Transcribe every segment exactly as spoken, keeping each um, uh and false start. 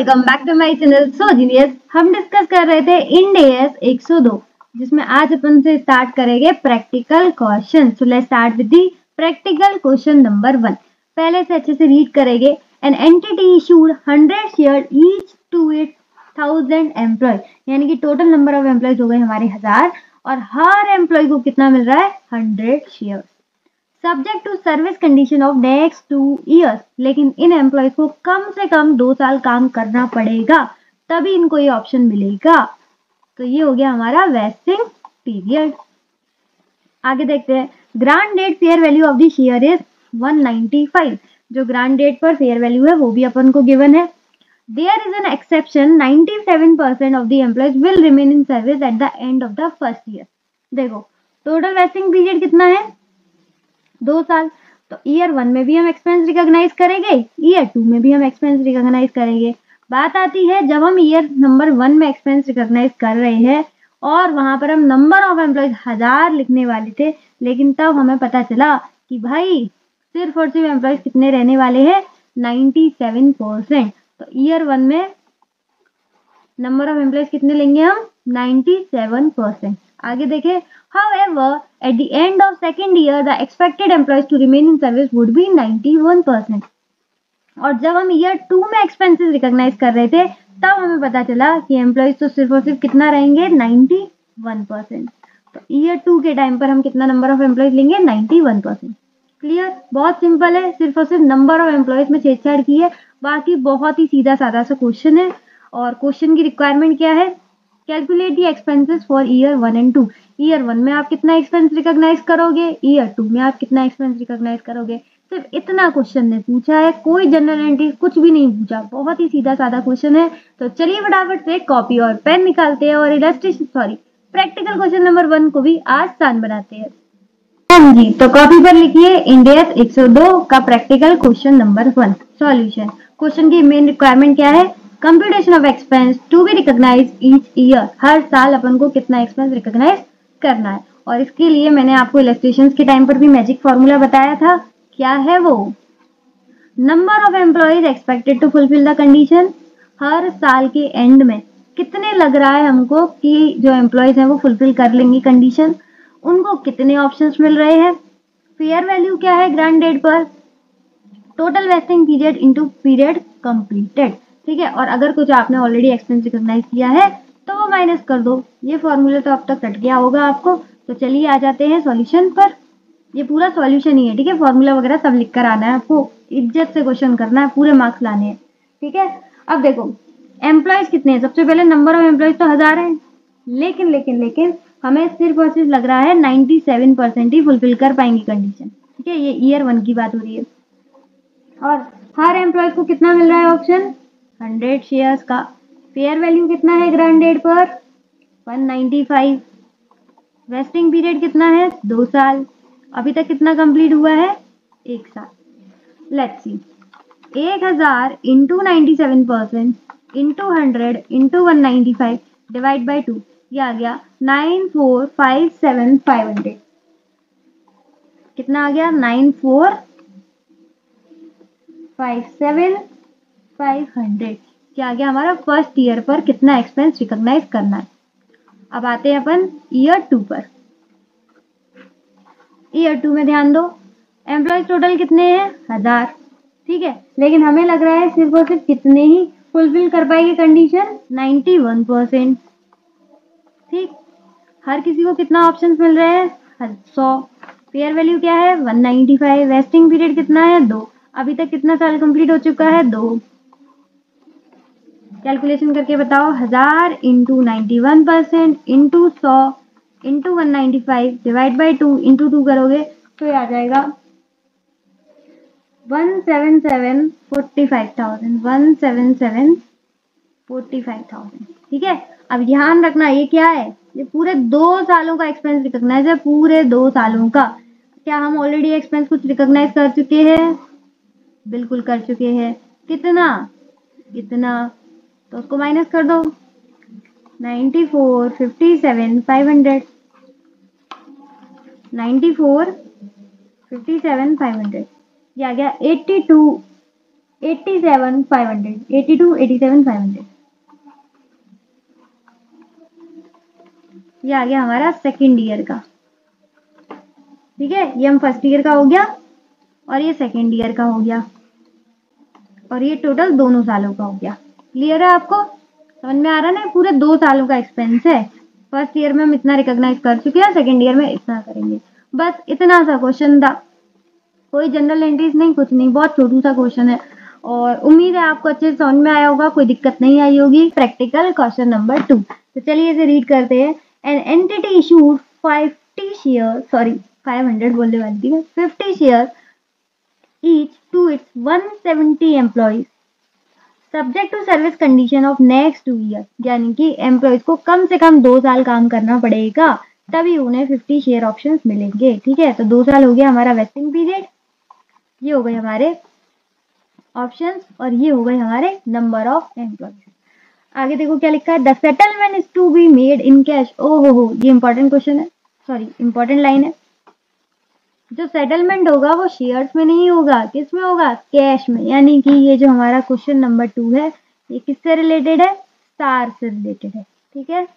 Welcome back to my channel so genius. हम discuss कर रहे थे इंड एएस एक सौ दो, जिसमें आज अपन से स्टार्ट करेंगे practical question. So let's start with the practical question number one. पहले से अच्छे से रीड करेंगे। An entity issued hundred share each to it thousand employ, यानी कि टोटल नंबर ऑफ एम्प्लॉयज हो गए हमारे हजार और हर एम्प्लॉय को कितना मिल रहा है, hundred share. Subject to service condition of next two years, लेकिन इन एम्प्लॉय को कम से कम दो साल काम करना पड़ेगा तभी इनको ये ऑप्शन मिलेगा। तो ये हो गया हमारा वेस्टिंग पीरियड। आगे देखते हैं। Grant date fair value of the share is one ninety five. जो ग्रांट डेट पर फेयर वैल्यू है वो भी अपन को गिवन है। There is an exception, ninety seven percent of the employees will remain in service at the end of the first year. देखो total vesting period कितना है, दो साल। तो ईयर वन में भी हम एक्सपेंस रिकॉग्नाइज करेंगे, ईयर टू में भी हम एक्सपेंस रिकॉग्नाइज करेंगे। बात आती है जब हम ईयर नंबर वन में एक्सपेंस रिकॉग्नाइज कर रहे हैं और वहां पर हम नंबर ऑफ एम्प्लॉयज हजार लिखने वाले थे, लेकिन तब हमें पता चला कि भाई सिर्फ और सिर्फ एम्प्लॉयज कितने रहने वाले हैं, नाइंटी सेवन परसेंट। तो ईयर वन में नंबर ऑफ एम्प्लॉयज कितने लेंगे हम, नाइंटी सेवन परसेंट। आगे देखें। However, at the end of second year, the expected employees to remain in service would be ninety one percent. और जब हम ईयर टू में एक्सपेंसेस रिकॉग्नाइज कर रहे थे तब हमें पता चला कि एम्प्लॉयज तो सिर्फ और सिर्फ कितना रहेंगे, नाइंटी वन परसेंट। तो ईयर टू के टाइम पर हम कितना नंबर ऑफ एम्प्लॉयज लेंगे, नाइंटी वन परसेंट। क्लियर, बहुत सिंपल है, सिर्फ और सिर्फ नंबर ऑफ एम्प्लॉयज में छेड़छाड़ की है, बाकी बहुत ही सीधा साधा सा क्वेश्चन है। और क्वेश्चन की रिक्वायरमेंट क्या है, calculate the expenses for year one and two. Year one में आप कितना एक्सपेंस रिकॉग्नाइज करोगे, ईयर टू में आप कितना एक्सपेंस रिकॉग्नाइज करोगे। सिर्फ इतना क्वेश्चन ने पूछा है, कोई जनरल एंट्री कुछ भी नहीं पूछा, बहुत ही सीधा साधा क्वेश्चन है। तो चलिए फटाफट से कॉपी और पेन निकालते हैं और illustration sorry practical question number one को भी आसान बनाते हैं। हाँ जी, तो कॉपी पर लिखिए इंड एएस एक सौ दो का practical question number one. Solution. Question की मेन रिक्वायरमेंट क्या है, computation of expense to be recognise each year. हर साल अपन को कितना एक्सपेंस रिकॉग्नाइज करना है। और इसके लिए मैंने आपको इलस्ट्रेशंस के टाइम पर भी मैजिक फॉर्मूला बताया था। क्या है वो, number of employees expected to fulfil the condition. हर साल के एंड में कितने लग रहा है हमको कि जो एम्प्लॉयज हैं वो फुलफिल कर लेंगे कंडीशन, उनको कितने ऑप्शंस मिल रहे हैं। फेयर वैल्यू क्या है ग्रांट डेट पर, total vesting period into period completed. ठीक है, और अगर कुछ आपने ऑलरेडी एक्सपेंस रिकॉग्नाइज किया है तो वो माइनस कर दो। ये फॉर्मूला तो अब तक कट गया होगा आपको। तो चलिए आ जाते हैं सॉल्यूशन पर। ये पूरा सॉल्यूशन ही है, ठीक है, फॉर्मूला वगैरह सब लिख कर आना है आपको, इज्जत से क्वेश्चन करना है, पूरे मार्क्स लाने हैं। ठीक है, अब देखो एम्प्लॉयज कितने हैं। सबसे पहले नंबर ऑफ एम्प्लॉयज तो हजार है, लेकिन लेकिन लेकिन हमें सिर्फ और सिर्फ लग रहा है नाइंटी सेवन परसेंट ही फुलफिल कर पाएंगे कंडीशन। ठीक है, ये ईयर वन की बात हो रही है। और हर एम्प्लॉयज को कितना मिल रहा है ऑप्शन, हंड्रेड शेयर्स का। फेयर वैल्यू कितना है ग्रांट डेट पर, one ninety five. Vesting period कितना है, दो साल। अभी तक कितना कंप्लीट हुआ है, एक साल। लेट्स सी, एक हजार into ninety seven percent into hundred into one ninety five divide by two, ये आ गया nine four five seven five hundred. कितना आ गया, nine four five seven five hundred. क्या आ गया हमारा, फर्स्ट ईयर पर कितना एक्सपेंस रिकॉग्नाइज करना है। अब आते हैं अपन ईयर टू पर। ईयर टू में ध्यान दो, एम्प्लॉयज टोटल कितने हैं, हजार। ठीक है, लेकिन हमें लग रहा है सिर्फ और सिर्फ कितने ही फुलफिल कर पाएंगे कंडीशन, नाइंटी वन परसेंट। ठीक, हर किसी को कितना ऑप्शन मिल रहे हैं, सौ। फेयर वैल्यू क्या है, one ninety five. Vesting period कितना है, दो। अभी तक कितना साल कंप्लीट हो चुका है, दो। कैलकुलेशन करके बताओ, हजार into ninety one percent into सौ into one ninety five divide by two into two करोगे तो ये आ जाएगा one seven seven forty five thousand one seven seven forty five thousand. ठीक है, अब ध्यान रखना ये क्या है, ये पूरे दो सालों का एक्सपेंस रिकॉग्नाइज है, पूरे दो सालों का। क्या हम ऑलरेडी एक्सपेंस कुछ रिकॉग्नाइज कर चुके हैं, बिल्कुल कर चुके हैं। कितना, इतना, तो उसको माइनस कर दो, ninety four fifty seven five hundred, ninety four fifty seven five hundred. ये आ गया eighty two eighty seven five hundred, eighty two eighty seven five hundred. ये आ गया हमारा सेकेंड ईयर का, ठीक है। ये हम फर्स्ट ईयर का हो गया और ये सेकेंड ईयर का हो गया और ये टोटल दोनों सालों का हो गया। क्लियर है आपको? समझ में आ रहा है ना? पूरे दो सालों का एक्सपेंस है। फर्स्ट ईयर में हम इतना रिकॉग्नाइज कर चुके हैं, सेकेंड ईयर में इतना करेंगे। बस इतना सा क्वेश्चन था, कोई जनरल एंट्रीज नहीं, कुछ नहीं, बहुत छोटू सा क्वेश्चन है और उम्मीद है आपको अच्छे से समझ में आया होगा, कोई दिक्कत नहीं आई होगी। प्रैक्टिकल क्वेश्चन नंबर टू, तो चलिए इसे रीड करते हैं। An entity issued fifty share, sorry five hundred बोलने वाली थी मैं, fifty share each to its one seventy employees subject to service condition of next two years, यानी कि एम्प्लॉयज को कम से कम दो साल काम करना पड़ेगा तभी उन्हें फिफ्टी शेयर ऑप्शंस मिलेंगे, ठीक है। तो दो साल हो गया हमारा वेस्टिंग पीरियड, ये हो गए हमारे ऑप्शंस और ये हो गए हमारे नंबर ऑफ एम्प्लॉयज। आगे देखो क्या लिखा है, the settlement is to be made in cash. ओ हो हो, ये इंपॉर्टेंट क्वेश्चन है, सॉरी इंपॉर्टेंट लाइन है। जो सेटलमेंट होगा वो शेयर्स में नहीं होगा, किस में होगा? कैश में। यानी कि ये जो हमारा क्वेश्चन नंबर टू है ये किससे रिलेटेड है? सार से रिलेटेड है, ठीक है।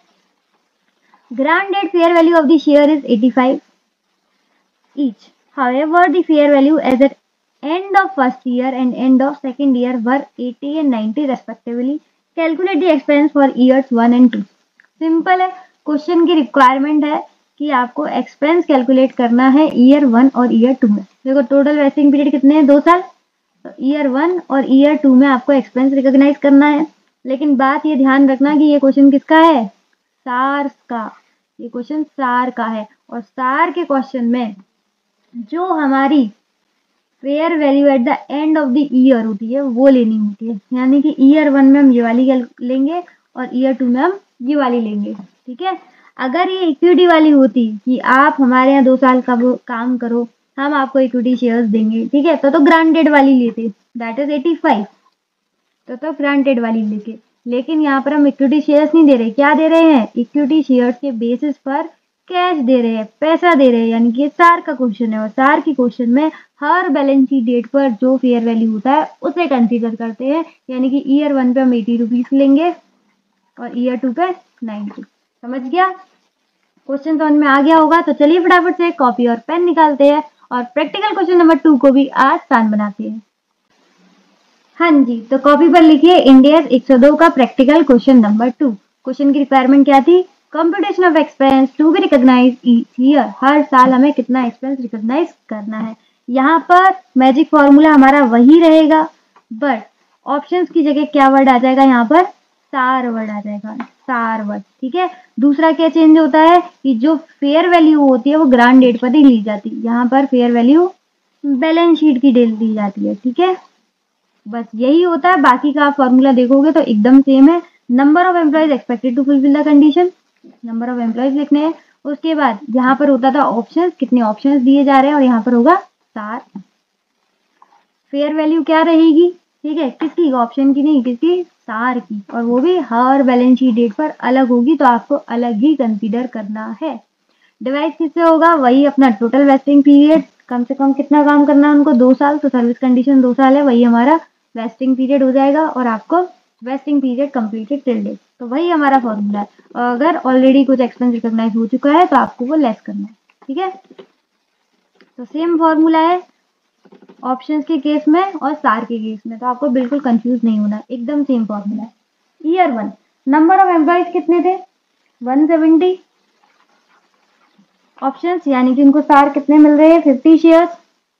Granted fair value of the share is eighty five each. However, the fair value as at end of first year and end of second year were eighty and ninety respectively. Calculate the expense for years one and two. Simple है, question की requirement है कि आपको expense calculate करना है year one और year two में। देखो टोटल वेस्टिंग पीरियड कितने हैं? दो साल। तो ईयर वन और ईयर टू में आपको एक्सपेंस रिकॉग्नाइज करना है। लेकिन बात ये ध्यान रखना कि ये क्वेश्चन किसका है? सार का। ये क्वेश्चन सार का है और सार के क्वेश्चन में जो हमारी fair value at the end of the year होती है वो लेनी होती है। यानी कि ईयर वन में हम ये वाली लेंगे और ईयर टू में हम ये वाली लेंगे, ठीक है। अगर ये इक्विटी वाली होती कि आप हमारे यहाँ दो साल का वो काम करो, हम आपको इक्विटी शेयर्स देंगे, ठीक है, तो तो ग्रांटेड वाली लेते, दैट इज एटी फाइव, तो तो ग्रांटेड वाली लेके। लेकिन यहाँ पर हम इक्विटी शेयर्स नहीं दे रहे, क्या दे रहे हैं? इक्विटी शेयर्स के बेसिस पर कैश दे रहे हैं, पैसा दे रहे हैं। यानी कि सार का क्वेश्चन है और सार की क्वेश्चन में हर बैलेंस शीट डेट पर जो फेयर वैल्यू होता है उसे कंसीडर करते हैं। यानी कि ईयर वन पे हम एटी रुपीज लेंगे और ईयर टू पे नाइन्टी। समझ गया? क्वेश्चन समझ में आ गया होगा। तो चलिए फटाफट से कॉपी और पेन निकालते हैं और प्रैक्टिकल क्वेश्चन नंबर टू को भी आसान बनाते हैं। हाँ जी, तो कॉपी पर लिखिए इंडिया एक सौ दो का practical question number two. Question की रिक्वायरमेंट क्या थी? Computation of expense to be recognise each year, हर साल हमें कितना एक्सपेंस रिकॉग्नाइज करना है। यहाँ पर मैजिक फॉर्मूला हमारा वही रहेगा, बट ऑप्शंस की जगह क्या वर्ड आ जाएगा? यहाँ पर सार वर्ड आ जाएगा, सार वर्ड, ठीक है। दूसरा क्या चेंज होता है कि जो फेयर वैल्यू होती है वो ग्रांड डेट पर ही ली जाती है, यहाँ पर फेयर वैल्यू बैलेंस शीट की डेट दी जाती है, ठीक है। बस यही होता है, बाकी का आप फॉर्मूला देखोगे तो एकदम सेम है। Number of employees expected to fulfil the condition, number of employees लिखने हैं। उसके बाद यहाँ पर होता था ऑप्शंस, कितने ऑप्शंस दिए जा रहे हैं, और यहाँ पर होगा सार। फेयर वैल्यू क्या रहेगी? ठीक है, किसकी? ऑप्शन की नहीं, किसकी? सार की, और वो भी हर बैलेंस शीट डेट पर अलग होगी, तो आपको अलग ही कंसीडर करना है। डिवाइड किससे होगा? वही अपना टोटल वेस्टिंग पीरियड, कम से कम कितना काम करना है उनको? दो साल, तो सर्विस कंडीशन दो साल है, वही हमारा वेस्टिंग पीरियड हो जाएगा और आपको vesting period completed till date, तो वही हमारा फॉर्मूला है। और अगर ऑलरेडी कुछ एक्सपेंस रिकॉग्नाइज हो चुका है तो आपको वो लेस करना है, ठीक है। तो सेम फॉर्मूला है ऑप्शंस के केस में और सार के केस में, तो आपको बिल्कुल कंफ्यूज नहीं होना, एकदम सेम फॉर्मूला है। Year one, number of employees कितने थे? One seventy. ऑप्शंस यानी कि उनको सार कितने मिल रहे हैं? Fifty shares.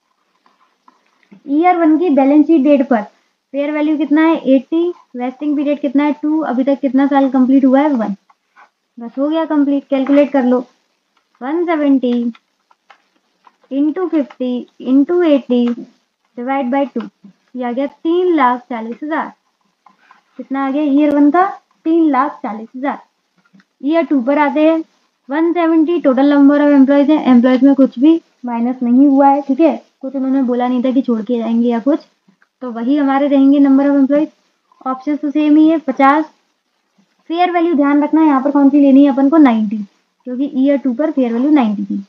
ईयर वन की बैलेंस शीट डेट पर फेयर वैल्यू कितना है? एटी। वेस्टिंग पीरियड कितना है? टू। अभी तक कितना साल कंप्लीट हुआ है? वन। बस हो गया कंप्लीट। कैलकुलेट कर लो, one seventy into fifty into eighty divide by two, ये आ गया तीन लाख चालीस हजार। कितना आ गया ईयर वन का? तीन लाख चालीस हजार। ईयर टू पर आते हैं, one seventy total number of employees है, एम्प्लॉयज में कुछ भी माइनस नहीं हुआ है, ठीक है, कुछ उन्होंने बोला नहीं था कि छोड़ के जाएंगे या कुछ, तो वही हमारे रहेंगे नंबर ऑफ एम्प्लॉयज। ऑप्शन तो सेम ही है, पचास। फेयर वैल्यू ध्यान रखना है यहाँ पर कौन सी लेनी है अपन को? नाइन्टी, क्योंकि ईयर टू पर फेयर वैल्यू नाइन्टी थी।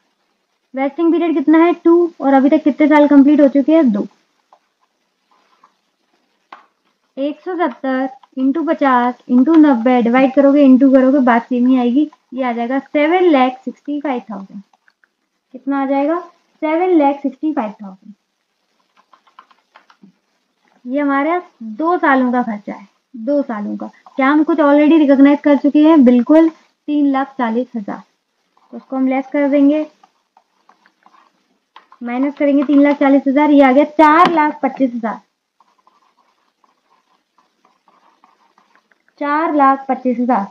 वेस्टिंग पीरियड कितना है? टू, और अभी तक कितने साल कंप्लीट हो चुके हैं? दो। एक सौ सत्तर इंटू पचास इंटू नब्बे डिवाइड करोगे इंटू करोगे बात सेम ही आएगी। ये आ जाएगा seven lakh sixty five thousand. कितना आ जाएगा? Seven lakh sixty five thousand. ये हमारा दो सालों का खर्चा है, दो सालों का। क्या हम कुछ ऑलरेडी रिकॉग्नाइज कर चुके हैं? बिल्कुल, तीन लाख चालीस हजार। तो उसको हम लेस कर देंगे, माइनस करेंगे तीन लाख चालीस हजार, ये आ गया चार लाख पच्चीस हजार। चार लाख पच्चीस हजार।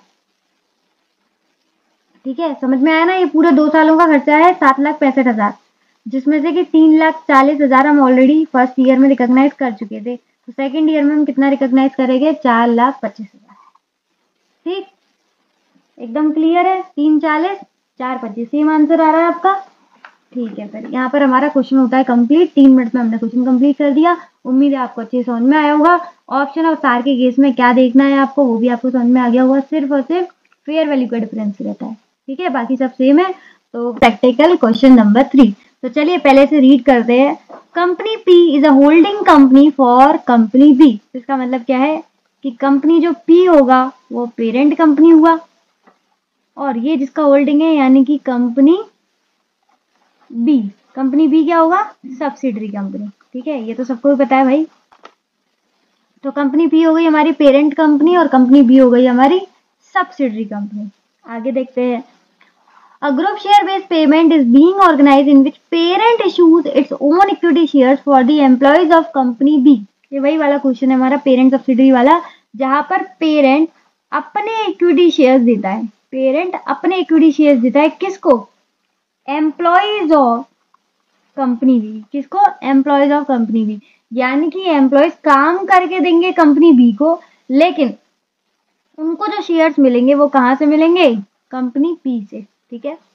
ठीक है, समझ में आया ना? ये पूरे दो सालों का खर्चा है सात लाख पैंसठ हजार, जिसमें से कि तीन लाख चालीस हजार हम ऑलरेडी फर्स्ट ईयर में रिकॉग्नाइज कर चुके थे। तो सेकंड ईयर में हम कितना रिकॉग्नाइज करेंगे? चार लाख पच्चीस हजार। ठीक, एकदम क्लियर है? तीन चालीस चार पच्चीस, सेम आंसर आ रहा है आपका। ठीक है, फिर यहाँ पर हमारा क्वेश्चन होता है कंप्लीट। तीन मिनट में हमने क्वेश्चन कंप्लीट कर दिया। उम्मीद है आपको अच्छे से समझ में आया होगा। ऑप्शन और सार के केस में क्या देखना है आपको, वो भी आपको समझ में आ गया होगा। सिर्फ और सिर्फ फेयर वैल्यू का डिफरेंस रहता है। ठीक है, बाकी सब सेम है। तो प्रैक्टिकल क्वेश्चन नंबर थ्री, तो चलिए पहले से रीड करते हैं। Company P is a holding company for company B. इसका मतलब क्या है कि कंपनी जो पी होगा वो पेरेंट कंपनी हुआ, और ये जिसका होल्डिंग है यानी कि कंपनी बी, कंपनी बी क्या होगा? Subsidiary company. ठीक है, ये तो सबको पता है भाई। तो कंपनी बी हो गई हमारी पेरेंट कंपनी और कंपनी बी हो गई हमारी सब्सिडरी कंपनी। आगे देखते हैं। A group share based payment is being organized in which parent issues its own equity shares for the employees of company B। ये वही वाला क्वेश्चन है हमारा पेरेंट सब्सिडरी वाला, जहां पर पेरेंट अपने इक्विटी शेयर्स देता है। पेरेंट अपने इक्विटी शेयर्स देता है किसको? Employees of company B. किसको? एम्प्लॉइज ऑफ कंपनी बी, यानी कि एम्प्लॉइज काम करके देंगे कंपनी बी को, लेकिन उनको जो शेयर्स मिलेंगे वो कहां से मिलेंगे? कंपनी पी से। ठीक है,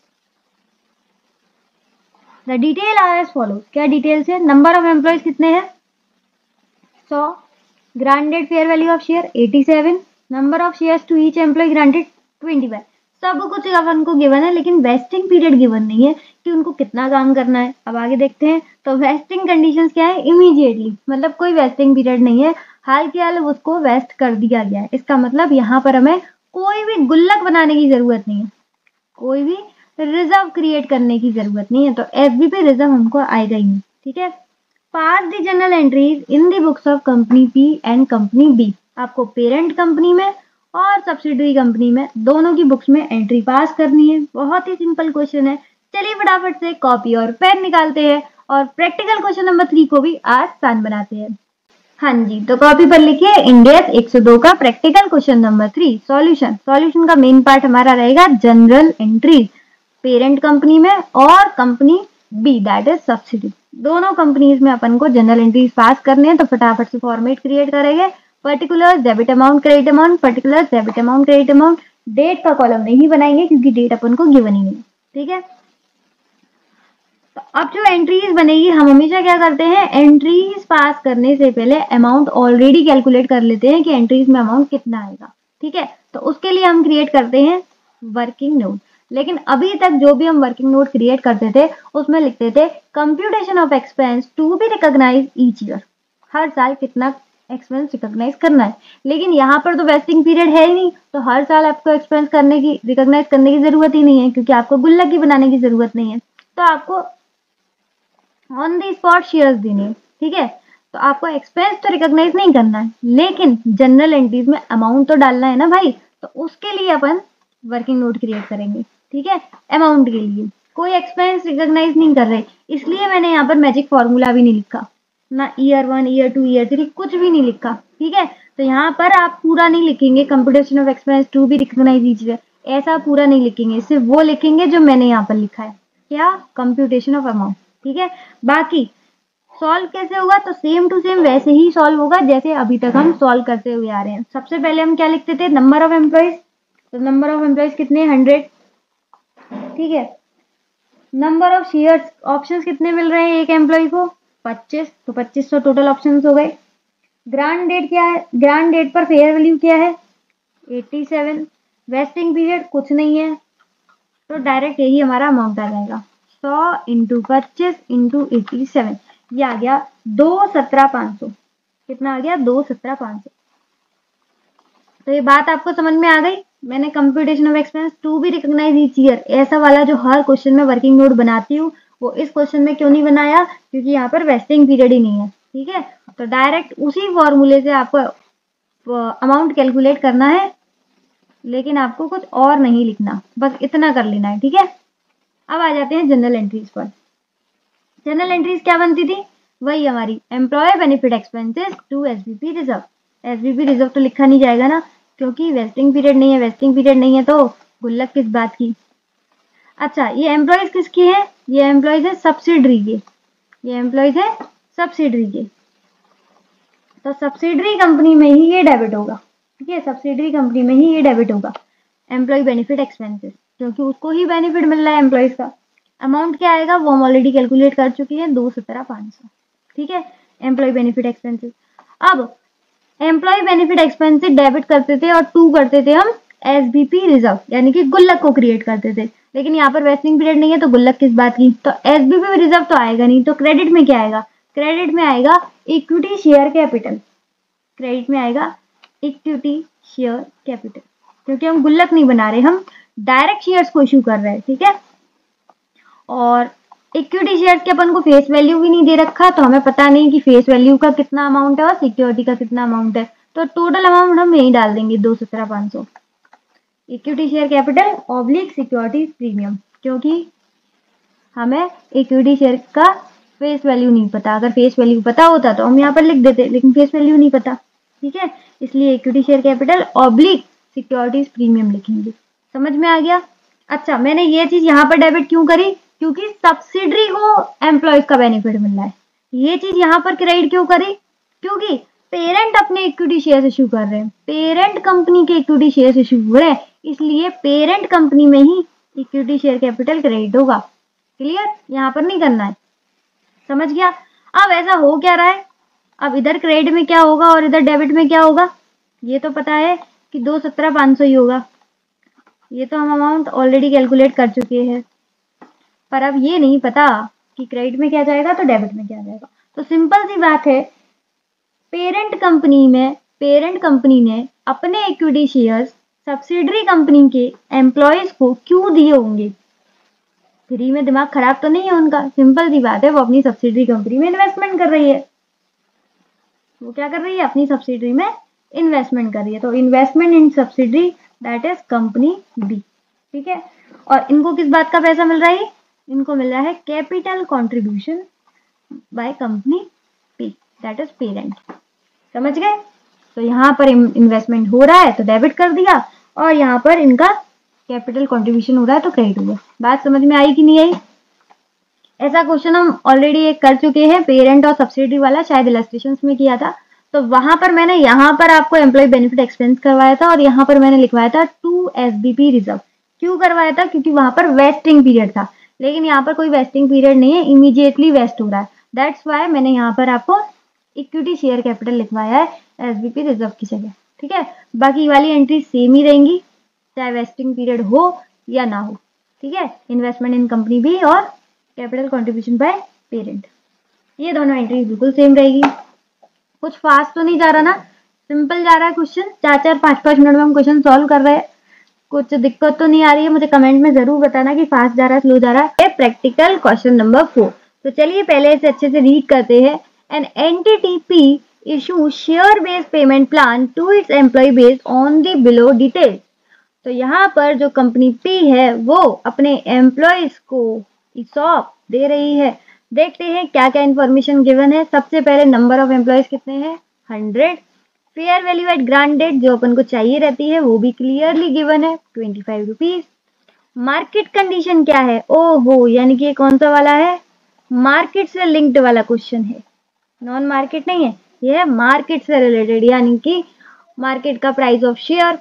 the detail are as follows. क्या डिटेल्स है? नंबर ऑफ एम्प्लॉइज कितने हैं? सौ। Granted fair value of share eighty seven. Number of shares to each employ granted twenty five. सब कुछ अपन को गिवन है, लेकिन वेस्टिंग पीरियड गिवन नहीं है कि उनको कितना काम करना है। अब आगे देखते हैं। तो वेस्टिंग कंडीशंस क्या है? इमीडिएटली, मतलब कोई वेस्टिंग पीरियड नहीं है, हाल के हाल उसको वेस्ट कर दिया गया है। इसका मतलब यहाँ पर हमें कोई भी गुल्लक बनाने की जरूरत नहीं है, कोई भी रिजर्व क्रिएट करने की जरूरत नहीं है। तो एफबी पे रिजर्व हमको आएगा ही नहीं। ठीक है, pass the journal entries in the books of company P and company B. आपको पेरेंट कंपनी में और सब्सिडरी कंपनी में दोनों की बुक्स में एंट्री पास करनी है। बहुत ही सिंपल क्वेश्चन है। चलिए फटाफट से कॉपी और पेन निकालते हैं और प्रैक्टिकल क्वेश्चन नंबर थ्री को भी आसान बनाते हैं। हाँ जी, तो कॉपी पर लिखिए इंडियस एक सौ दो का practical question number three solution. Solution का मेन पार्ट हमारा रहेगा जनरल एंट्रीज, पेरेंट कंपनी में और company B that is subsidy. दोनों कंपनीज में अपन को जनरल एंट्रीज पास करने हैं। तो फटाफट से फॉर्मेट क्रिएट करेंगे। Particular debit amount credit amount, particular debit amount credit amount. Date का कॉलम नहीं बनाएंगे क्योंकि डेट अपन को गिवन ही नहीं। ठीक है, तो अब जो एंट्रीज बनेगी, हम हमेशा क्या करते हैं? एंट्रीज पास करने से पहले अमाउंट ऑलरेडी कैलकुलेट कर लेते हैं कि एंट्रीज में अमाउंट कितना आएगा। ठीक है, तो उसके लिए हम क्रिएट करते हैं वर्किंग नोट। लेकिन अभी तक जो भी हम वर्किंग नोट क्रिएट करते थे उसमें लिखते थे computation of expense to be recognise each year. हर साल कितना एक्सपेंस रिकॉग्नाइज करना है। लेकिन यहाँ पर तो वेस्टिंग पीरियड है ही नहीं, तो हर साल आपको एक्सपेंस करने की रिकॉग्नाइज करने की जरूरत ही नहीं है, क्योंकि आपको गुल्लक ही बनाने की जरूरत नहीं है। तो आपको ऑन द स्पॉट शेयर्स देने हैं। ठीक है, तो आपको एक्सपेंस तो रिकॉग्नाइज नहीं करना है, लेकिन जनरल एंट्रीज में अमाउंट तो डालना है ना भाई। तो उसके लिए अपन वर्किंग नोट क्रिएट करेंगे। ठीक है, अमाउंट के लिए कोई एक्सपेंस रिकॉग्नाइज नहीं कर रहे, इसलिए मैंने यहाँ पर मैजिक फॉर्मूला भी नहीं लिखा, ना year one year two year three कुछ भी नहीं लिखा। ठीक है, तो यहाँ पर आप पूरा नहीं लिखेंगे computation of expense to be recognise each year, ऐसा पूरा नहीं लिखेंगे। सिर्फ वो लिखेंगे जो मैंने यहाँ पर लिखा है, क्या? Computation of amount. ठीक है, बाकी सॉल्व कैसे होगा? तो सेम टू सेम वैसे ही सॉल्व होगा जैसे अभी तक हम सॉल्व करते हुए आ रहे हैं। सबसे पहले हम क्या लिखते थे? Number of employees. तो नंबर ऑफ एम्प्लॉइज कितने? हंड्रेड। ठीक है, नंबर ऑफ शेयर्स, ऑप्शंस कितने मिल रहे हैं एक एम्प्लॉय को? पच्चीस। तो पच्चीस सौ टोटल ऑप्शंस हो गए। ग्रांड डेट क्या है? ग्रांड डेट पर फेयर वैल्यू क्या है? Eighty seven. वेस्टिंग पीरियड कुछ नहीं है, तो डायरेक्ट यही हमारा अमाउंट आ जाएगा। सौ इंटू पच्चीस इंटू एटी सेवन, ये आ गया दो सत्रह पाँच सौ। कितना आ गया? दो सत्रह पाँच सौ। तो ये बात आपको समझ में आ गई। मैंने computation of expense to be recognise each year ऐसा वाला जो हर क्वेश्चन में वर्किंग नोट बनाती हूँ वो इस क्वेश्चन में क्यों नहीं बनाया, क्योंकि यहाँ पर वेस्टिंग पीरियड ही नहीं है। ठीक है, तो डायरेक्ट उसी फॉर्मूले से आपको अमाउंट कैलकुलेट करना है, लेकिन आपको कुछ और नहीं लिखना, बस इतना कर लेना है। ठीक है, अब आ जाते हैं जनरल एंट्रीज पर। जनरल एंट्रीज क्या बनती थी, वही हमारी employ benefit expenses to SBP reserve. SBP reserve तो लिखा नहीं जाएगा ना, क्योंकि वेस्टिंग पीरियड नहीं है। वेस्टिंग पीरियड नहीं है तो गुल्लक किस बात की। अच्छा, ये एम्प्लॉयज किसकी है, ये एम्प्लॉयज है सब्सिडरी के, ये एम्प्लॉयज है सब्सिडरी के। तो सब्सिडरी कंपनी में ही ये डेबिट होगा। ठीक है, सब्सिडरी कंपनी में ही ये डेबिट होगा एम्प्लॉय बेनिफिट एक्सपेंसेस, क्योंकि उसको ही बेनिफिट मिल रहा है एम्प्लॉयज का। अमाउंट क्या आएगा वो हम ऑलरेडी कैलकुलेट कर चुके हैं, दो सत्रह पाँच सौ। ठीक है, एम्प्लॉय बेनिफिट एक्सपेंसेस। अब एम्प्लॉय बेनिफिट एक्सपेंसेस डेबिट करते थे और टू करते थे हम एसबीपी रिजर्व, यानी कि गुल्लक को क्रिएट करते थे। लेकिन यहाँ पर वेस्टिंग पीरियड नहीं है तो गुल्लक किस बात की, तो एसबीपी रिजर्व तो आएगा नहीं। तो क्रेडिट में क्या आएगा, क्रेडिट में आएगा इक्विटी शेयर कैपिटल। क्रेडिट में आएगा इक्विटी शेयर कैपिटल, क्योंकि हम गुल्लक नहीं बना रहे, हम डायरेक्ट शेयर्स को इश्यू कर रहे हैं। ठीक है, और इक्विटी शेयर्स के अपन को फेस वैल्यू भी नहीं दे रखा, तो हमें पता नहीं कि फेस वैल्यू का कितना अमाउंट है और सिक्योरिटी का कितना अमाउंट है। तो टोटल अमाउंट हम यही डाल देंगे दो सत्रह पाँच सौ। Equity share capital oblique security premium, क्योंकि हमें इक्विटी शेयर का फेस वैल्यू नहीं पता। अगर फेस वैल्यू पता होता तो हम यहाँ पर लिख देते, लेकिन फेस वैल्यू नहीं पता। ठीक है, इसलिए equity share capital oblique securities premium लिखेंगे। समझ में आ गया। अच्छा, मैंने ये चीज यहाँ पर डेबिट क्यों करी, क्योंकि सब्सिडरी को एम्प्लॉयज का बेनिफिट मिल रहा है। ये चीज यहाँ पर क्रेडिट क्यों करी, क्योंकि पेरेंट अपने इक्विटी शेयर इश्यू कर रहे हैं, पेरेंट कंपनी के इक्विटी शेयर इश्यू हो रहे हैं, इसलिए पेरेंट कंपनी में ही इक्विटी शेयर कैपिटल क्रेडिट होगा। क्लियर, यहाँ पर नहीं करना है। समझ गया। अब ऐसा हो क्या रहा है, अब इधर क्रेडिट में क्या होगा और इधर डेबिट में क्या होगा, ये तो पता है कि दो सत्रह पाँच सौ ही होगा। ये तो हम अमाउंट ऑलरेडी कैलकुलेट कर चुके हैं, पर अब ये नहीं पता कि क्रेडिट में क्या जाएगा तो डेबिट में क्या जाएगा। तो सिंपल सी बात है, पेरेंट कंपनी में पेरेंट कंपनी ने अपने इक्विटी शेयर्स सब्सिडरी कंपनी के एम्प्लॉयज को क्यों दिए होंगे। फ्री में दिमाग खराब तो नहीं है उनका, सिंपल सी बात है, वो अपनी सब्सिडरी कंपनी में इन्वेस्टमेंट कर रही है। वो क्या कर रही है, अपनी सब्सिडरी में इन्वेस्टमेंट कर रही है। तो investment in subsidiary that is company B. ठीक है, और इनको किस बात का पैसा मिल रहा है, इनको मिल रहा है capital contribution by company B that is parent. समझ गए। तो यहाँ पर इन्वेस्टमेंट हो रहा है तो डेबिट कर दिया, और यहाँ पर इनका कैपिटल कंट्रीब्यूशन हो रहा है तो क्रेडिट हुआ। बात समझ में आई कि नहीं आई। ऐसा क्वेश्चन हम ऑलरेडी एक कर चुके हैं, पेरेंट और सब्सिडरी वाला, शायद इलस्ट्रेशन में किया था। तो वहां पर मैंने यहाँ पर आपको एम्प्लॉय बेनिफिट एक्सपेंस करवाया था और यहाँ पर मैंने लिखवाया था टू एसबीपी रिजर्व। क्यों करवाया था, क्योंकि वहां पर वेस्टिंग पीरियड था, लेकिन यहाँ पर कोई वेस्टिंग पीरियड नहीं है, इमीडिएटली वेस्ट हो रहा है। दैट्स वाई मैंने यहाँ पर आपको इक्विटी शेयर कैपिटल लिखवाया है एसबीपी रिजर्व की जगह। ठीक है, बाकी वाली एंट्री सेम ही रहेंगी, चाहे वेस्टिंग पीरियड हो या ना हो। ठीक है, इन्वेस्टमेंट इन कंपनी भी और कैपिटल कंट्रीब्यूशन बाय पेरेंट, ये दोनों एंट्री बिल्कुल सेम रहेगी। कुछ फास्ट तो नहीं जा रहा ना, सिंपल जा रहा है क्वेश्चन, चार चार पाँच पाँच मिनट में हम क्वेश्चन सॉल्व कर रहे हैं। कुछ दिक्कत तो नहीं आ रही है, मुझे कमेंट में जरूर बताना कि फास्ट जा रहा है स्लो जा रहा है। Practical question number four. तो चलिए पहले इसे अच्छे से रीड करते हैं। An entity P issue share based payment plan to its employee based on the below detail. तो यहाँ पर जो कंपनी पी है वो अपने एम्प्लॉयज को ईसॉप दे रही है। देखते हैं क्या क्या इन्फॉर्मेशन गिवन है। सबसे पहले नंबर ऑफ एम्प्लॉयज कितने हैं, hundred. Fair value at grant date जो अपन को चाहिए रहती है वो भी क्लियरली गिवन है, twenty five rupees. Market condition क्या है, ओहो, यानी कि ये कौन सा वाला है, मार्केट से लिंक्ड वाला क्वेश्चन है, नॉन मार्केट नहीं है, ये है मार्केट से रिलेटेड, यानी कि मार्केट का प्राइस ऑफ शेयर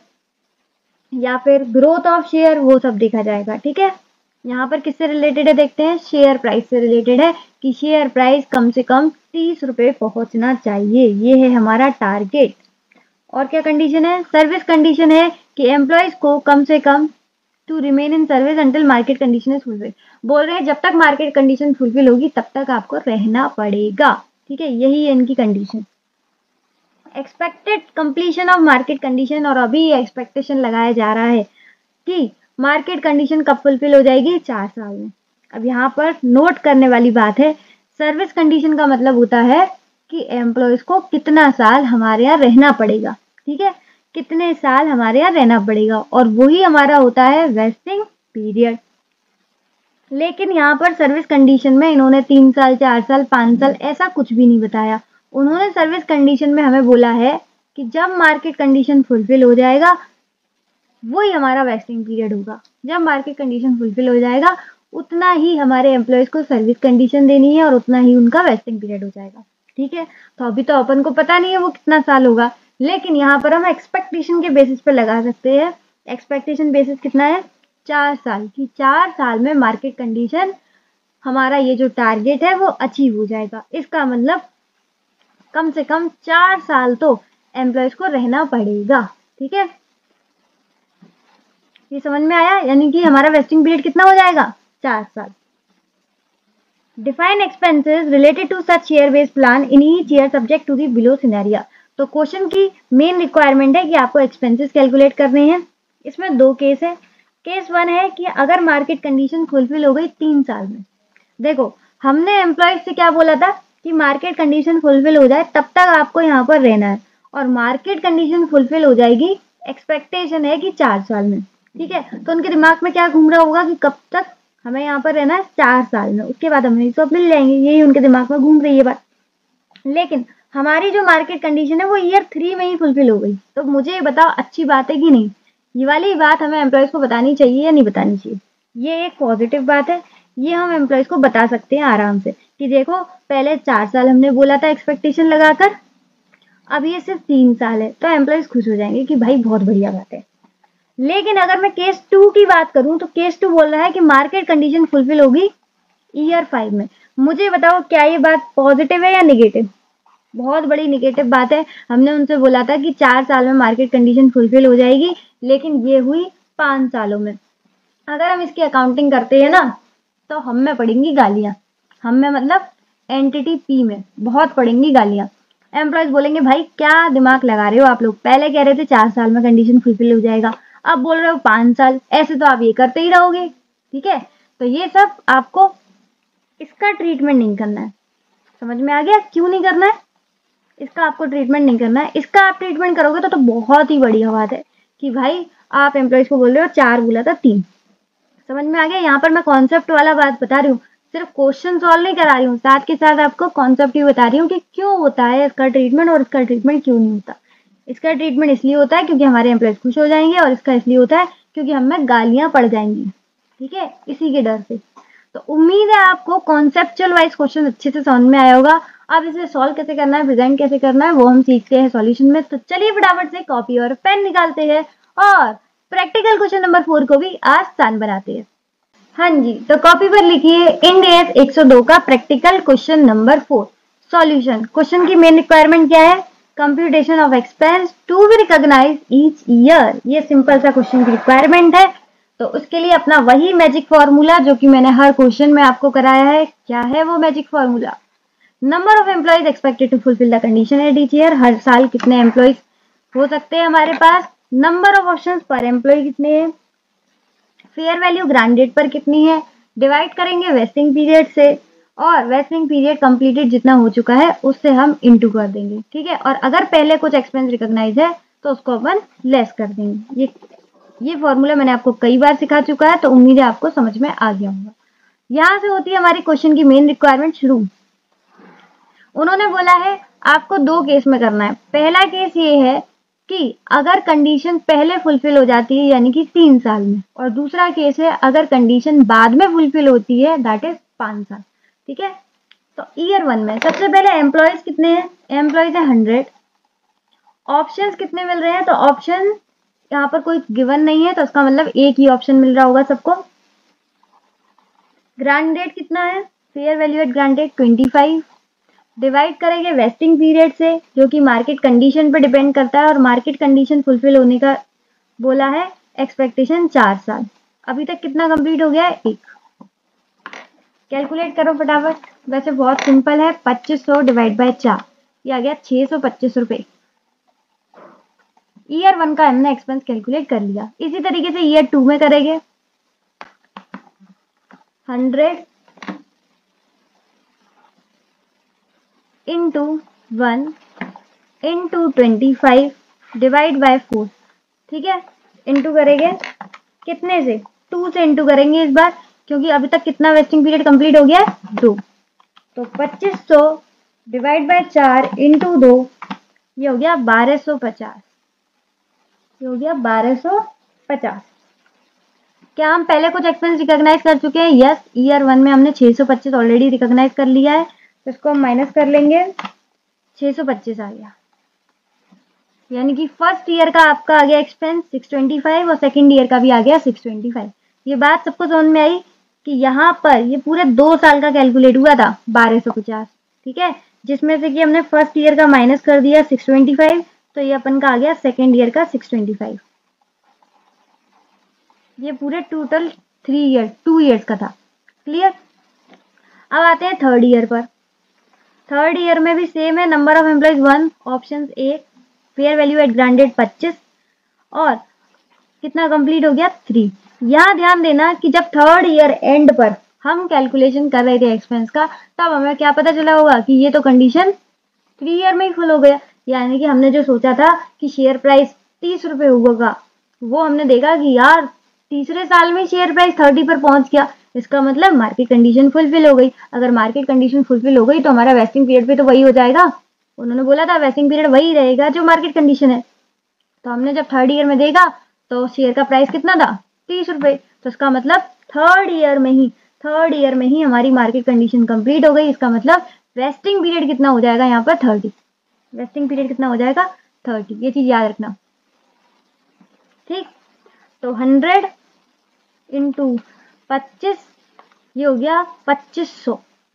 या फिर ग्रोथ ऑफ शेयर, वो सब देखा जाएगा। ठीक है, यहाँ पर किससे रिलेटेड है देखते हैं, शेयर प्राइस से रिलेटेड है कि शेयर प्राइस कम से कम तीस रुपए पहुंचना चाहिए, ये है हमारा टारगेट। और क्या कंडीशन है, सर्विस कंडीशन है कि एम्प्लॉयज को कम से कम to remain in service until market condition is fulfil. बोल रहे हैं जब तक मार्केट कंडीशन फुलफिल होगी तब तक आपको रहना पड़ेगा। ठीक है, यही है इनकी condition. Expected completion of market condition, और अभी एक्सपेक्टेशन लगाया जा रहा है कि मार्केट कंडीशन कब फुलफिल हो जाएगी, चार साल में। अब यहाँ पर नोट करने वाली बात है, सर्विस कंडीशन का मतलब होता है कि एम्प्लॉयज को कितना साल हमारे यहाँ रहना पड़ेगा, ठीक है, कितने साल हमारे यहाँ रहना पड़ेगा, और वही हमारा होता है वेस्टिंग पीरियड। लेकिन यहाँ पर सर्विस कंडीशन में इन्होंने तीन साल, चार साल, पाँच साल ऐसा कुछ भी नहीं बताया। उन्होंने सर्विस कंडीशन में हमें बोला है कि जब मार्केट कंडीशन फुलफिल हो जाएगा वही हमारा वेस्टिंग पीरियड होगा। जब मार्केट कंडीशन फुलफिल हो जाएगा उतना ही हमारे एम्प्लॉयज को सर्विस कंडीशन देनी है और उतना ही उनका वेस्टिंग पीरियड हो जाएगा, ठीक है। तो अभी तो अपन को पता नहीं है वो कितना साल होगा, लेकिन यहाँ पर हम एक्सपेक्टेशन के बेसिस पे लगा सकते हैं। एक्सपेक्टेशन बेसिस कितना है, चार साल की, चार साल में मार्केट कंडीशन हमारा ये जो टारगेट है वो अचीव हो जाएगा। इसका मतलब कम से कम चार साल तो एम्प्लॉयज को रहना पड़ेगा, ठीक है। ये समझ में आया, यानी कि हमारा वेस्टिंग पीरियड कितना हो जाएगा, चार साल। Define expenses related to such year based plan in each year subject to the below scenario. तो क्वेश्चन की मेन रिक्वायरमेंट है कि आपको एक्सपेंसेस कैलकुलेट करने हैं। इसमें दो केस है। केस वन है कि अगर मार्केट कंडीशन फुलफिल हो गई तीन साल में। देखो हमने एम्प्लॉयज से क्या बोला था कि मार्केट कंडीशन फुलफिल हो जाए तब तक आपको यहाँ पर रहना है, और मार्केट कंडीशन फुलफिल हो जाएगी, एक्सपेक्टेशन है कि चार साल में, ठीक है। तो उनके दिमाग में क्या घूम रहा होगा कि कब तक हमें यहाँ पर रहना है, चार साल में, उसके बाद हमें सब मिल जाएंगे, यही उनके दिमाग में घूम रही है बात। लेकिन हमारी जो मार्केट कंडीशन है वो ईयर थ्री में ही फुलफिल हो गई। तो मुझे ये बताओ अच्छी बात है कि नहीं, ये वाली बात हमें एम्प्लॉयज को बतानी चाहिए या नहीं बतानी चाहिए। ये एक पॉजिटिव बात है, ये हम एम्प्लॉयज को बता सकते हैं आराम से कि देखो पहले चार साल हमने बोला था एक्सपेक्टेशन लगाकर, अब ये सिर्फ तीन साल है। तो एम्प्लॉयज खुश हो जाएंगे कि भाई बहुत बढ़िया बात है। लेकिन अगर मैं केस टू की बात करूं तो केस टू बोल रहा है कि मार्केट कंडीशन फुलफिल होगी ईयर फाइव में। मुझे बताओ क्या ये बात पॉजिटिव है या निगेटिव, बहुत बड़ी निगेटिव बात है। हमने उनसे बोला था कि चार साल में मार्केट कंडीशन फुलफिल हो जाएगी, लेकिन ये हुई पांच सालों में। अगर हम इसकी अकाउंटिंग करते हैं ना तो हम में पड़ेंगी गालियां, हम में मतलब एंटिटी पी में बहुत पड़ेंगी गालियां। एम्प्लॉयज बोलेंगे भाई क्या दिमाग लगा रहे हो आप लोग, पहले कह रहे थे चार साल में कंडीशन फुलफिल हो जाएगा, अब बोल रहे हो पांच साल, ऐसे तो आप ये करते ही रहोगे, ठीक है। तो ये सब आपको इसका ट्रीटमेंट नहीं करना है, समझ में आ गया क्यों नहीं करना है, इसका आपको ट्रीटमेंट नहीं करना है। इसका आप ट्रीटमेंट करोगे तो तो बहुत ही बढ़िया बात है कि भाई आप एम्प्लॉयज को बोल रहे हो चार बोला था तीन, समझ में आ गया। यहाँ पर मैं कॉन्सेप्ट वाला बात बता रही हूँ, सिर्फ क्वेश्चन सॉल्व नहीं करा रही हूँ, साथ के साथ आपको कॉन्सेप्ट भी बता रही हूँ कि क्यों होता है इसका ट्रीटमेंट और इसका ट्रीटमेंट क्यों नहीं होता। इसका ट्रीटमेंट इसलिए होता है क्योंकि हमारे एम्प्लॉयज खुश हो जाएंगे, और इसका इसलिए होता है क्योंकि हमें गालियां पड़ जाएंगी, ठीक है, इसी के डर से। तो उम्मीद है आपको कॉन्सेप्चुअल वाइज क्वेश्चन अच्छे से समझ में आया होगा। अब इसे सॉल्व कैसे करना है, प्रेजेंट कैसे करना है, वो हम सीखते हैं सॉल्यूशन में। तो चलिए फटाफट से कॉपी और पेन निकालते हैं और प्रैक्टिकल क्वेश्चन नंबर फोर को भी आसान बनाते हैं। हाँ जी, तो कॉपी पर लिखिए इंड एएस एक सौ दो का practical question number four. Solution. Question की मेन रिक्वायरमेंट क्या है, computation of expense to be recognise each year. ये सिंपल सा क्वेश्चन की रिक्वायरमेंट है। तो उसके लिए अपना वही मैजिक फॉर्मूला जो कि मैंने हर क्वेश्चन में आपको कराया है, क्या है वो magic formula, number of employees expected to fulfil the condition at each year. हर साल कितने एम्प्लॉयज हो सकते हैं हमारे पास, number of options per employee कितने हैं, फेयर वैल्यू ग्रांडेड पर कितनी है, डिवाइड करेंगे वेस्टिंग पीरियड से, और वेस्टिंग पीरियड कंप्लीटेड जितना हो चुका है उससे हम इनटू कर देंगे, ठीक है। और अगर पहले कुछ एक्सपेंस रिकॉग्नाइज है तो उसको अपन लेस कर देंगे। ये ये फॉर्मूला मैंने आपको कई बार सिखा चुका है, तो उम्मीद है आपको समझ में आ गया होगा। यहाँ से होती है हमारी क्वेश्चन की मेन रिक्वायरमेंट शुरू। उन्होंने बोला है आपको दो केस में करना है। पहला केस ये है कि अगर कंडीशन पहले फुलफिल हो जाती है यानी कि तीन साल में, और दूसरा केस है अगर कंडीशन बाद में फुलफिल होती है दैट इज पांच साल, ठीक है। तो ईयर वन में सबसे पहले एम्प्लॉयज कितने हैं, एम्प्लॉयज है हंड्रेड। ऑप्शंस कितने मिल रहे हैं, तो ऑप्शन यहाँ पर कोई गिवन नहीं है तो इसका मतलब एक ही ऑप्शन मिल रहा होगा सबको। ग्रांड डेट कितना है, fair value at grant date twenty five, divide करेंगे वेस्टिंग पीरियड से जो कि मार्केट कंडीशन पर डिपेंड करता है, और मार्केट कंडीशन फुलफिल होने का बोला है एक्सपेक्टेशन चार साल। अभी तक कितना कंप्लीट हो गया है, एक। कैलकुलेट करो फटाफट, वैसे बहुत सिंपल है, पच्चीस सौ डिवाइड बाय चार, ये आ गया छह सौ पच्चीस रुपए। ईयर वन का हमने एक्सपेंस कैलकुलेट कर लिया। इसी तरीके से ईयर टू में करेंगे। Hundred into one into twenty five divide by four, ठीक है। इंटू करेंगे कितने से, टू से इंटू करेंगे इस बार, क्योंकि अभी तक कितना वेस्टिंग पीरियड कंप्लीट हो गया, दो। तो पच्चीस सौ डिवाइड बाय चार इंटू दो, ये हो गया बारह सौ पचास। ये हो गया बारह सौ पचास। क्या हम पहले कुछ एक्सपेंस रिकॉग्नाइज कर चुके हैं? यस, ईयर वन में हमने छह सौ पच्चीस ऑलरेडी रिकॉग्नाइज कर लिया है, तो इसको हम माइनस कर लेंगे। छह सौ पच्चीस आ गया, यानी कि फर्स्ट ईयर का आपका आ गया एक्सपेंस सिक्स ट्वेंटी फाइव और सेकंड ईयर का भी आ गया सिक्स ट्वेंटी फाइव। ये बात सबको समझ में आई कि यहाँ पर ये पूरे दो साल का कैलकुलेट हुआ था बारह सौ पचास, ठीक है, जिसमें से कि हमने फर्स्ट ईयर का माइनस कर दिया सिक्स ट्वेंटी फाइव, तो ये अपन का आ गया सेकेंड ईयर का सिक्स ट्वेंटी फाइव। ये पूरे total three year two years का था। क्लियर। अब आते हैं थर्ड ईयर पर। थर्ड ईयर में भी सेम है, number of employees one, option A, fair value at granted पच्चीस, और कितना कंप्लीट हो गया, थ्री। यहाँ ध्यान देना कि जब थर्ड ईयर एंड पर हम कैलकुलेशन कर रहे थे एक्सपेंस का, तब हमें क्या पता चला होगा कि ये तो कंडीशन थ्री ईयर में ही फुल हो गया। यानी कि हमने जो सोचा था कि शेयर प्राइस तीस रुपए होगा, वो हमने देखा कि यार तीसरे साल में शेयर प्राइस थर्टी पर पहुंच गया। इसका मतलब मार्केट कंडीशन फुलफिल हो गई। अगर मार्केट कंडीशन फुलफिल हो गई तो हमारा वेस्टिंग पीरियड पे तो वही हो जाएगा। उन्होंने बोला था वेस्टिंग पीरियड वही रहेगा जो मार्केट कंडीशन है। तो हमने जब थर्ड ईयर में देखा तो शेयर का प्राइस कितना था, तीस रुपए। तो इसका मतलब थर्ड ईयर में ही थर्ड ईयर में ही हमारी मार्केट कंडीशन कंप्लीट हो गई। इसका मतलब वेस्टिंग पीरियड कितना हो जाएगा यहाँ पर, थर्टी। वेस्टिंग पीरियड कितना हो जाएगा, थर्टी। ये चीज याद रखना, ठीक। तो हंड्रेड इंटू पच्चीस, ये हो गया पच्चीस सौ।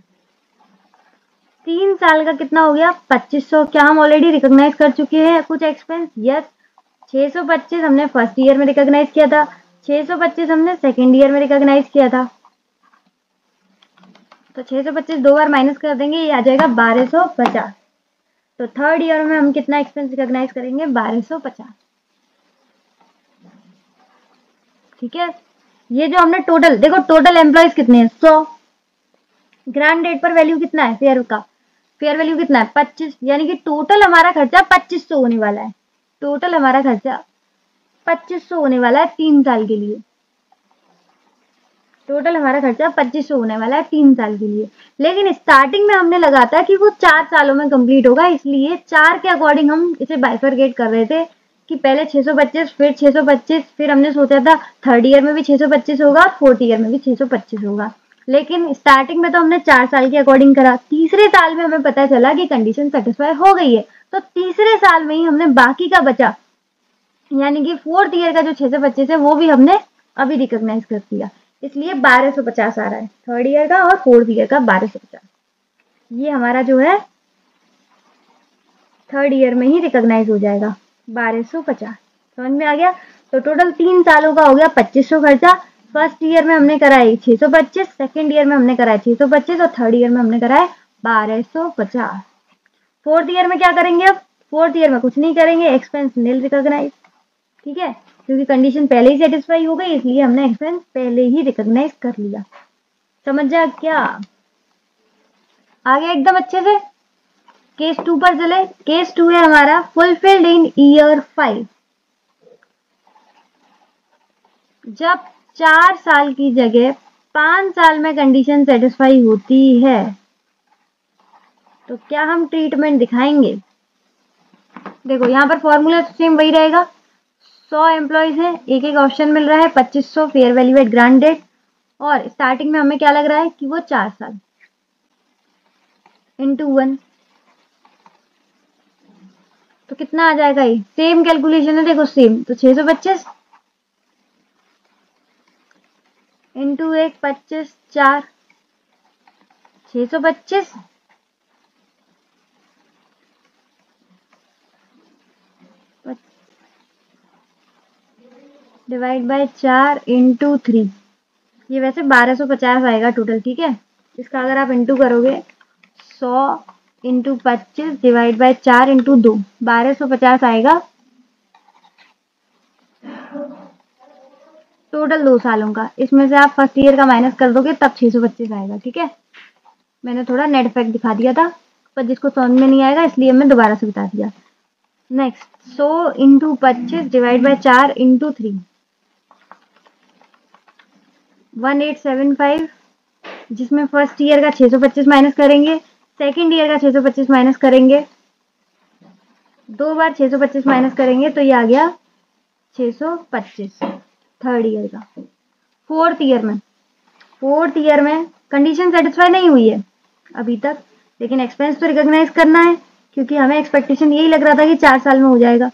तीन साल का कितना हो गया, पच्चीस सौ। क्या हम ऑलरेडी रिकॉग्नाइज कर चुके हैं कुछ एक्सपेंस? यस। छह सौ पच्चीस हमने फर्स्ट ईयर में रिकॉग्नाइज किया था, छह सौ पच्चीस हमने सेकेंड ईयर में रिकॉग्नाइज किया था। तो छह सौ पच्चीस दो बार माइनस कर देंगे, ये आ जाएगा बारह सौ पचास। तो थर्ड ईयर में हम कितना एक्सपेंस रिकॉग्नाइज करेंगे, बारह सौ पचास, ठीक है। ये जो हमने टोटल देखो, टोटल एम्प्लॉयज कितने हैं, सौ। ग्रांड डेट पर वैल्यू कितना है फेयर का, फेयर वैल्यू कितना है, पच्चीस। यानी कि टोटल हमारा खर्चा पच्चीस सौ होने वाला है। टोटल हमारा खर्चा पच्चीस सौ होने वाला है तीन साल के लिए। टोटल हमारा खर्चा पच्चीस सौ होने वाला है तीन साल के लिए। लेकिन स्टार्टिंग में हमने लगा था कि वो चार सालों में कंप्लीट होगा, इसलिए चार के अकॉर्डिंग हम इसे बाइफरकेट कर रहे थे कि पहले छह सौ पच्चीस, फिर छह सौ पच्चीस, फिर हमने सोचा था थर्ड ईयर में भी छह सौ पच्चीस होगा, फोर्थ ईयर में भी छह सौ पच्चीस होगा। लेकिन स्टार्टिंग में तो हमने चार साल के अकॉर्डिंग करा। तीसरे साल में हमें पता चला कि कंडीशन सेटिस्फाई हो गई है, तो तीसरे साल में ही हमने बाकी का बचा, यानी कि फोर्थ ईयर का जो छह सौ पच्चीस है वो भी हमने अभी रिकॉग्नाइज कर दिया। इसलिए बारह सौ पचास आ रहा है थर्ड ईयर का, और फोर्थ ईयर का बारह सौ पचास। ये हमारा जो है थर्ड ईयर में ही रिकॉग्नाइज हो जाएगा, बारह सौ पचास। समझ में आ गया। तो टोटल तीन सालों का हो गया पच्चीस सौ खर्चा। फर्स्ट ईयर में हमने कराई छह सौ पच्चीस, सेकेंड ईयर में हमने कराया छह सौ पच्चीस, और थर्ड ईयर में हमने कराया बारह सौ पचास। फोर्थ ईयर में क्या करेंगे? अब फोर्थ ईयर में कुछ नहीं करेंगे, एक्सपेंस नील रिकॉग्नाइज, ठीक है, क्योंकि कंडीशन पहले ही सेटिस्फाई हो गई, इसलिए हमने एक्सपेंस पहले ही रिकॉग्नाइज कर लिया। समझ जा क्या? आगे एकदम अच्छे से। केस टू पर चले। केस टू है हमारा फुलफिल्ड इन ईयर फाइव। जब चार साल की जगह पांच साल में कंडीशन सेटिस्फाई होती है तो क्या हम ट्रीटमेंट दिखाएंगे? देखो यहाँ पर फॉर्मूला सेम वही रहेगा। सौ एम्प्लॉयज है, एक एक ऑप्शन मिल रहा है पच्चीस सौ फेयर वैल्यू एट ग्रांडेड, और स्टार्टिंग में हमें क्या लग रहा है कि वो चार साल इंटू वन, तो कितना आ जाएगा? ये सेम कैलकुलेशन है, देखो सेम। तो छह सौ पच्चीस इंटू एक पच्चीस, चार, छह सौ पच्चीस डिवाइड बाय चार इंटू थ्री, ये वैसे बारह सौ पचास आएगा टोटल, ठीक है। इसका अगर आप इंटू करोगे सौ इंटू पच्चीस डिवाइड बाय चार इंटू दो, बारह सौ पचास आएगा। टोटल दो सालों का, इसमें से आप फर्स्ट ईयर का माइनस कर दोगे तब छह सौ पच्चीस आएगा। ठीक है, मैंने थोड़ा नेट इफेक्ट दिखा दिया था, पर जिसको समझ में नहीं आएगा इसलिए मैं दोबारा से बता दिया। नेक्स्ट, सौ इंटू पच्चीस डिवाइड बाई चार into three, one eight seven five, जिसमें फर्स्ट ईयर का छह सौ पच्चीस माइनस करेंगे, सेकेंड ईयर का छह सौ पच्चीस माइनस करेंगे, दो बार छह सौ पच्चीस माइनस करेंगे तो ये आ गया छह सौ पच्चीस थर्ड ईयर का। फोर्थ ईयर में फोर्थ ईयर में कंडीशन सेटिस्फाई नहीं हुई है अभी तक, लेकिन एक्सपेंस तो रिकॉग्नाइज करना है क्योंकि हमें एक्सपेक्टेशन यही लग रहा था कि चार साल में हो जाएगा।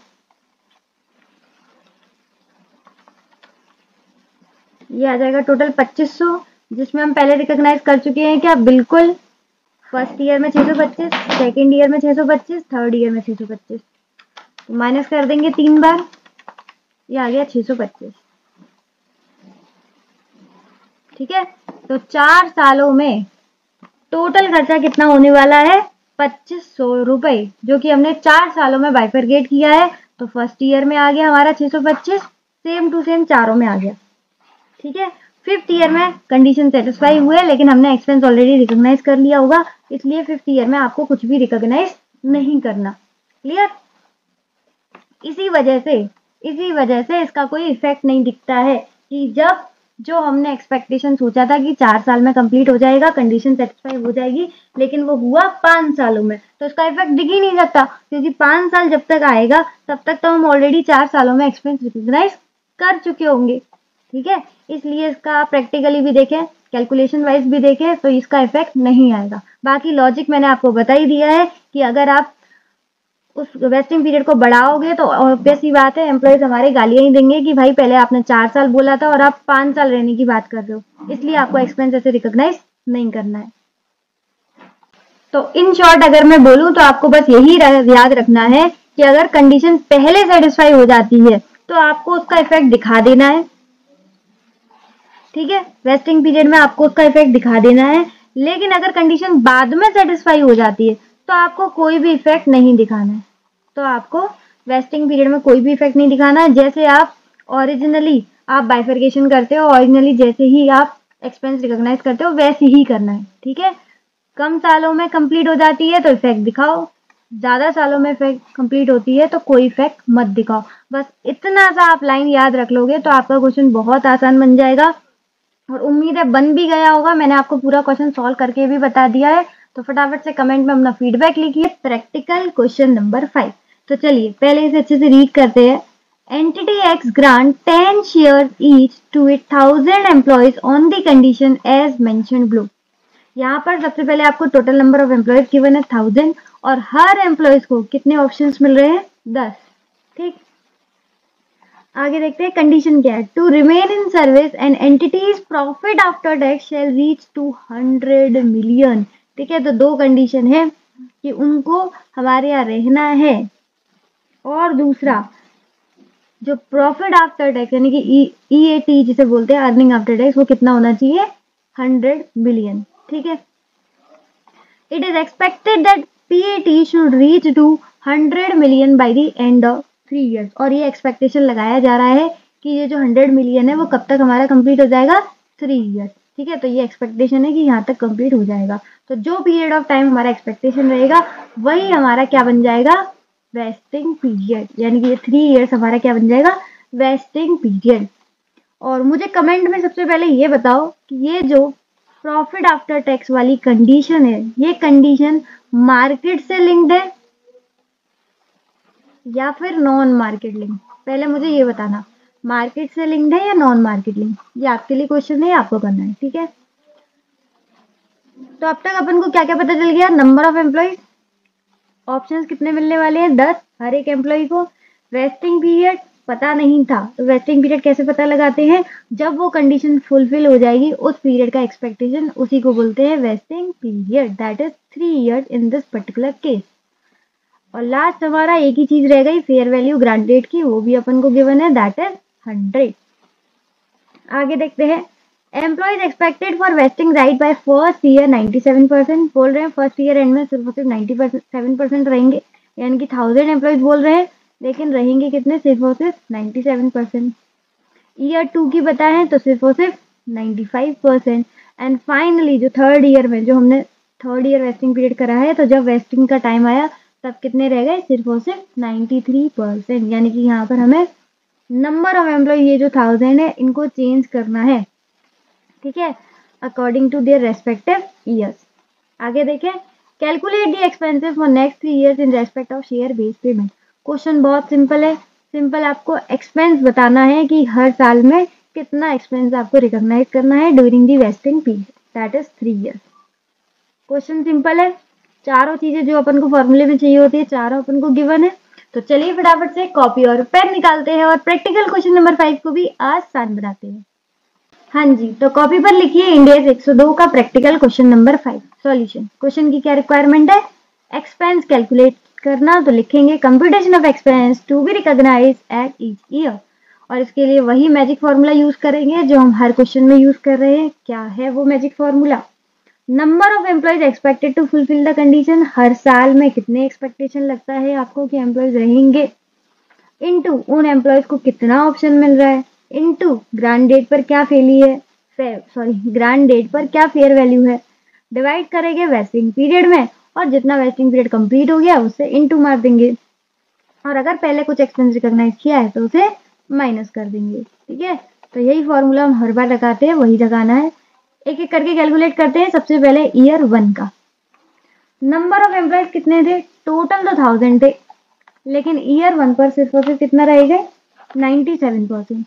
ये आ जाएगा टोटल पच्चीस सौ, जिसमें हम पहले रिकॉग्नाइज कर चुके हैं क्या, बिल्कुल। फर्स्ट ईयर में छह सौ पच्चीस, सेकेंड ईयर में छह सौ पच्चीस, थर्ड ईयर में छह सौ पच्चीस, तो माइनस कर देंगे तीन बार, ये आ गया छह सौ पच्चीस। ठीक है, तो चार सालों में टोटल खर्चा कितना होने वाला है, पच्चीस सौ रुपए, जो कि हमने चार सालों में बाइफरगेट किया है। तो फर्स्ट ईयर में आ गया हमारा छह सौ पच्चीस, सेम टू सेम चारों में आ गया। ठीक है, फिफ्थ ईयर में कंडीशन सेटिस्फाई हुए, लेकिन हमने एक्सपेंस ऑलरेडी रिकॉग्नाइज कर लिया होगा, इसलिए फिफ्थ ईयर में आपको कुछ भी रिकॉग्नाइज नहीं करना। क्लियर? इसी वजह से इसी वजह से इसका कोई इफेक्ट नहीं दिखता है कि जब जो हमने एक्सपेक्टेशन सोचा था कि चार साल में कंप्लीट हो जाएगा, कंडीशन सेटिस्फाई हो जाएगी, लेकिन वो हुआ पांच सालों में, तो इसका इफेक्ट दिख ही नहीं सकता, क्योंकि पांच साल जब तक आएगा तब तक तो हम ऑलरेडी चार सालों में एक्सपेंस रिकॉग्नाइज कर चुके होंगे। ठीक है, इसलिए इसका प्रैक्टिकली भी देखें, कैलकुलेशन वाइज भी देखें, तो इसका इफेक्ट नहीं आएगा। बाकी लॉजिक मैंने आपको बता ही दिया है कि अगर आप उस वेस्टिंग पीरियड को बढ़ाओगे तो ऑब्वियस ही बात है, एम्प्लॉयज हमारे गालियां ही देंगे कि भाई पहले आपने चार साल बोला था और आप पांच साल रहने की बात कर रहे हो, इसलिए आपको एक्सपेंस ऐसे रिकॉग्नाइज नहीं करना है। तो इन शॉर्ट अगर मैं बोलूं तो आपको बस यही याद रखना है कि अगर कंडीशन पहले सेटिस्फाई हो जाती है तो आपको उसका इफेक्ट दिखा देना है। ठीक है, वेस्टिंग पीरियड में आपको उसका इफेक्ट दिखा देना है, लेकिन अगर कंडीशन बाद में सेटिस्फाई हो जाती है तो आपको कोई भी इफेक्ट नहीं दिखाना है। तो आपको वेस्टिंग पीरियड में कोई भी इफेक्ट नहीं दिखाना है। जैसे आप ओरिजिनली आप बाइफरकेशन करते हो, ओरिजिनली जैसे ही आप एक्सपेंस रिकॉग्नाइज करते हो वैसे ही करना है। ठीक है, कम सालों में कंप्लीट हो जाती है तो इफेक्ट दिखाओ, ज्यादा सालों में इफेक्ट कंप्लीट होती है तो कोई इफेक्ट मत दिखाओ। बस इतना सा आप लाइन याद रख लोगे तो आपका क्वेश्चन बहुत आसान बन जाएगा, और उम्मीद है बन भी गया होगा। मैंने आपको पूरा क्वेश्चन सॉल्व करके भी बता दिया है, तो फटाफट से कमेंट में अपना फीडबैक लिखिए। प्रैक्टिकल क्वेश्चन नंबर फाइव, तो चलिए पहले इसे अच्छे से रीड करते हैं। Entity X grant ten share each to it thousand employees on the condition as mentioned below. यहाँ पर सबसे पहले आपको total number of employees given है थाउजेंड, और हर एम्प्लॉयज को कितने ऑप्शंस मिल रहे हैं, दस। ठीक, आगे देखते हैं कंडीशन क्या है। To remain in service and entities profit after tax shall reach to hundred million. ठीक है, तो दो कंडीशन है कि उनको हमारे यहाँ रहना है, और दूसरा जो प्रॉफिट आफ्टर टैक्स यानी कि ई ए टी जिसे बोलते हैं, अर्निंग आफ्टर टैक्स, वो कितना होना चाहिए, हंड्रेड मिलियन। ठीक है, it is expected that P A T should reach to hundred million by the end of three years. और ये एक्सपेक्टेशन लगाया जा रहा है कि ये जो हंड्रेड मिलियन है वो कब तक हमारा कंप्लीट हो जाएगा, थ्री इयर्स। ठीक है, तो ये एक्सपेक्टेशन है कि यहाँ तक कंप्लीट हो जाएगा। तो जो पीरियड ऑफ टाइम हमारा एक्सपेक्टेशन रहेगा वही हमारा क्या बन जाएगा, वेस्टिंग पीरियड, यानी कि ये थ्री इयर्स हमारा क्या बन जाएगा, वेस्टिंग पीरियड। और मुझे कमेंट में सबसे पहले ये बताओ कि ये जो प्रॉफिट आफ्टर टैक्स वाली कंडीशन है, ये कंडीशन मार्केट से लिंक्ड है या फिर नॉन मार्केट लिंक। पहले मुझे ये बताना, मार्केट से लिंक्ड है या नॉन मार्केट लिंक। ये आपके लिए क्वेश्चन है, आपको करना है। ठीक है, तो अब तक अपन को क्या क्या पता चल गया, नंबर ऑफ एम्प्लॉयज, ऑप्शंस कितने मिलने वाले हैं, दस हर एक एम्प्लॉय को। वेस्टिंग पीरियड पता नहीं था, तो वेस्टिंग पीरियड कैसे पता लगाते हैं, जब वो कंडीशन फुलफिल हो जाएगी उस पीरियड का एक्सपेक्टेशन, उसी को बोलते हैं vesting period, that is three years in this particular case. और लास्ट हमारा एक ही चीज रह गई, फेयर वैल्यू ग्रांटेड की, वो भी अपन को गिवन है, दैट इज हंड्रेड। आगे देखते हैं, employees expected for vesting right by first year ninety seven percent. बोल रहे हैं फर्स्ट ईयर एंड में सिर्फ और सिर्फ नाइन्टी सेवन परसेंट रहेंगे, यानी कि थाउजेंड एम्प्लॉयज बोल रहे हैं, लेकिन रहेंगे कितने, सिर्फ और सिर्फ ninety seven percent. Year two की बताएं तो सिर्फ और सिर्फ ninety five percent. And finally जो थर्ड ईयर में जो हमने थर्ड ईयर वेस्टिंग पीरियड करा है, तो जब वेस्टिंग का टाइम आया तब कितने रह गए, सिर्फ और सिर्फ नाइन्टी थ्री परसेंट। यानी कि यहाँ पर हमें नंबर ऑफ एम्प्लॉय ये जो थाउजेंड है इनको चेंज करना है, ठीक है, according to their respective years. आगे देखें, calculate the expenses for next three years in respect of share based payment. Question बहुत सिंपल है, सिंपल आपको एक्सपेंस बताना है कि हर साल में कितना एक्सपेंस आपको रिकॉग्नाइज करना है during the vesting period, that is three years. Question simple है, चारों चीजें जो अपन को फॉर्मूले में चाहिए होती है चारों अपन को गिवन है। तो चलिए फटाफट से कॉपी और पेन निकालते हैं और प्रैक्टिकल क्वेश्चन नंबर फाइव को भी आसान बनाते हैं। हाँ जी, तो कॉपी पर लिखिए इंडेक्स एक सौ दो का practical question number five solution. Question की क्या रिक्वायरमेंट है, एक्सपेंस कैलकुलेट करना, तो लिखेंगे computation of expense to be recognise at each year. और इसके लिए वही मैजिक फॉर्मूला यूज करेंगे जो हम हर क्वेश्चन में यूज कर रहे हैं। क्या है वो magic formula, number of employees expected to fulfil the condition, हर साल में कितने एक्सपेक्टेशन लगता है आपको कि एम्प्लॉयज रहेंगे, इनटू उन एम्प्लॉयज को कितना ऑप्शन मिल रहा है, इनटू ग्रांड डेट पर क्या फेली है, सॉरी ग्रांड डेट पर क्या फेयर वैल्यू है, डिवाइड करेंगे वेस्टिंग पीरियड में, और जितना वेस्टिंग पीरियड कंप्लीट हो गया उससे इनटू मार देंगे, और अगर पहले कुछ एक्सपेंस रिकॉग्नाइज किया है तो उसे माइनस कर देंगे, ठीक है। तो यही फॉर्मूला हम हर बार लगाते हैं, वही लगाना है। एक एक करके कैलकुलेट करते हैं। सबसे पहले ईयर वन का नंबर ऑफ एम्प्लॉयज कितने थे, टोटल तो थाउजेंड थे, लेकिन ईयर वन पर सिर्फ और सिर्फ कितना रहेगा, नाइन्टी सेवन परसेंट,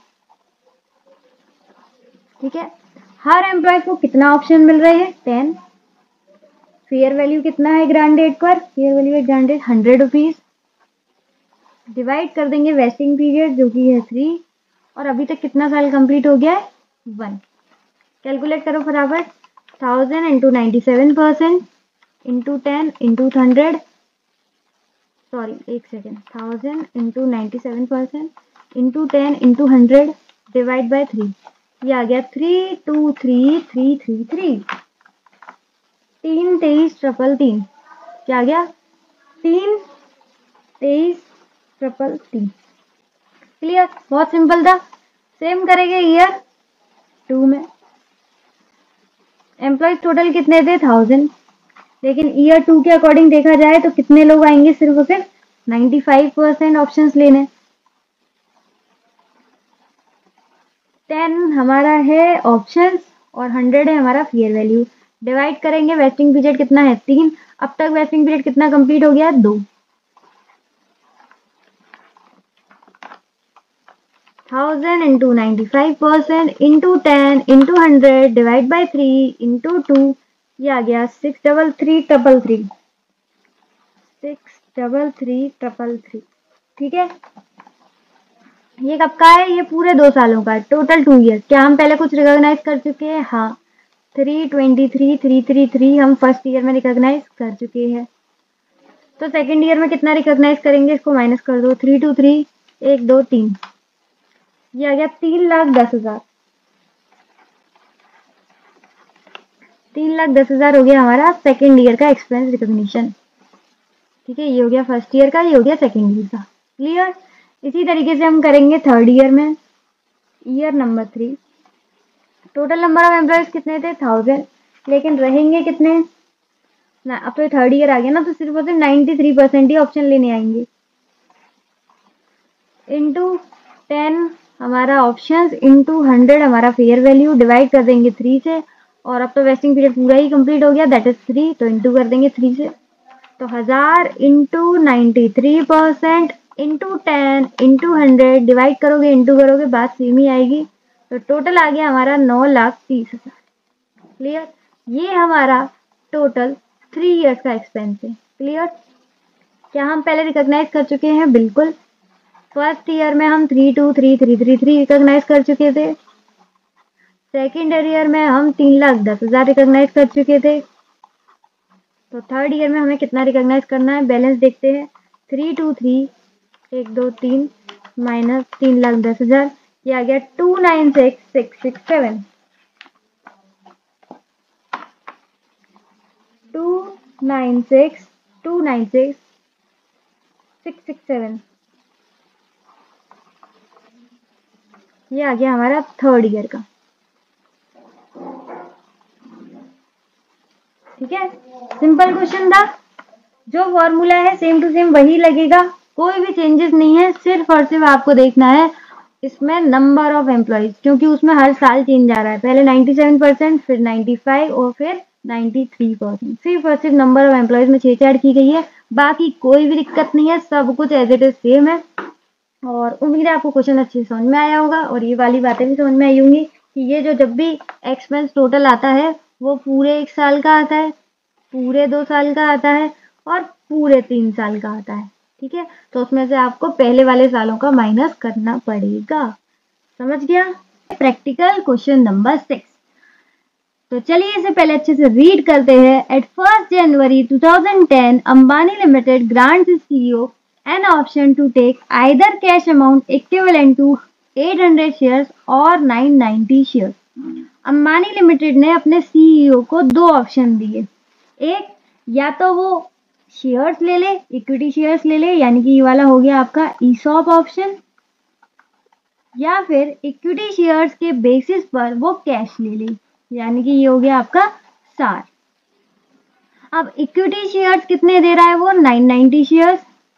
ठीक है। हर एम्प्लॉय को कितना ऑप्शन मिल रहे हैं, टेन। फेयर वैल्यू कितना है ग्रांड डेट पर, फेयर वैल्यू है grant date hundred rupees, divide कर देंगे वेस्टिंग पीरियड जो कि है थ्री, और अभी तक कितना साल कंप्लीट हो गया है, वन। कैलकुलेट करो फटाफट, thousand into ninety seven percent into ten into hundred, sorry एक second, thousand into ninety seven percent into ten into hundred divide by three, ये आ गया three two three three three three, तीन तेईस triple तीन, क्या आ गया, तीन तेईस ट्रिपल तीन। क्लियर, बहुत सिंपल था। सेम करेंगे ईयर टू में, एम्प्लॉयज टोटल कितने थे, थाउजेंड, लेकिन ईयर टू के अकॉर्डिंग देखा जाए तो कितने लोग आएंगे, सिर्फ और सिर्फ नाइन्टी फाइव परसेंट ऑप्शन लेने। टेन हमारा है ऑप्शंस और हंड्रेड है हमारा फेयर वैल्यू। डिवाइड करेंगे, वेस्टिंग पीरियड कितना है, तीन, अब तक वेस्टिंग पीरियड कितना कंप्लीट हो गया, दो। Thousand into ninety five percent into ten into hundred divide by three into two, ये आ गया six double three triple three, six double three triple three, ठीक है। ये कब का है, ये पूरे दो सालों का है, टोटल टू ईयर। क्या हम पहले कुछ रिकॉग्नाइज कर चुके हैं, हाँ, three twenty three three three three हम फर्स्ट ईयर में रिकॉग्नाइज कर चुके हैं। तो सेकंड ईयर में कितना रिकॉग्नाइज करेंगे, इसको माइनस कर दो, थ्री टू थ्री, एक दो तीन, ये आ गया तीन लाख दस हजार, तीन लाख दस हजार हो गया हमारा सेकेंड ईयर का एक्सपेंस रिकॉग्निशन, ठीक है। ये हो गया फर्स्ट ईयर का, ये हो गया सेकेंड ईयर का। क्लियर, इसी तरीके से हम करेंगे थर्ड ईयर में। Year number three, total number of employees कितने थे, थाउजेंड, लेकिन रहेंगे कितने ना, अब तो थर्ड ईयर आ गया ना, तो सिर्फ और सिर्फ नाइन्टी थ्री परसेंट ही ऑप्शन लेने आएंगे, इंटू टेन हमारा ऑप्शंस इंटू हंड्रेड हमारा फेयर वैल्यू, डिवाइड कर देंगे थ्री से, और अब तो वेस्टिंग पीरियड पूरा ही कंप्लीट हो गया, दैट इज थ्री, तो इंटू कर देंगे थ्री से, तो हजार into ninety three percent into ten into hundred divide करोगे इंटू करोगे बात सेम ही आएगी, तो टोटल आ गया हमारा नौ लाख तीस हजार। क्लियर, ये हमारा टोटल थ्री इयर्स का एक्सपेंस है। क्लियर, क्या हम पहले रिकॉग्नाइज कर चुके हैं, बिल्कुल। फर्स्ट ईयर में हम three two three three three three recognise कर चुके थे, सेकेंड ईयर में हम तीन लाख दस हजार रिकॉग्नाइज कर चुके थे, तो थर्ड ईयर में हमें कितना रिकॉग्नाइज करना है, बैलेंस देखते हैं, थ्री टू थ्री, एक दो तीन, माइनस तीन लाख दस हजार, ये आ गया two nine six six six seven, two nine six two nine six six six seven. ये आ गया हमारा थर्ड ईयर का। ठीक है, सिंपल क्वेश्चन था, जो फॉर्मूला है सेम टू सेम वही लगेगा, कोई भी चेंजेस नहीं है। सिर्फ और सिर्फ आपको देखना है इसमें नंबर ऑफ एम्प्लॉइज, क्योंकि उसमें हर साल चेंज आ रहा है, पहले सत्तानवे परसेंट, फिर पचानवे और फिर तिरानवे परसेंट। सिर्फ और सिर्फ नंबर ऑफ एम्प्लॉइज में छेड़छाड़ की गई है, बाकी कोई भी दिक्कत नहीं है, सब कुछ एज इट इज सेम है। और उम्मीद है आपको क्वेश्चन अच्छे से समझ में आया होगा और ये वाली बातें भी समझ में आई होंगी कि ये जो जब भी एक्सपेंस टोटल आता है वो पूरे एक साल का आता है, पूरे दो साल का आता है और पूरे तीन साल का आता है। ठीक है, तो उसमें से आपको पहले वाले सालों का माइनस करना पड़ेगा। समझ गया? Practical question number six. तो चलिए इसे पहले अच्छे से रीड करते हैं। At first January two thousand ten Ambani limited grants its C E O an option to take either cash amount equivalent to eight hundred shares और nine ninety shares। Ambani limited ने अपने सीईओ को दो ऑप्शन दिए, एक या तो वो शेयर्स ले ले, इक्विटी शेयर्स ले ले, यानी कि ये वाला हो गया आपका ईसॉप ऑप्शन, या फिर इक्विटी शेयर्स के बेसिस पर वो कैश ले ले, यानी कि ये हो गया आपका सार। अब इक्विटी शेयर्स कितने दे रहा है वो नौ सौ नब्बे शेयर्स,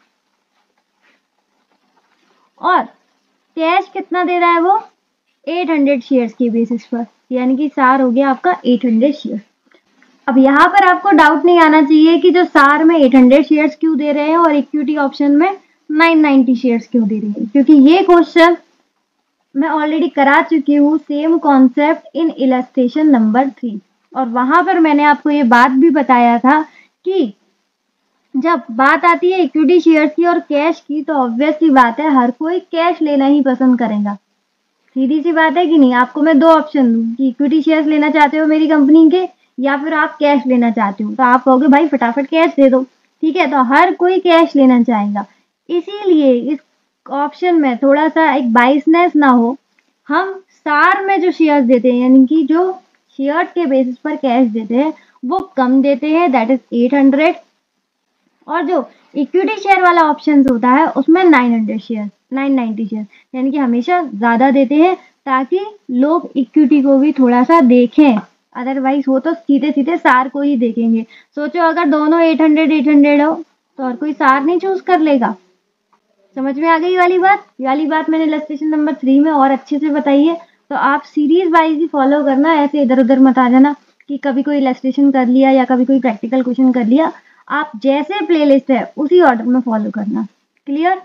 और कैश कितना दे रहा है वो आठ सौ शेयर्स के बेसिस पर, यानी कि सार हो गया आपका आठ सौ शेयर्स। अब यहाँ पर आपको डाउट नहीं आना चाहिए कि जो सार में आठ सौ शेयर्स क्यों दे रहे हैं और इक्विटी ऑप्शन में नौ सौ नब्बे शेयर्स क्यों दे रहे हैं, क्योंकि ये क्वेश्चन मैं ऑलरेडी करा चुकी हूँ same concept in illustration number three, और वहां पर मैंने आपको ये बात भी बताया था कि जब बात आती है इक्विटी शेयर्स की और कैश की तो ऑब्वियस सी बात है हर कोई कैश लेना ही पसंद करेगा। सीधी सी बात है कि नहीं? आपको मैं दो ऑप्शन दूं कि इक्विटी शेयर्स लेना चाहते हो मेरी कंपनी के या फिर आप कैश लेना चाहते हो, तो आप कहोगे भाई फटाफट कैश दे दो। ठीक है, तो हर कोई कैश लेना चाहेगा, इसीलिए इस ऑप्शन में थोड़ा सा एक बाइसनेस ना हो, हम सार में जो शेयर्स देते हैं यानी कि जो शेयर्स के बेसिस पर कैश देते हैं वो कम देते हैं, दैट इज आठ सौ, और जो इक्विटी शेयर वाला ऑप्शन होता है उसमें नौ सौ शेयर नौ सौ नब्बे शेयर, यानी कि हमेशा ज़्यादा देते हैं ताकि लोग इक्विटी को भी थोड़ा सा देखें, अदरवाइज हो तो सीधे सीधे सार को ही देखेंगे। सोचो अगर दोनों आठ सौ आठ सौ हो तो और कोई सार नहीं चूज कर लेगा। समझ में आ गई वाली बात? ये वाली बात मैंने इलस्ट्रेशन नंबर थ्री में और अच्छे से बताई है, तो आप सीरीज वाइज ही फॉलो करना, ऐसे इधर उधर मत आ जाना कि कभी कोई इलस्ट्रेशन कर लिया या कभी कोई प्रैक्टिकल क्वेश्चन कर लिया। आप जैसे प्लेलिस्ट है उसी ऑर्डर में फॉलो करना। क्लियर?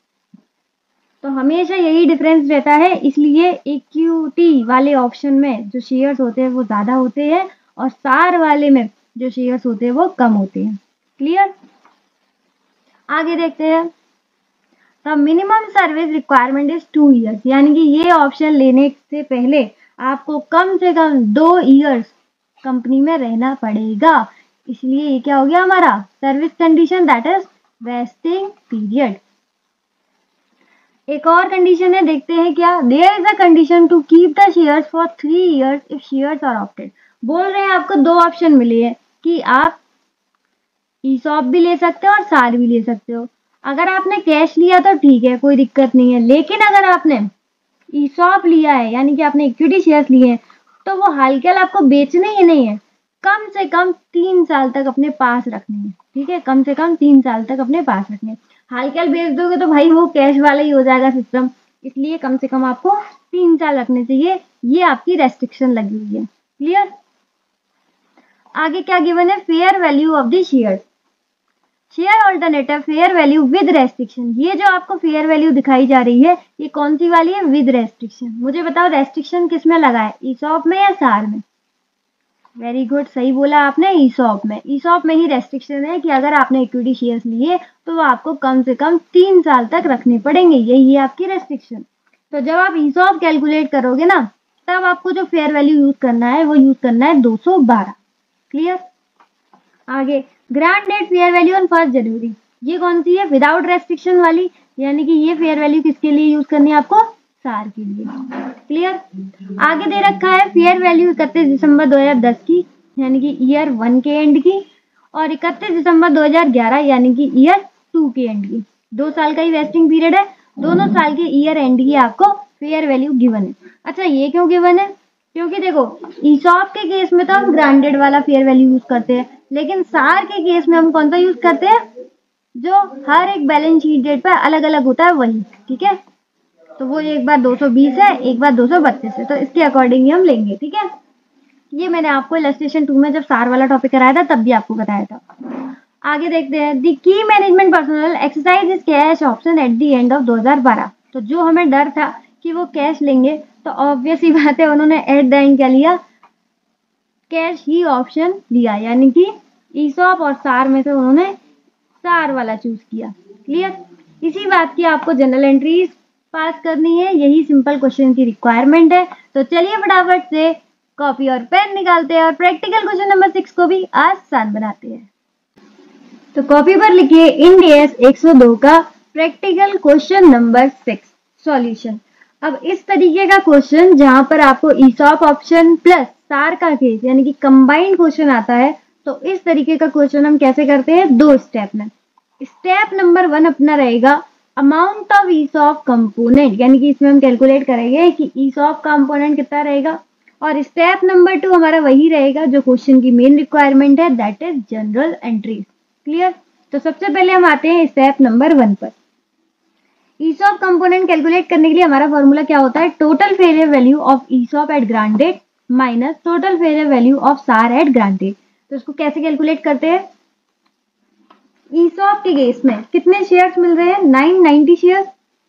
तो हमेशा यही डिफरेंस रहता है, इसलिए इक्विटी वाले ऑप्शन में जो शेयर्स होते हैं वो ज़्यादा होते हैं और सार वाले में जो शेयर्स होते हैं वो कम होते हैं। क्लियर? आगे देखते हैं। The minimum service requirement is two years, यानी कि ये ऑप्शन लेने से पहले आपको कम से कम दो ईयर्स कंपनी में रहना पड़ेगा, इसलिए ये क्या हो गया हमारा service condition, that is vesting period. एक और कंडीशन है, देखते हैं क्या। There is a condition to keep the shares for three years if shares are opted. बोल रहे हैं आपको दो ऑप्शन मिले हैं कि आप ईसॉप भी ले सकते हो और सार भी ले सकते हो। अगर आपने कैश लिया तो ठीक है, कोई दिक्कत नहीं है, लेकिन अगर आपने ईसॉप लिया है यानी कि आपने इक्विटी शेयर्स लिए हैं तो वो हालकेल आपको बेचने ही नहीं है, कम से कम तीन साल तक अपने पास रखने हैं। ठीक है, कम से कम तीन साल तक अपने पास रखने हैं। हालकेल बेच दोगे तो भाई वो कैश वाला ही हो जाएगा सिस्टम, इसलिए कम से कम आपको तीन साल रखने चाहिए, ये आपकी रेस्ट्रिक्शन लगी हुई है। क्लियर? आगे क्या गिवन है, fair value of the share, share alternative fair value with restriction. ये जो आपको फेयर वैल्यू दिखाई जा रही है ये कौन सी वाली है, विद रेस्ट्रिक्शन। मुझे बताओ रेस्ट्रिक्शन किस में लगा है, ईसॉप में या सार में? वेरी गुड, सही बोला आपने, ईसॉप में। ईसॉप में ही रेस्ट्रिक्शन है कि अगर आपने इक्विटी शेयर्स लिए तो वो आपको कम से कम तीन साल तक रखने पड़ेंगे, यही है आपकी रेस्ट्रिक्शन। तो जब आप ईसॉप कैलकुलेट करोगे ना तब आपको जो फेयर वैल्यू यूज करना है वो यूज करना है दो सौ बारह। क्लियर? आगे grant date fair value on first January, ये कौन सी है, विदाउट रेस्ट्रिक्शन वाली, यानी कि ये फेयर वैल्यू किसके लिए यूज करनी है आपको, सार के लिए। क्लियर? आगे दे रखा है फेयर वैल्यू इकतीस दिसंबर दो हज़ार दस की, यानी कि ईयर वन के एंड की, और इकतीस दिसंबर दो हज़ार ग्यारह यानी कि ईयर टू के एंड की। दो साल का ही वेस्टिंग पीरियड है, दोनों साल के ईयर एंड की आपको फेयर वैल्यू गिवन है। अच्छा ये क्यों गिवन है? क्योंकि देखो ईसॉप के केस में तो हम ग्रांटेड वाला फेयर वैल्यू यूज करते हैं, लेकिन सार के केस में हम कौन सा यूज करते हैं? जो हर एक बैलेंस शीट डेट पर अलग अलग होता है वही। ठीक है, तो वो एक बार दो सौ बीस है, एक बार दो सौ बत्तीस है, तो इसके अकॉर्डिंग ही हम लेंगे। ठीक है, ये मैंने आपको इलस्ट्रेशन टू में जब सार वाला टॉपिक कराया था तब भी आपको बताया था। आगे देखते हैं, the key management personnel exercise is cash option at the end of दो हज़ार बारह। तो जो हमें डर था कि वो कैश लेंगे, तो ऑब्वियस ही बात है उन्होंने एट द एंड क्या लिया? कैश ही ऑप्शन लिया, यानी कि ईसॉप और सार में से उन्होंने सार वाला चूज किया। क्लियर? इसी बात की आपको जनरल एंट्रीज पास करनी है, यही सिंपल क्वेश्चन की रिक्वायरमेंट है। तो चलिए फटाफट से कॉपी और पेन निकालते हैं और प्रैक्टिकल क्वेश्चन नंबर सिक्स को भी आसान बनाते हैं। तो कॉपी पर लिखिए इंडेस एक सौ दो का practical question number six solution. अब इस तरीके का क्वेश्चन जहां पर आपको ईसॉप ऑप्शन प्लस सार का केस यानी कि कंबाइंड क्वेश्चन आता है, तो इस तरीके का क्वेश्चन हम कैसे करते हैं? दो स्टेप में। स्टेप नंबर वन अपना रहेगा अमाउंट ऑफ ईसॉप कंपोनेंट, यानी कि इसमें हम कैलकुलेट करेंगे कि ईसॉप कंपोनेंट कितना रहेगा। और स्टेप नंबर टू हमारा वही रहेगा जो क्वेश्चन की मेन रिक्वायरमेंट है, that is journal entry. Clear? तो सबसे पहले हम आते हैं स्टेप नंबर वन पर। ईसॉप कंपोनेंट कैलकुलेट करने के लिए हमारा फॉर्मूला क्या होता है? Total fair value of ESOP at granted minus total fair value of सार एट ग्रांटेड। तो इसको कैसे कैलकुलेट करते हैं? ईसॉप के केस में कितने शेयर्स मिल रहे हैं? Nine ninety shares.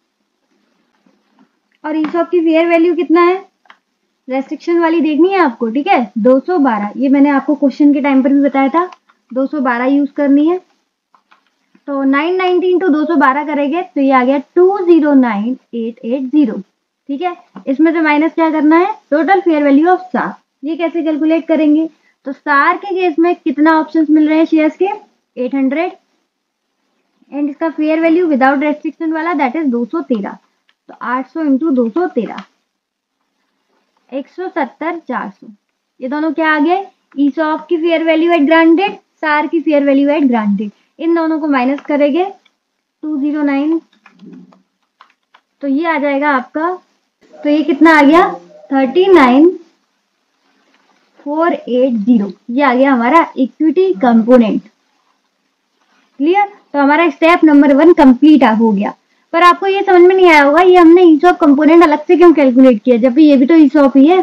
और ईसॉप की फेयर वैल्यू कितना है? रेस्ट्रिक्शन वाली देखनी है आपको, ठीक है, दो सौ बारह। ये मैंने आपको क्वेश्चन के टाइम पर भी बताया था, दो सौ बारह यूज करनी है। तो नाइन नाइंटी इंटू दो सौ बारह करेंगे तो ये आ गया two zero nine eight eight zero. ठीक है, इसमें से माइनस क्या करना है? टोटल फेयर वैल्यू ऑफ सार। ये कैसे कैलकुलेट करेंगे? तो सार के केस में कितना ऑप्शंस मिल रहे हैं शेयर्स के? Eight hundred. एंड इसका फेयर वैल्यू विदाउट रेस्ट्रिक्शन वाला दैट इज दो सौ तेरह। तो आठ सौ इंटू दो सौ तेरह, एक सौ सत्तर चार सौ। ये दोनों क्या आ गए? ईसॉप की fair value at granted, SAR की फेयर वैल्यू एट ग्रांटेड। इन दोनों को माइनस करेंगे टू ज़ीरो नाइन, तो ये आ जाएगा आपका, तो ये कितना आ गया? Thirty nine four eight zero. ये आ गया हमारा इक्विटी कंपोनेंट। क्लियर? तो हमारा स्टेप नंबर वन कंप्लीट हो गया। पर आपको ये समझ में नहीं आया होगा ये हमने ईसॉप कंपोनेंट अलग से क्यों कैलकुलेट किया, जब ये भी तो ईसॉप ही है।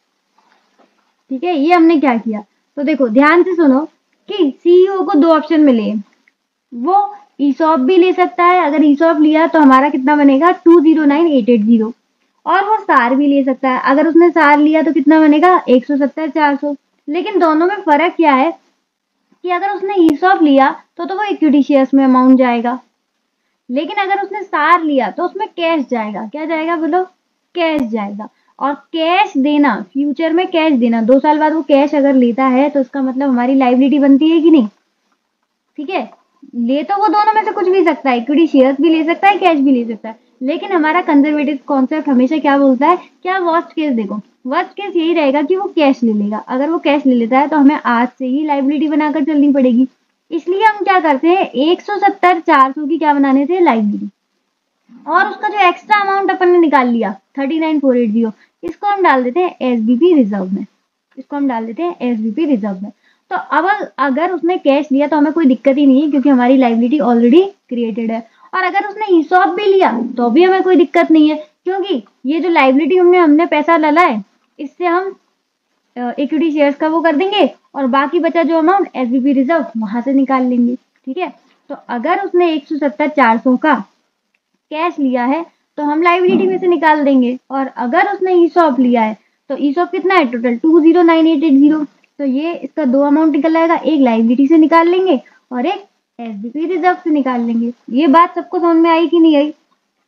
ठीक है, ये हमने क्या किया? तो देखो ध्यान से सुनो कि सीईओ को दो ऑप्शन मिले, वो ईसॉप भी ले सकता है। अगर ईसॉप लिया तो हमारा कितना बनेगा? Two zero nine eight eight zero. और वो सार भी ले सकता है, अगर उसने सार लिया तो कितना बनेगा? एक सौ सत्तर चार सौ। लेकिन दोनों में फर्क क्या है कि अगर उसने ईसॉप लिया तो तो वो इक्विटी शेयर्स में अमाउंट जाएगा, लेकिन अगर उसने सार लिया तो उसमें कैश जाएगा। क्या जाएगा बोलो? कैश जाएगा। और कैश देना, फ्यूचर में कैश देना, दो साल बाद वो कैश अगर लेता है तो उसका मतलब हमारी लायबिलिटी बनती है कि नहीं? ठीक है, ले तो वो दोनों में से कुछ भी सकता है, इक्विटी शेयर्स भी ले सकता है, कैश भी ले सकता है, लेकिन हमारा कंजर्वेटिव कॉन्सेप्ट हमेशा क्या बोलता है? क्या वर्स्ट केस देखो, वर्स्ट केस यही रहेगा कि वो कैश ले लेगा। अगर वो कैश ले लेता है तो हमें आज से ही लायबिलिटी बनाकर चलनी पड़ेगी। इसलिए हम क्या करते हैं? एक सौ सत्तर चार सौ की क्या बनाने थे? लायबिलिटी। और उसका जो एक्स्ट्रा अमाउंट अपन ने निकाल लिया thirty nine four eight zero, इसको हम डाल देते हैं एसबीपी रिजर्व में। इसको हम डाल देते हैं एसबीपी रिजर्व में। तो अब अगर उसने कैश लिया तो हमें कोई दिक्कत ही नहीं है, क्योंकि हमारी लायबिलिटी ऑलरेडी क्रिएटेड है। और अगर उसने ईसॉप भी लिया तो भी हमें कोई दिक्कत नहीं है, क्योंकि ये जो लायबिलिटी हमने हमने पैसा डाला है इससे हम इक्विटी शेयर्स का वो कर देंगे और बाकी बचा जो अमाउंट एसबीपी रिजर्व वहां से निकाल लेंगे। ठीक है, तो अगर उसने एक सौ सत्तर चार सौ का कैश लिया है तो हम लायबिलिटी में से निकाल देंगे, और अगर उसने ईसॉप लिया है तो ईसॉप कितना है total? Two zero nine eight eight zero. तो ये इसका दो अमाउंट निकल आएगा, एक लायबिलिटी से निकाल लेंगे और एक एसबीपी रिजर्व से निकाल लेंगे। ये बात सबको समझ में आई कि नहीं आई?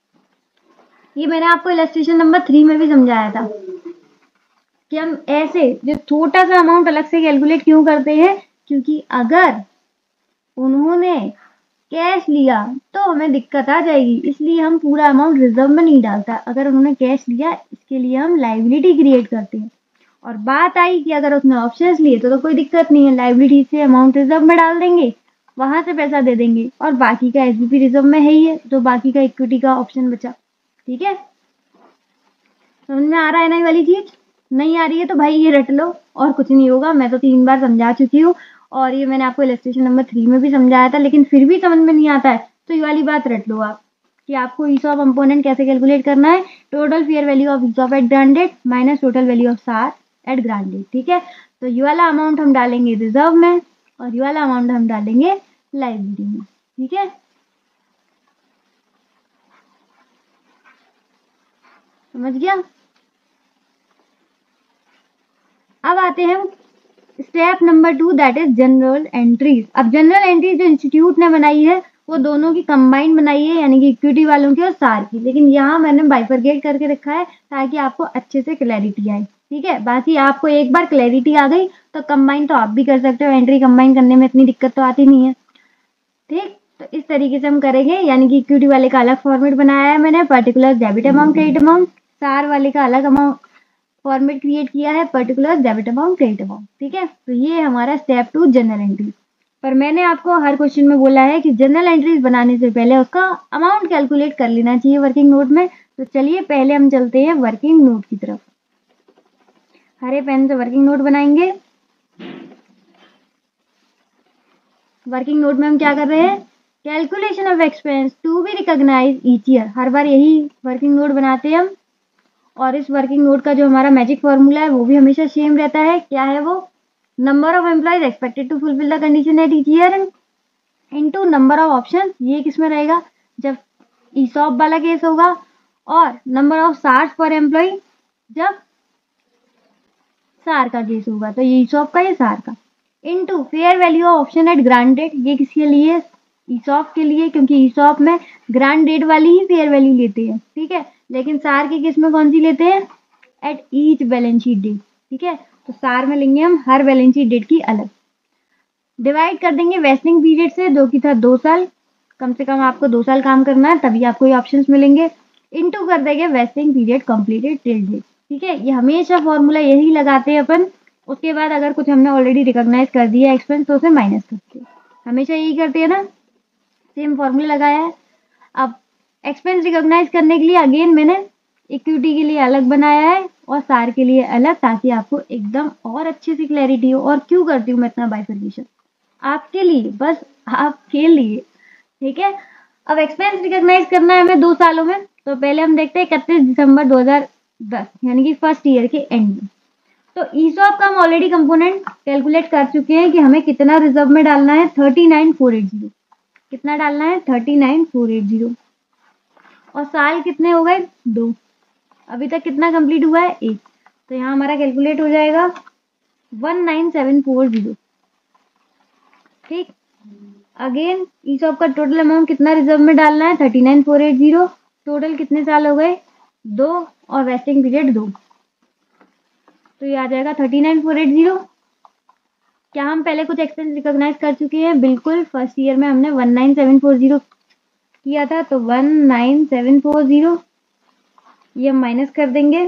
ये मैंने आपको इलस्ट्रेशन नंबर थ्री में भी समझाया था कि हम ऐसे जो छोटा सा अमाउंट अलग से कैलकुलेट क्यों करते हैं, क्योंकि अगर उन्होंने कैश लिया तो हमें दिक्कत आ जाएगी, इसलिए हम पूरा अमाउंट रिजर्व में नहीं डालता। अगर उन्होंने कैश लिया इसके लिए हम लायबिलिटी क्रिएट करते हैं। और बात आई कि अगर उसने ऑप्शंस लिए तो, तो कोई दिक्कत नहीं है, लायबिलिटी से अमाउंट रिजर्व में डाल देंगे, वहां से पैसा दे देंगे, और बाकी का एसबीपी रिजर्व में है ही है, तो बाकी का इक्विटी का ऑप्शन बचा। ठीक है, समझ में आ रहा है ना ये वाली चीज? नहीं आ रही है तो भाई ये रट लो और कुछ नहीं होगा। मैं तो तीन बार समझा चुकी हूँ और ये मैंने आपको इलस्ट्रेशन नंबर थ्री में भी समझाया था, लेकिन फिर भी समझ में नहीं आता है तो ये वाली बात रट लो आप कि आपको ईसॉप कंपोनेंट कैसे कैलकुलेट करना है। Total fair value of ESOP at grant date minus total value of सार एट ग्रांट डेट। ठीक है, तो ये वाला अमाउंट हम डालेंगे रिजर्व में और ये वाला अमाउंट हम डालेंगे लाइबिलिटी में। ठीक है, समझ गया? अब आते हैं step number two, that is journal entries. अब जनरल एंट्रीज जो इंस्टीट्यूट ने बनाई है वो दोनों की कंबाइंड बनाई है, यानी कि इक्विटी वालों की और सार की, लेकिन यहाँ मैंने बाइफरगेट करके रखा है ताकि आपको अच्छे से क्लैरिटी आए। ठीक है, बाकी आपको एक बार क्लैरिटी आ गई तो कंबाइन तो आप भी कर सकते हो, एंट्री कंबाइन करने में इतनी दिक्कत तो आती नहीं है। ठीक, तो इस तरीके से हम करेंगे, यानी कि इक्विटी वाले का अलग फॉर्मेट बनाया है मैंने, particular debit amount credit amount. SAR वाले का अलग अमाउंट फॉर्मेट क्रिएट किया है, particular debit amount credit amount. ठीक है, तो ये हमारा स्टेप टू जनरल एंट्री। पर मैंने आपको हर क्वेश्चन में बोला है कि जनरल एंट्रीज बनाने से पहले उसका अमाउंट कैलकुलेट कर लेना चाहिए वर्किंग नोट में। तो चलिए पहले हम चलते हैं वर्किंग नोट की तरफ। हरे पेन से वर्किंग नोट बनाएंगे। वर्किंग नोट में हम क्या कर रहे हैं, calculation of expense to be recognise each year. हर बार यही वर्किंग नोट बनाते हैं हम, और इस वर्किंग नोट का जो हमारा मैजिक फॉर्मूला है वो भी हमेशा सेम रहता है। क्या है वो, number of employees expected to fulfil the condition at each year into number of option. ये किस में रहेगा, जब ईसॉप वाला केस होगा, और number of SARs per employee जब सार का केस होगा। तो ये ईसॉप का, ये सार का, into fair value of option at grant date. ये किसके लिए, ईसॉप के लिए, क्योंकि ईसॉप में ग्रांट डेट वाली ही फेयर वैल्यू लेते हैं। ठीक है, लेकिन सार के केस में कौन सी लेते हैं, at each balance sheet date. ठीक है, तो सार में लेंगे हम हर बैलेंस शीट डेट की अलग। डिवाइड कर देंगे वेस्टिंग पीरियड से, जो कि था दो साल। कम से कम आपको दो साल काम करना है तभी आपको ये ऑप्शंस मिलेंगे। इनटू कर देंगे vesting period completed till date. ठीक है, ये हमेशा फॉर्मूला यही लगाते हैं अपन। उसके बाद अगर कुछ हमने ऑलरेडी रिकॉग्नाइज कर दिया एक्सपेंस तो उसे माइनस करते हैं, हमेशा यही करते हैं ना, सेम फॉर्मूला लगाया है। अब एक्सपेंस रिकॉग्नाइज करने के लिए अगेन मैंने इक्विटी के लिए अलग बनाया है और सार के लिए अलग, ताकि आपको एकदम और अच्छे से क्लैरिटी हो। और क्यों करती हूँ मैं इतना बाइफर्केशन, आपके लिए, बस आपके लिए। ठीक है, अब एक्सपेंस रिकॉग्नाइज करना है हमें दो सालों में। तो पहले हम देखते हैं इकतीस दिसंबर दो हज़ार दस, यानी कि फर्स्ट ईयर के एंड में। तो ईसॉप का हम ऑलरेडी कंपोनेंट कैलकुलेट कर चुके हैं कि हमें कितना रिजर्व में डालना है, thirty nine four eight zero. कितना डालना है, thirty nine four eight zero. और साल कितने हो गए, दो। अभी तक कितना कंप्लीट हुआ है, एक। तो यहाँ हमारा कैलकुलेट हो जाएगा one nine seven four zero. ठीक, अगेन ईसॉप का टोटल अमाउंट कितना रिजर्व में डालना है, thirty nine four eight zero. Total कितने साल हो गए, दो, और वेस्टिंग पीरियड दो। तो ये आ जाएगा thirty nine four eight zero. क्या हम पहले कुछ एक्सपेंस रिकॉग्नाइज कर चुके हैं, बिल्कुल। फर्स्ट ईयर में हमने one nine seven four zero किया था, तो one nine seven four zero ये हम माइनस कर देंगे,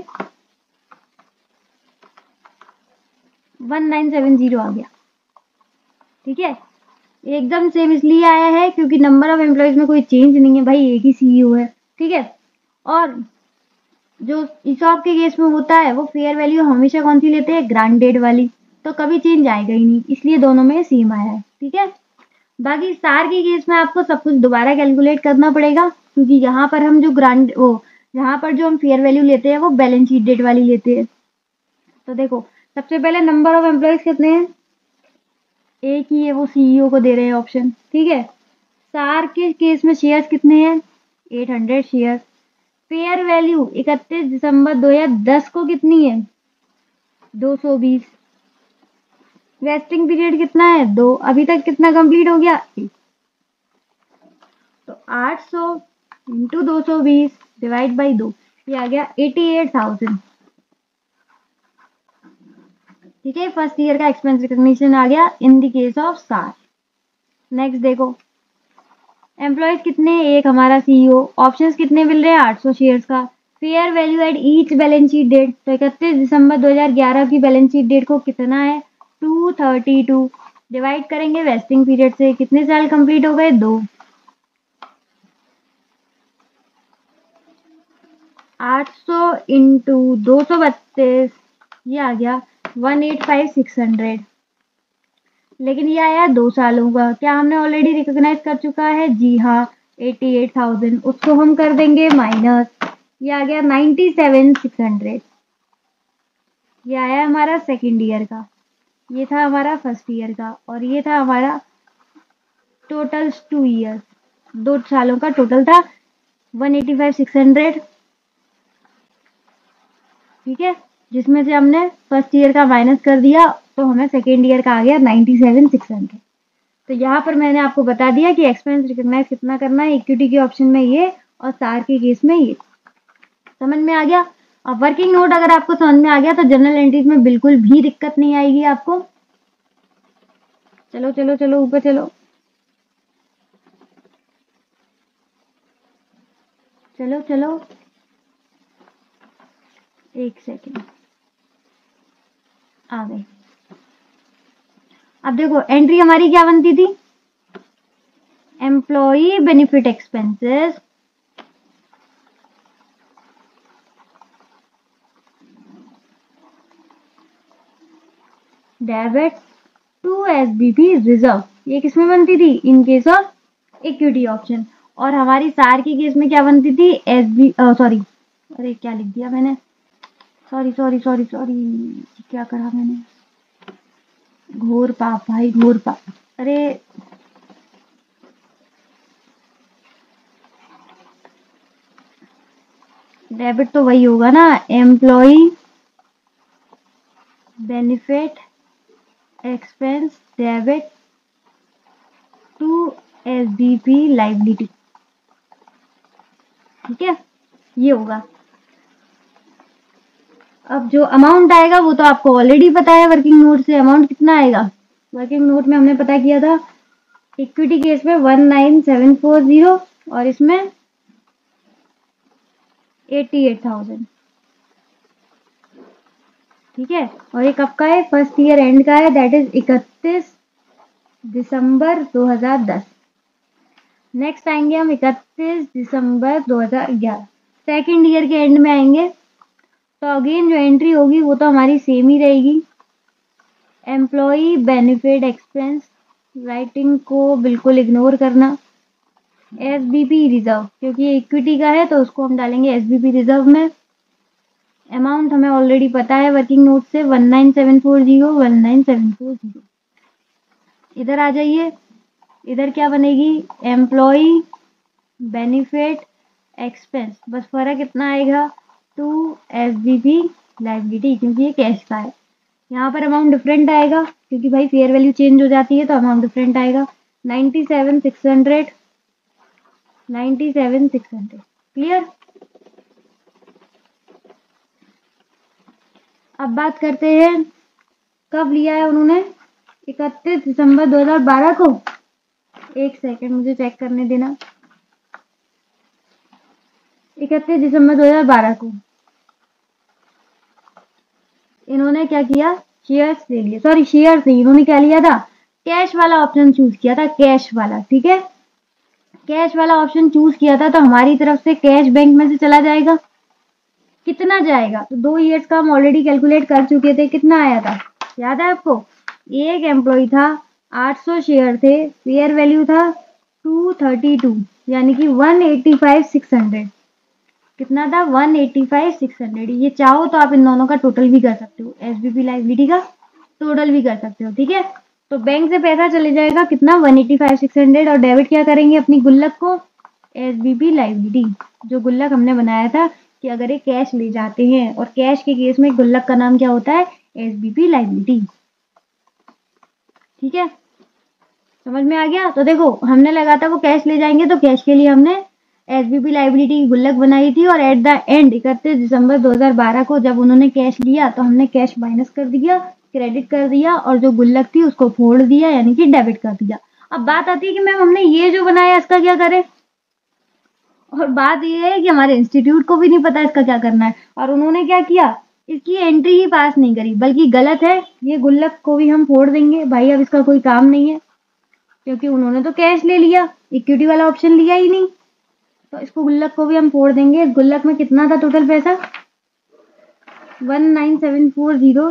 वन नाइन सेवन जीरो आ गया। ठीक है, एकदम सेम इसलिए आया है क्योंकि नंबर ऑफ एम्प्लॉयज में कोई चेंज नहीं है भाई, एक ही सीईओ है। ठीक है, और जो ईसॉप के केस में होता है वो फेयर वैल्यू हमेशा कौन सी लेते हैं, ग्रांट डेट वाली, तो कभी चेंज आएगा ही नहीं, इसलिए दोनों में सेम आया है। ठीक है, बाकी सार के केस में आपको सब कुछ दोबारा कैलकुलेट करना पड़ेगा, क्योंकि यहाँ पर हम जो ग्रांट वो यहाँ पर जो हम फेयर वैल्यू लेते हैं वो बैलेंस शीट डेट वाली लेते हैं। तो देखो, सबसे पहले नंबर ऑफ एम्प्लॉयज कितने हैं, एक ही है, वो सीईओ को दे रहे हैं ऑप्शन। ठीक है, सार के केस में शेयर्स कितने हैं, eight hundred share. Fair value इकतीस दिसंबर दो हज़ार दस को कितनी है, दो सौ बीस। वेस्टिंग पीरियड कितना है, दो। अभी तक कितना कंप्लीट हो गया, एक। तो आठ सौ इंटू दो सौ बीस डिवाइड बाई दो, ये आ गया एटी एट थाउजेंड। ठीक है, फर्स्ट ईयर का एक्सपेंस रिकॉग्निशन आ गया in the case of SAR. Next देखो, एम्प्लॉयज कितने, एक हमारा सीईओ। ऑप्शंस कितने मिल रहे हैं, आठ सौ शेयर्स का। Fair value at each balance sheet date, तो इकतीस दिसंबर दो हज़ार ग्यारह की बैलेंस शीट डेट को कितना है, टू थर्टी टू। डिवाइड करेंगे वेस्टिंग पीरियड से, कितने साल कंप्लीट हो गए, दो। आठ सौ इंटू दो सौ बत्तीस, ये आ गया one eight five six hundred. लेकिन ये आया दो सालों का, क्या हमने ऑलरेडी रिकॉग्नाइज कर चुका है? जी हाँ, एटी एट थाउजेंड। उसको हम कर देंगे माइनस, ये आ गया नाइन्टी सेवन सिक्स हंड्रेड। ये आया हमारा सेकेंड ईयर का, ये था हमारा फर्स्ट ईयर का, और ये था हमारा टोटल टू ईयर्स, दो सालों का टोटल था one eighty five six hundred. ठीक है, जिसमें से हमने फर्स्ट ईयर का माइनस कर दिया तो हमें सेकेंड ईयर का आ गया नाइन्टी सेवन सिक्स हंड्रेड। तो यहाँ पर मैंने आपको बता दिया कि एक्सपेंस रिकॉग्नाइज कितना करना है, इक्विटी के ऑप्शन में ये और सार के केस में ये। समझ में आ गया? अब वर्किंग नोट अगर आपको समझ में आ गया तो जनरल एंट्रीज में बिल्कुल भी दिक्कत नहीं आएगी आपको। चलो चलो चलो ऊपर चलो, चलो चलो एक सेकेंड, आ गए। अब देखो एंट्री हमारी क्या बनती थी? Employee benefit expenses debit to SBP reserve, ये किसमें बनती थी? In case of equity option. और हमारी सार की केस में क्या बनती थी? एसबी सॉरी, अरे क्या लिख दिया मैंने, सॉरी सॉरी सॉरी सॉरी, क्या करा मैंने, घोर पाप भाई, घोर पाप। अरे डेबिट तो वही होगा ना, employee benefit expense debit to SBP liability. ठीक है, ये होगा। अब जो अमाउंट आएगा वो तो आपको ऑलरेडी पता है, वर्किंग नोट से अमाउंट कितना आएगा? वर्किंग नोट में हमने पता किया था इक्विटी केस में one nine seven four zero और इसमें एटी एट थाउजेंड। ठीक है, और ये कब का है? फर्स्ट ईयर एंड का है, दैट इज इकतीस दिसंबर दो हज़ार दस। नेक्स्ट आएंगे हम इकतीस दिसंबर दो हज़ार ग्यारह, सेकेंड ईयर के एंड में आएंगे। तो अगेन जो एंट्री होगी वो तो हमारी सेम ही रहेगी, एम्प्लॉई बेनिफिट एक्सपेंस, राइटिंग को बिल्कुल इग्नोर करना, एसबीपी रिजर्व, क्योंकि इक्विटी का है तो उसको हम डालेंगे एसबीपी रिजर्व में। अमाउंट हमें ऑलरेडी पता है वर्किंग नोट से one nine seven four zero one nine seven four zero. इधर आ जाइए, इधर क्या बनेगी? एम्प्लॉई बेनिफिट एक्सपेंस, बस फर्क इतना आएगा टू एसबीपी लाइबिलिटी, क्योंकि ये कैश का है। यहाँ पर अमाउंट डिफरेंट आएगा क्योंकि भाई फेयर वैल्यू चेंज हो जाती है तो अमाउंट डिफरेंट आएगा, ninety seven six hundred, ninety seven six hundred. Clear? अब बात करते हैं कब लिया है उन्होंने, इकतीस दिसंबर दो हज़ार बारह को। एक सेकंड मुझे चेक करने देना, इकतीस दिसंबर दो हज़ार बारह को इन्होंने क्या किया? शेयर्स ले लिए, सॉरी शेयर्स नहीं, इन्होंने क्या लिया था? कैश वाला ऑप्शन चूज किया था, कैश वाला। ठीक है, कैश वाला ऑप्शन चूज किया था तो हमारी तरफ से कैश बैंक में से चला जाएगा। कितना जाएगा? तो दो ईयर्स का हम ऑलरेडी कैलकुलेट कर चुके थे, कितना आया था याद है आपको? एक एम्प्लॉय था, आठ सौ शेयर थे, फेयर वैल्यू था टू थर्टी टू, यानी कि one eighty five six hundred. कितना था? One eighty five six hundred. ये चाहो तो आप इन दोनों का टोटल भी कर सकते हो, एसबीपी लाइबिलिटी का टोटल भी कर सकते हो। ठीक है, तो बैंक से पैसा चले जाएगा कितना? One eighty five six hundred, और डेबिट क्या करेंगे? अपनी गुल्लक को, एसबीपी लाइबिलिटी, जो गुल्लक हमने बनाया था कि अगर ये कैश ले जाते हैं, और कैश के केस में गुल्लक का नाम क्या होता है? SBP liability. ठीक है, समझ में आ गया? तो देखो हमने लगा था वो कैश ले जाएंगे तो कैश के लिए हमने एसबीपी लाइबिलिटी की गुल्लक बनाई थी, और एट द एंड इकतीस दिसंबर दो हज़ार बारह को जब उन्होंने कैश लिया तो हमने कैश माइनस कर दिया, क्रेडिट कर दिया, और जो गुल्लक थी उसको फोड़ दिया, यानी कि डेबिट कर दिया। अब बात आती है कि मैम हमने ये जो बनाया इसका क्या करें? और बात ये है कि हमारे इंस्टीट्यूट को भी नहीं पता इसका क्या करना है, और उन्होंने क्या किया? इसकी एंट्री ही पास नहीं करी, बल्कि गलत है, ये गुल्लक को भी हम फोड़ देंगे भाई, अब इसका कोई काम नहीं है, क्योंकि उन्होंने तो कैश ले लिया, इक्विटी वाला ऑप्शन लिया ही नहीं। तो इसको गुल्लक को भी हम फोड़ देंगे। गुल्लक में कितना था टोटल पैसा, one nine seven four zero,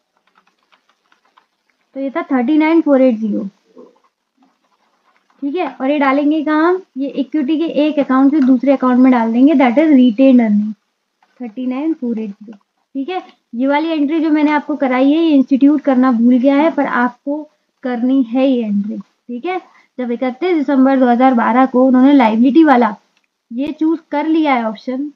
तो ये था thirty nine four eight zero. ठीक है, और ये डालेंगे कहाँ, ये इक्विटी के एक अकाउंट से दूसरे अकाउंट में डाल देंगे, that is retained earning thirty nine four eight zero. ठीक है, ये वाली एंट्री जो मैंने आपको कराई है ये इंस्टीट्यूट करना भूल गया है, पर आपको करनी है ये एंट्री। ठीक है, जब इकतीस दिसंबर दो हज़ार बारह को उन्होंने लाइबिलिटी वाला ये चूज कर लिया है ऑप्शन,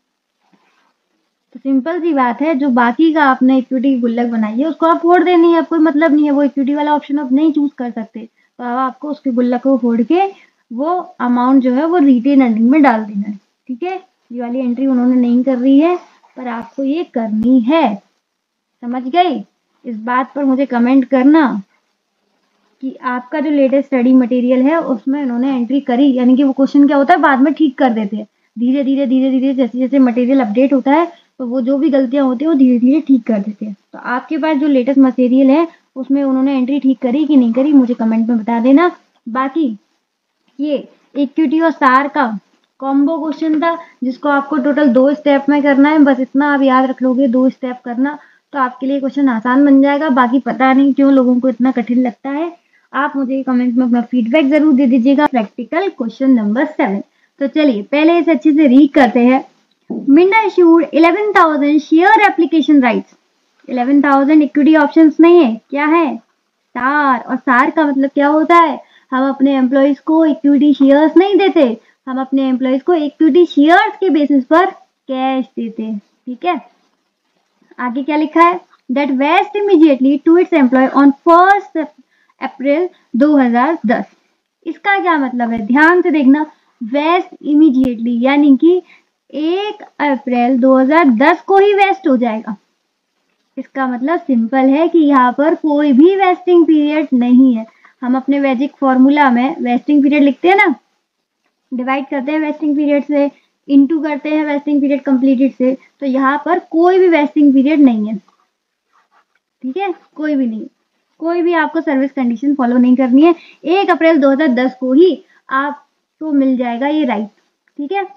तो सिंपल सी बात है, जो बाकी का आपने इक्विटी की गुल्लक बनाई है उसको आप फोड़ देनी है, कोई मतलब नहीं है, वो इक्विटी वाला ऑप्शन आप नहीं चूज कर सकते, तो अब आपको उसके गुल्लक को फोड़ के वो अमाउंट जो है वो रिटेन अर्निंग में डाल देना है। ठीक है, ये वाली एंट्री उन्होंने नहीं कर रही है, पर आपको ये करनी है। समझ गए? इस बात पर मुझे कमेंट करना कि आपका जो लेटेस्ट स्टडी मटेरियल है उसमें उन्होंने एंट्री करी, यानी कि वो क्वेश्चन क्या होता है बाद में ठीक कर देते हैं, धीरे धीरे धीरे धीरे जैसे जैसे मटेरियल अपडेट होता है तो वो जो भी गलतियां होती है वो धीरे धीरे ठीक कर देते हैं। तो आपके पास जो लेटेस्ट मटेरियल है उसमें उन्होंने एंट्री ठीक करी कि नहीं करी मुझे कमेंट में बता देना। बाकी ये इक्विटी और सार का कॉम्बो क्वेश्चन था जिसको आपको टोटल दो स्टेप में करना है, बस इतना आप याद रख लोगे, दो स्टेप करना तो आपके लिए क्वेश्चन आसान बन जाएगा। बाकी पता नहीं क्यों लोगों को इतना कठिन लगता है, आप मुझे कमेंट में अपना फीडबैक जरूर दे दीजिएगा। प्रैक्टिकल क्वेश्चन नंबर सेवन, तो चलिए पहले इसे अच्छे से रीड करते हैं। Minda issued eleven thousand share application rights. Eleven thousand equity options नहीं है, क्या है, सार। और सार का मतलब क्या होता है, हम अपने एम्प्लॉयज को इक्विटी शेयर्स नहीं देते, हम अपने एम्प्लॉयज को इक्विटी शेयर्स के बेसिस पर कैश देते हैं। ठीक है, आगे क्या लिखा है, that vest immediately to its employee on first April दो हज़ार दस। इसका क्या मतलब है, ध्यान से देखना, वेस्ट इमीडिएटली यानी कि एक अप्रैल दो हज़ार दस को ही वेस्ट हो जाएगा। इसका मतलब सिंपल है कि यहाँ पर कोई भी वेस्टिंग पीरियड नहीं है। हम अपने वैजिक फॉर्मूला में वेस्टिंग पीरियड लिखते हैं ना, डिवाइड करते हैं वेस्टिंग पीरियड से, इनटू करते हैं वेस्टिंग पीरियड कंप्लीटेड से, तो यहाँ पर कोई भी वेस्टिंग पीरियड नहीं है। ठीक है, कोई भी नहीं, कोई भी आपको सर्विस कंडीशन फॉलो नहीं करनी है। एक अप्रैल दो हज़ार दस को ही आपको मिल जाएगा ये राइट। ठीक है,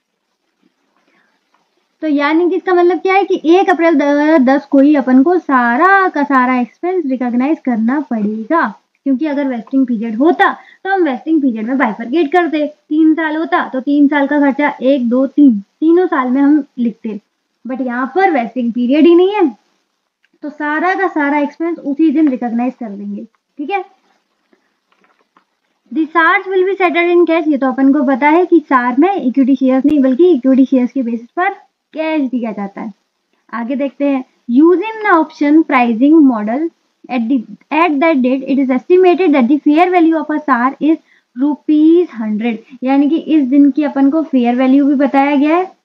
तो यानी कि इसका मतलब क्या है कि एक अप्रैल दो हज़ार दस को ही अपन को सारा का सारा एक्सपेंस रिकॉग्नाइज करना पड़ेगा, क्योंकि अगर वेस्टिंग पीरियड होता तो हम वेस्टिंग पीरियड में बाइफरकेट करते, तीन साल होता तो तीन साल का खर्चा एक दो तीन तीनों साल में हम लिखते, बट यहाँ पर वेस्टिंग पीरियड ही नहीं है तो सारा का सारा एक्सपेंस उसी दिन रिकॉग्नाइज कर देंगे। ठीक है, the SARs will be settled in cash, ये तो अपन को पता है कि सार में इक्विटी शेयर्स नहीं बल्कि इक्विटी शेयर्स के बेसिस पर कैश दिया जाता है। आगे देखते हैं, using the option pricing model at the at that date it is estimated that the fair value of a SAR is rupees hundred, यानी कि इस दिन की अपन को फेयर वैल्यू भी बताया गया है,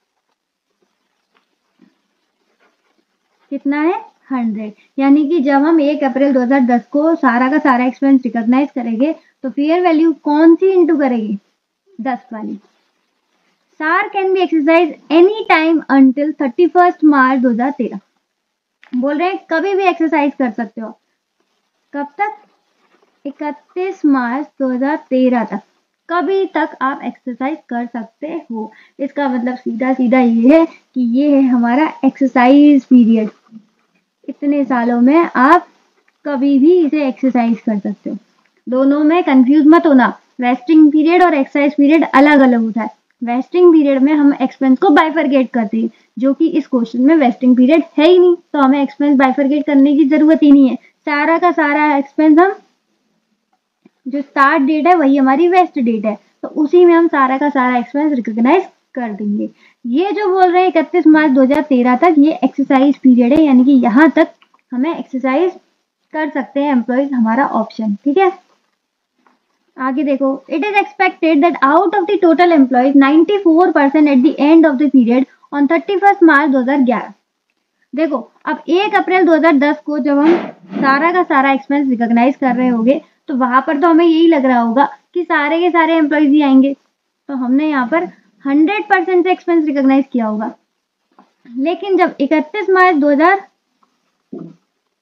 कितना है, हंड्रेड। यानी कि जब हम एक अप्रैल दो हज़ार दस को सारा का सारा एक्सपेंस रिकॉग्नाइज करेंगे तो फेयर वैल्यू कौन सी इंटू करेगी, दस वाली। SAR can be exercise any time until thirty first March दो हज़ार तेरह, बोल रहे हैं कभी भी एक्सरसाइज कर सकते हो, कब तक, इकतीस मार्च दो हज़ार तेरह तक, कभी तक आप एक्सरसाइज कर सकते हो। इसका मतलब सीधा सीधा ये है कि ये है हमारा एक्सरसाइज पीरियड, इतने सालों में आप कभी भी इसे एक्सरसाइज कर सकते हो। दोनों में कंफ्यूज मत होना, वेस्टिंग पीरियड और एक्सरसाइज पीरियड अलग अलग होता है। वेस्टिंग पीरियड में हम एक्सपेंस को बाइफरकेट करते हैं, जो कि इस क्वेश्चन में वेस्टिंग पीरियड है ही नहीं, तो हमें एक्सपेंस बाइफरकेट करने की जरूरत ही नहीं है। सारा का सारा एक्सपेंस हम, जो स्टार्ट डेट है वही हमारी वेस्ट डेट है, तो उसी में हम सारा का सारा एक्सपेंस रिकॉग्नाइज कर देंगे। ये जो बोल रहे हैं इकतीस मार्च दो हज़ार तेरह तक, ये एक्सरसाइज पीरियड है, यानी कि यहाँ तक हमें एक्सरसाइज कर सकते हैं एम्प्लॉयज, हमारा ऑप्शन। ठीक है, आगे देखो, it is expected that out of the total employees ninety four percent at the end of the period on thirty first March दो हज़ार ग्यारह। देखो, अब एक अप्रैल दो हज़ार दस को जब हम सारा का सारा एक्सपेंस रिकॉग्नाइज कर रहे होंगे तो वहां पर तो हमें यही लग रहा होगा कि सारे के सारे एम्प्लॉयज ही आएंगे, तो हमने यहाँ पर हंड्रेड परसेंट से एक्सपेंस रिकॉग्नाइज किया होगा। लेकिन जब इकतीस मार्च दो हज़ार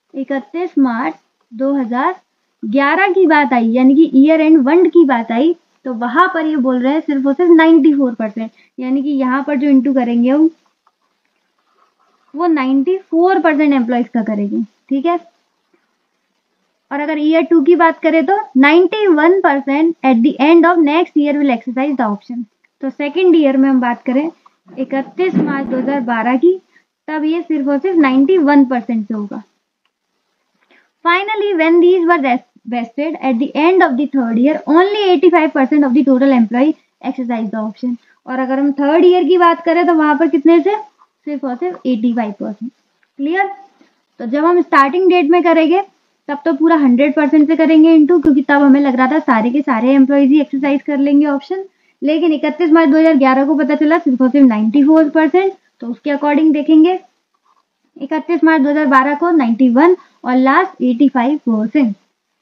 इकतीस मार्च दो हज़ार ग्यारह की बात आई, यानी कि ईयर एंड वन की बात आई, तो वहां पर ये बोल रहे हैं सिर्फ और सिर्फ नाइन्टी फोर परसेंट, यानी कि यहाँ पर जो इंटू करेंगे हम वो नाइन्टी फोर परसेंट एम्प्लॉयज का करेंगे, ठीक है। और अगर ईयर टू की बात करें तो ninety one percent at the end of next year will exercise the option. तो सेकेंड ईयर में हम बात करें इकतीस मार्च दो हज़ार बारह की, तब ये सिर्फ और सिर्फ नाइन्टी वन परसेंट से होगा। Finally when these were vested at the end of the third year only eighty-five percent of the total employee exercise the option। और अगर हम थर्ड ईयर की बात करें तो वहां पर कितने से, सिर्फ और सिर्फ पचासी परसेंट। क्लियर। तो जब हम स्टार्टिंग डेट में करेंगे तब तो पूरा हंड्रेड परसेंट से करेंगे इंटू, क्योंकि तब हमें लग रहा था सारे के सारे एम्प्लॉयज ही एक्सरसाइज कर लेंगे ऑप्शन, लेकिन इकतीस मार्च दो हज़ार ग्यारह को पता चला सिर्फ और सिर्फ नाइन्टी फोर परसेंट, तो उसके अकॉर्डिंग देखेंगे इकतीस मार्च दो हज़ार बारह को इक्यानवे और लास्ट पचासी परसेंट।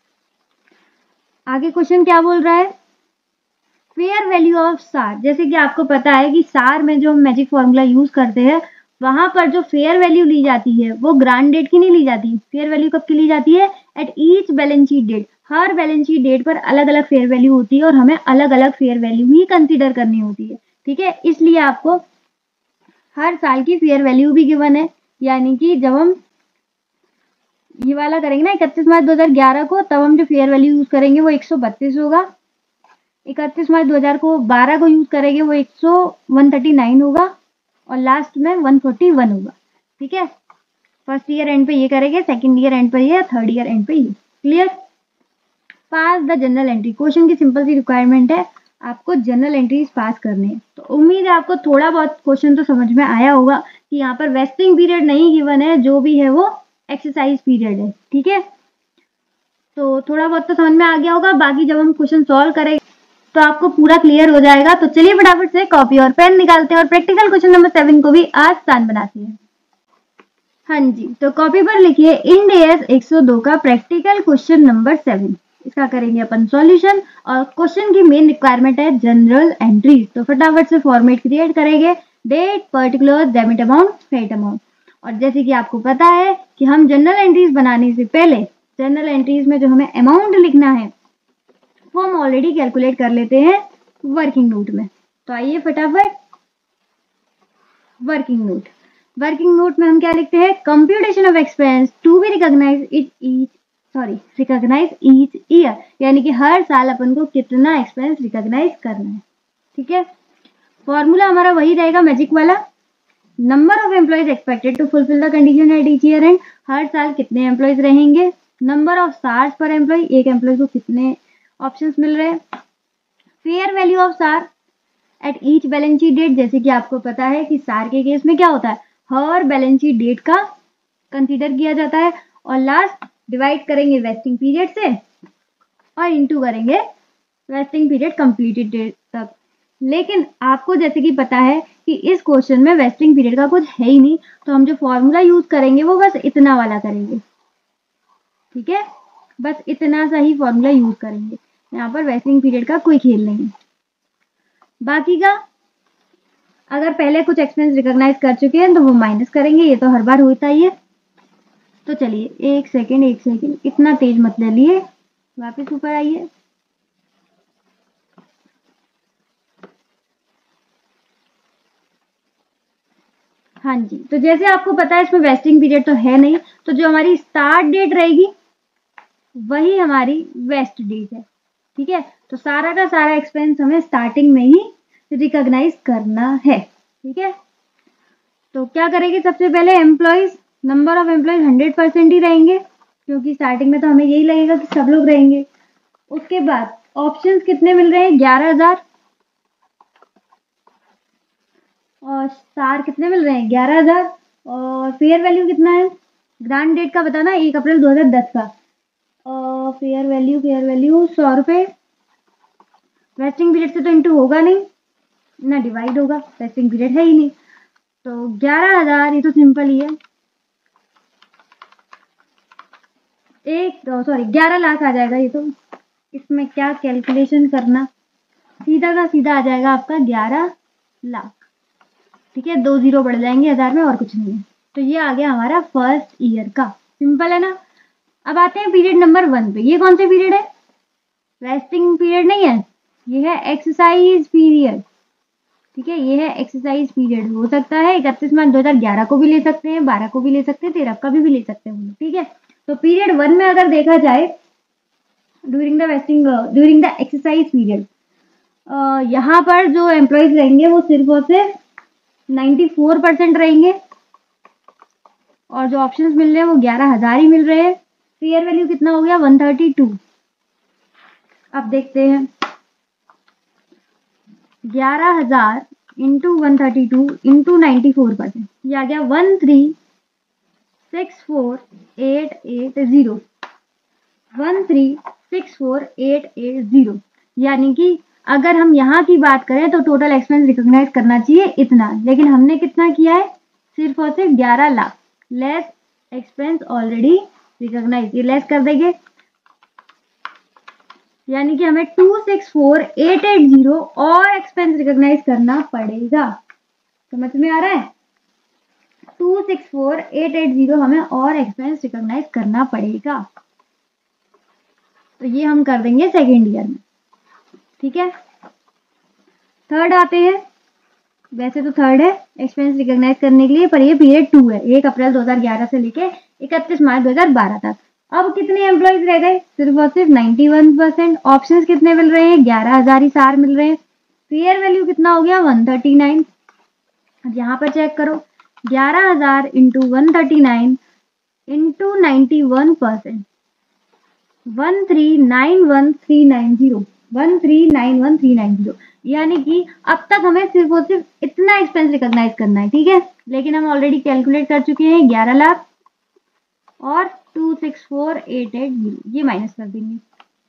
आगे क्वेश्चन क्या बोल रहा है, फेयर वैल्यू ऑफ सार। जैसे कि आपको पता है कि सार में जो हम मैजिक फॉर्मूला यूज करते हैं वहां पर जो फेयर वैल्यू ली जाती है वो ग्रांड डेट की नहीं ली जाती। फेयर वैल्यू कब की ली जाती है, at each balance sheet date. हर बैलेंस शीट डेट पर अलग अलग फेयर वैल्यू होती है और हमें अलग अलग फेयर वैल्यू ही कंसीडर करनी होती है, ठीक है। इसलिए आपको हर साल की फेयर वैल्यू भी गिवन है, यानी कि जब हम ये वाला करेंगे ना इकतीस मार्च दो हज़ार ग्यारह को, तब हम जो फेयर वैल्यू यूज करेंगे वो एक सौ बत्तीस होगा। इकतीस मार्च दो हज़ार को बारह को यूज करेंगे वो एक सौ वन थर्टी नाइन होगा और लास्ट में वन फोर्टी वन होगा, ठीक है। फर्स्ट ईयर एंड पे ये करेंगे, सेकंड ईयर एंड पे ये, थर्ड ईयर एंड पे ये। Clear. Pass the journal entry. Question की सिंपल सी रिक्वायरमेंट है, आपको जनरल एंट्रीज पास करने हैं। तो उम्मीद है आपको थोड़ा बहुत क्वेश्चन तो समझ में आया होगा कि यहाँ पर वेस्टिंग पीरियड नहीं गिवन है, जो भी है वो एक्सरसाइज पीरियड है, ठीक है। तो थोड़ा बहुत तो समझ में आ गया होगा, बाकी जब हम क्वेश्चन सॉल्व करेंगे तो आपको पूरा क्लियर हो जाएगा। तो चलिए फटाफट से कॉपी और पेन निकालते हैं और प्रैक्टिकल क्वेश्चन नंबर सेवन को भी आसान बनाते हैं। हाँ जी, तो कॉपी पर लिखिए इंड एएस एक सौ दो का प्रैक्टिकल क्वेश्चन नंबर सेवन। इसका करेंगे अपन सॉल्यूशन और क्वेश्चन की मेन रिक्वायरमेंट है जनरल एंट्रीज। तो फटाफट से फॉर्मेट क्रिएट करेंगे, डेट, पर्टिकुलर, डेबिट अमाउंट, फेट अमाउंट। और जैसे कि आपको पता है कि हम जनरल एंट्रीज बनाने से पहले जनरल एंट्रीज में जो हमें अमाउंट लिखना है वो हम ऑलरेडी कैलकुलेट कर लेते हैं वर्किंग नोट में। तो आइए फटाफट वर्किंग नोट। वर्किंग नोट में हम क्या लिखते हैं, computation of expense to be recognise it each sorry recognise each year, यानी कि हर साल अपन को कितना एक्सपेंस रिकॉग्नाइज करना है, ठीक है। फॉर्मूला हमारा वही रहेगा मैजिक वाला, number of employees expected to fulfil the condition at each year end. हर साल कितने एम्प्लॉयज रहेंगे, number of SARs per employ, एक एम्प्लॉय को कितने ऑप्शंस मिल रहे हैं। फेयर वैल्यू ऑफ सार at each balance sheet date. जैसे कि आपको पता है कि सार के केस में क्या होता है, हर बैलेंस शीट डेट का कंसीडर किया जाता है और लास्ट डिवाइड करेंगे वेस्टिंग पीरियड से और इनटू करेंगे वेस्टिंग पीरियड कंप्लीटेड डेट तक। लेकिन आपको जैसे कि पता है कि इस क्वेश्चन में वेस्टिंग पीरियड का कुछ है ही नहीं, तो हम जो फॉर्मूला यूज करेंगे वो बस इतना वाला करेंगे, ठीक है। बस इतना सा ही फॉर्मूला यूज करेंगे, यहाँ पर वेस्टिंग पीरियड का कोई खेल नहीं है। बाकी का अगर पहले कुछ एक्सपेंस रिकॉग्नाइज कर चुके हैं तो वो माइनस करेंगे, ये तो हर बार होता ही है। तो चलिए एक सेकेंड एक सेकेंड इतना तेज मत ले लिए, वापस ऊपर आइए। हाँ जी, तो जैसे आपको पता है इसमें वेस्टिंग पीरियड तो है नहीं, तो जो हमारी स्टार्ट डेट रहेगी वही हमारी वेस्ट डेट है, ठीक है। तो सारा का सारा एक्सपेंस हमें स्टार्टिंग में ही रिकॉग्नाइज करना है, ठीक है। तो क्या करेंगे, सबसे पहले employees, number of employees hundred percent ही रहेंगे क्योंकि स्टार्टिंग में तो हमें यही लगेगा कि सब लोग रहेंगे। उसके बाद ऑप्शंस कितने मिल रहे हैं, ग्यारह हजार और स्टार कितने मिल रहे हैं, ग्यारह हजार और फेयर वैल्यू कितना है, ग्रांड डेट का बताना एक अप्रैल दो हजार दस का और फेयर वैल्यू फेयर वैल्यू सौ रुपये। वेस्टिंग पीरियड से तो इंटू होगा नहीं ना डिवाइड होगा, वेस्टिंग पीरियड है ही नहीं। तो ग्यारह हजार ये तो सिंपल ही है, एक सॉरी ग्यारह लाख आ जाएगा ये तो, इसमें क्या कैलकुलेशन करना, सीधा का सीधा आ जाएगा आपका ग्यारह लाख, ठीक है। दो जीरो बढ़ जाएंगे हजार में और कुछ नहीं है। तो ये आ गया हमारा फर्स्ट ईयर का, सिंपल है ना। अब आते हैं पीरियड नंबर वन पे। ये कौन से पीरियड है, वेस्टिंग पीरियड नहीं है, ये है एक्सरसाइज पीरियड, ठीक है, ये है एक्सरसाइज पीरियड। हो सकता है इकतीस मार्च दो हजार ग्यारह को भी ले सकते हैं, बारह को भी ले सकते हैं, तेरह का भी, भी ले सकते हैं, ठीक है। तो पीरियड वन में अगर देखा जाए during the vesting during the exercise period, यहाँ पर जो एम्प्लॉयज रहेंगे वो सिर्फ और सिर्फ चौरानवे परसेंट रहेंगे, और जो ऑप्शंस मिल रहे हैं वो ग्यारह हजार ही मिल रहे हैं। फेयर वैल्यू कितना हो गया, एक सौ बत्तीस। अब देखते हैं ग्यारह हजार into one thirty two into ninety four percent, ये आ गया one three six four eight eight zero, one three six four eight eight zero. यानी कि अगर हम यहाँ की बात करें तो टोटल एक्सपेंस रिकॉग्नाइज करना चाहिए इतना, लेकिन हमने कितना किया है, सिर्फ और सिर्फ ग्यारह lakh, less expense already recognise, ये लेस कर देंगे, यानी कि हमें two six four eight eight zero और एक्सपेंस रिकॉग्नाइज करना पड़ेगा। समझ में आ रहा है, two six four eight eight zero हमें और एक्सपेंस रिकॉग्नाइज करना पड़ेगा। तो ये हम कर देंगे सेकेंड ईयर में, ठीक है। थर्ड आते हैं, वैसे तो थर्ड है एक्सपेंस रिकॉग्नाइज करने के लिए, पर ये पीरियड टू है, एक अप्रैल दो हजार ग्यारह से लेके इकतीस मार्च दो हजार बारह तक। अब कितने एम्प्लॉयज रह गए, सिर्फ और सिर्फ इक्यानवे परसेंट। ऑप्शंस कितने मिल रहे हैं, ग्यारह हजार ही सार मिल रहे हैं। फेयर वैल्यू कितना हो गया, वन थर्टी नाइन। यहाँ पर चेक करो, ग्यारह हजार into one thirty nine into ninety one percent, one three nine one three nine zero, one three nine one three nine zero. यानी कि अब तक हमें सिर्फ और सिर्फ इतना एक्सपेंस रिकॉग्नाइज करना है, ठीक है। लेकिन हम ऑलरेडी कैलकुलेट कर चुके हैं ग्यारह लाख और two six four eight eight zero, ये माइनस कर देंगे,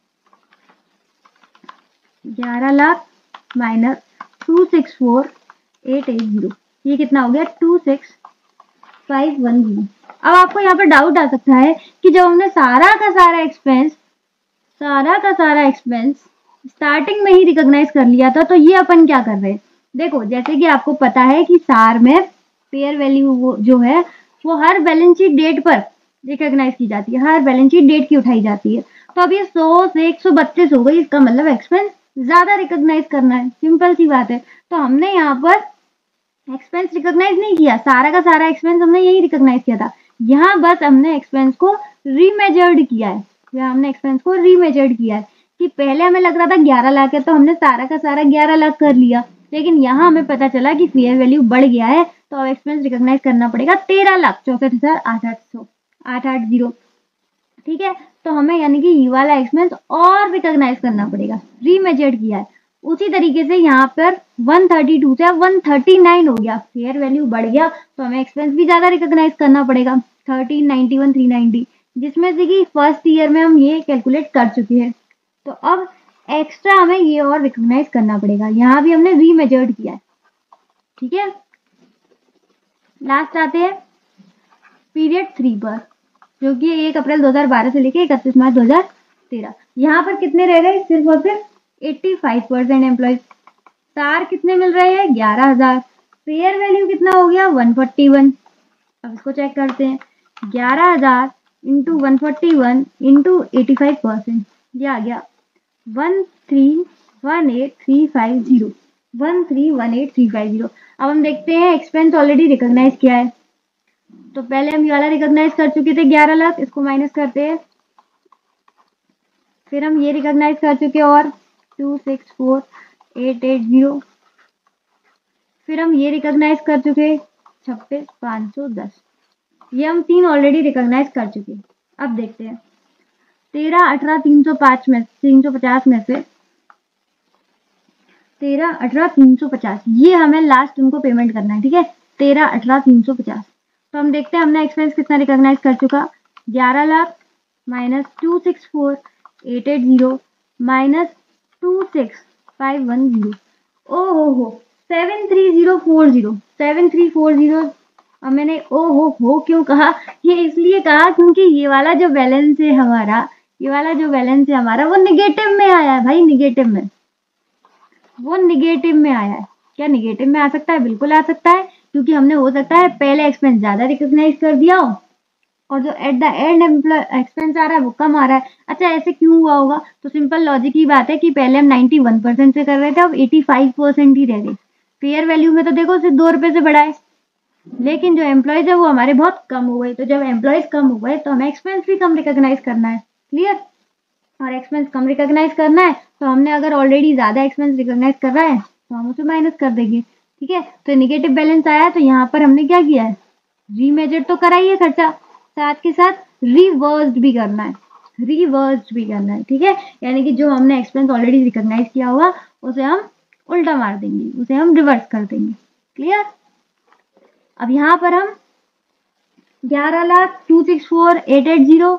ग्यारह lakh minus two six four eight eight zero, ये कितना हो गया, two six five one zero. अब आपको यहाँ पर डाउट आ सकता है कि जब हमने सारा का सारा एक्सपेंस सारा का सारा एक्सपेंस स्टार्टिंग में ही रिकॉग्नाइज कर लिया था, तो ये अपन क्या कर रहे हैं। देखो, जैसे कि आपको पता है कि सार में फेयर वैल्यू जो है वो हर बैलेंस शीट डेट पर रिकॉग्नाइज की जाती है, हर बैलेंस शीट डेट की उठाई जाती है। तो अब ये सौ से एक सौ बत्तीस हो गई, इसका मतलब एक्सपेंस ज्यादा रिकॉग्नाइज करना है, सिंपल सी बात है। तो हमने यहाँ पर एक्सपेंस रिकॉग्नाइज नहीं किया, सारा का सारा एक्सपेंस हमने यही रिकॉग्नाइज किया था। यहाँ बस हमने एक्सपेंस को रीमेजर्ड किया है, यहाँ हमने एक्सपेंस को रीमेजर्ड किया है कि पहले हमें लग रहा था ग्यारह लाख है तो हमने सारा का सारा ग्यारह लाख कर लिया, लेकिन यहाँ हमें पता चला कि फेयर वैल्यू बढ़ गया है, तो अब एक्सपेंस रिकॉग्नाइज करना पड़ेगा तेरह लाख चौसठ हजार आठ आठ सौ आठ आठ जीरो, ठीक है। तो हमें यानी कि ये वाला एक्सपेंस और रिकॉग्नाइज करना पड़ेगा, रीमेजर्ड किया है। उसी तरीके से यहाँ पर वन थर्टी टू से वन थर्टी नाइन हो गया, फेयर वैल्यू बढ़ गया तो हमें एक्सपेंस भी ज्यादा रिकॉग्नाइज करना पड़ेगा, thirteen ninety one three ninety, जिसमें से कि फर्स्ट ईयर में हम ये कैलकुलेट कर चुके हैं। तो अब एक्स्ट्रा हमें ये और रिकॉग्नाइज करना पड़ेगा, यहाँ भी हमने रीमेजर्ड किया है, ठीक है। लास्ट आते हैं पीरियड थ्री पर, जो कि एक अप्रैल दो हजार बारह से लेके इकतीस मार्च दो हजार तेरह। यहाँ पर कितने रह गए, सिर्फ और सिर्फ पचासी परसेंट एम्प्लॉयज। स्टार कितने मिल रहे हैं, ग्यारह हजार। फेयर वैल्यू कितना हो गया, वन फोर्टी वन। अब इसको चेक करते हैं, ग्यारह हजार into one forty one into eighty five percent, ये आ गया one three one eight three five zero, one three one eight three five zero. अब हम देखते हैं एक्सपेंस ऑलरेडी रिकॉग्नाइज किया है, तो पहले हम ये वाला रिकॉग्नाइज कर चुके थे ग्यारह लाख, इसको माइनस करते हैं। फिर हम ये रिकॉग्नाइज कर चुके और two six four eight eight zero. फिर हम ये रिकॉग्नाइज कर चुके छब्बीस पाँच सौ दस, ये हम तीन ऑलरेडी रिकॉग्नाइज कर चुके। अब देखते हैं तेरह अठारह तीन सौ पाँच में तीन सौ पचास में से तेरह अठारह तीन सौ पचास, ये हमें लास्ट उनको पेमेंट करना है, ठीक है। तेरह अठारह तीन सौ पचास, तो हम देखते हैं हमने एक्सपेंस कितना रिकॉग्नाइज कर चुका, ग्यारह lakh minus two six four eight eight zero minus two six five one zero, ओ हो हो seven three zero four zero seven three four zero. अब मैंने ओ हो हो क्यों कहा, ये इसलिए कहा क्योंकि ये वाला जो बैलेंस है हमारा ये वाला जो बैलेंस है हमारा वो निगेटिव में आया है भाई, निगेटिव में वो निगेटिव में आया है। क्या निगेटिव में आ सकता है, बिल्कुल आ सकता है, क्योंकि हमने हो सकता है पहले एक्सपेंस ज्यादा रिकॉग्नाइज कर दिया हो और जो एट द एंड एक्सपेंस आ रहा है वो कम आ रहा है। अच्छा ऐसे क्यों हुआ होगा? तो सिंपल लॉजिक की बात है कि पहले हम इक्यानवे परसेंट से कर रहे थे, अब पचासी परसेंट ही रह गए। फेयर वैल्यू में तो देखो सिर्फ दो रुपए से बढ़ा है, लेकिन जो एम्प्लॉयज है वो हमारे बहुत कम हो गए। तो जब एम्प्लॉयज कम हो गए तो हमें एक्सपेंस भी कम रिकॉग्नाइज करना है। क्लियर? और एक्सपेंस कम रिकॉग्नाइज करना है तो हमने अगर ऑलरेडी ज्यादा एक्सपेंस रिकॉग्नाइज कर रहा है तो हम उसे माइनस कर देंगे। ठीक है, तो नेगेटिव बैलेंस आया तो यहाँ पर हमने क्या किया है, रीमेजर तो करा ही है खर्चा, साथ के साथ रिवर्स्ड भी करना है, रिवर्स्ड भी करना है। ठीक है, यानी कि जो हमने एक्सपेंस ऑलरेडी रिकॉग्नाइज किया हुआ उसे हम उल्टा मार देंगे, उसे हम रिवर्स कर देंगे। क्लियर? अब यहाँ पर हम ग्यारह lakh two six four eight eight zero,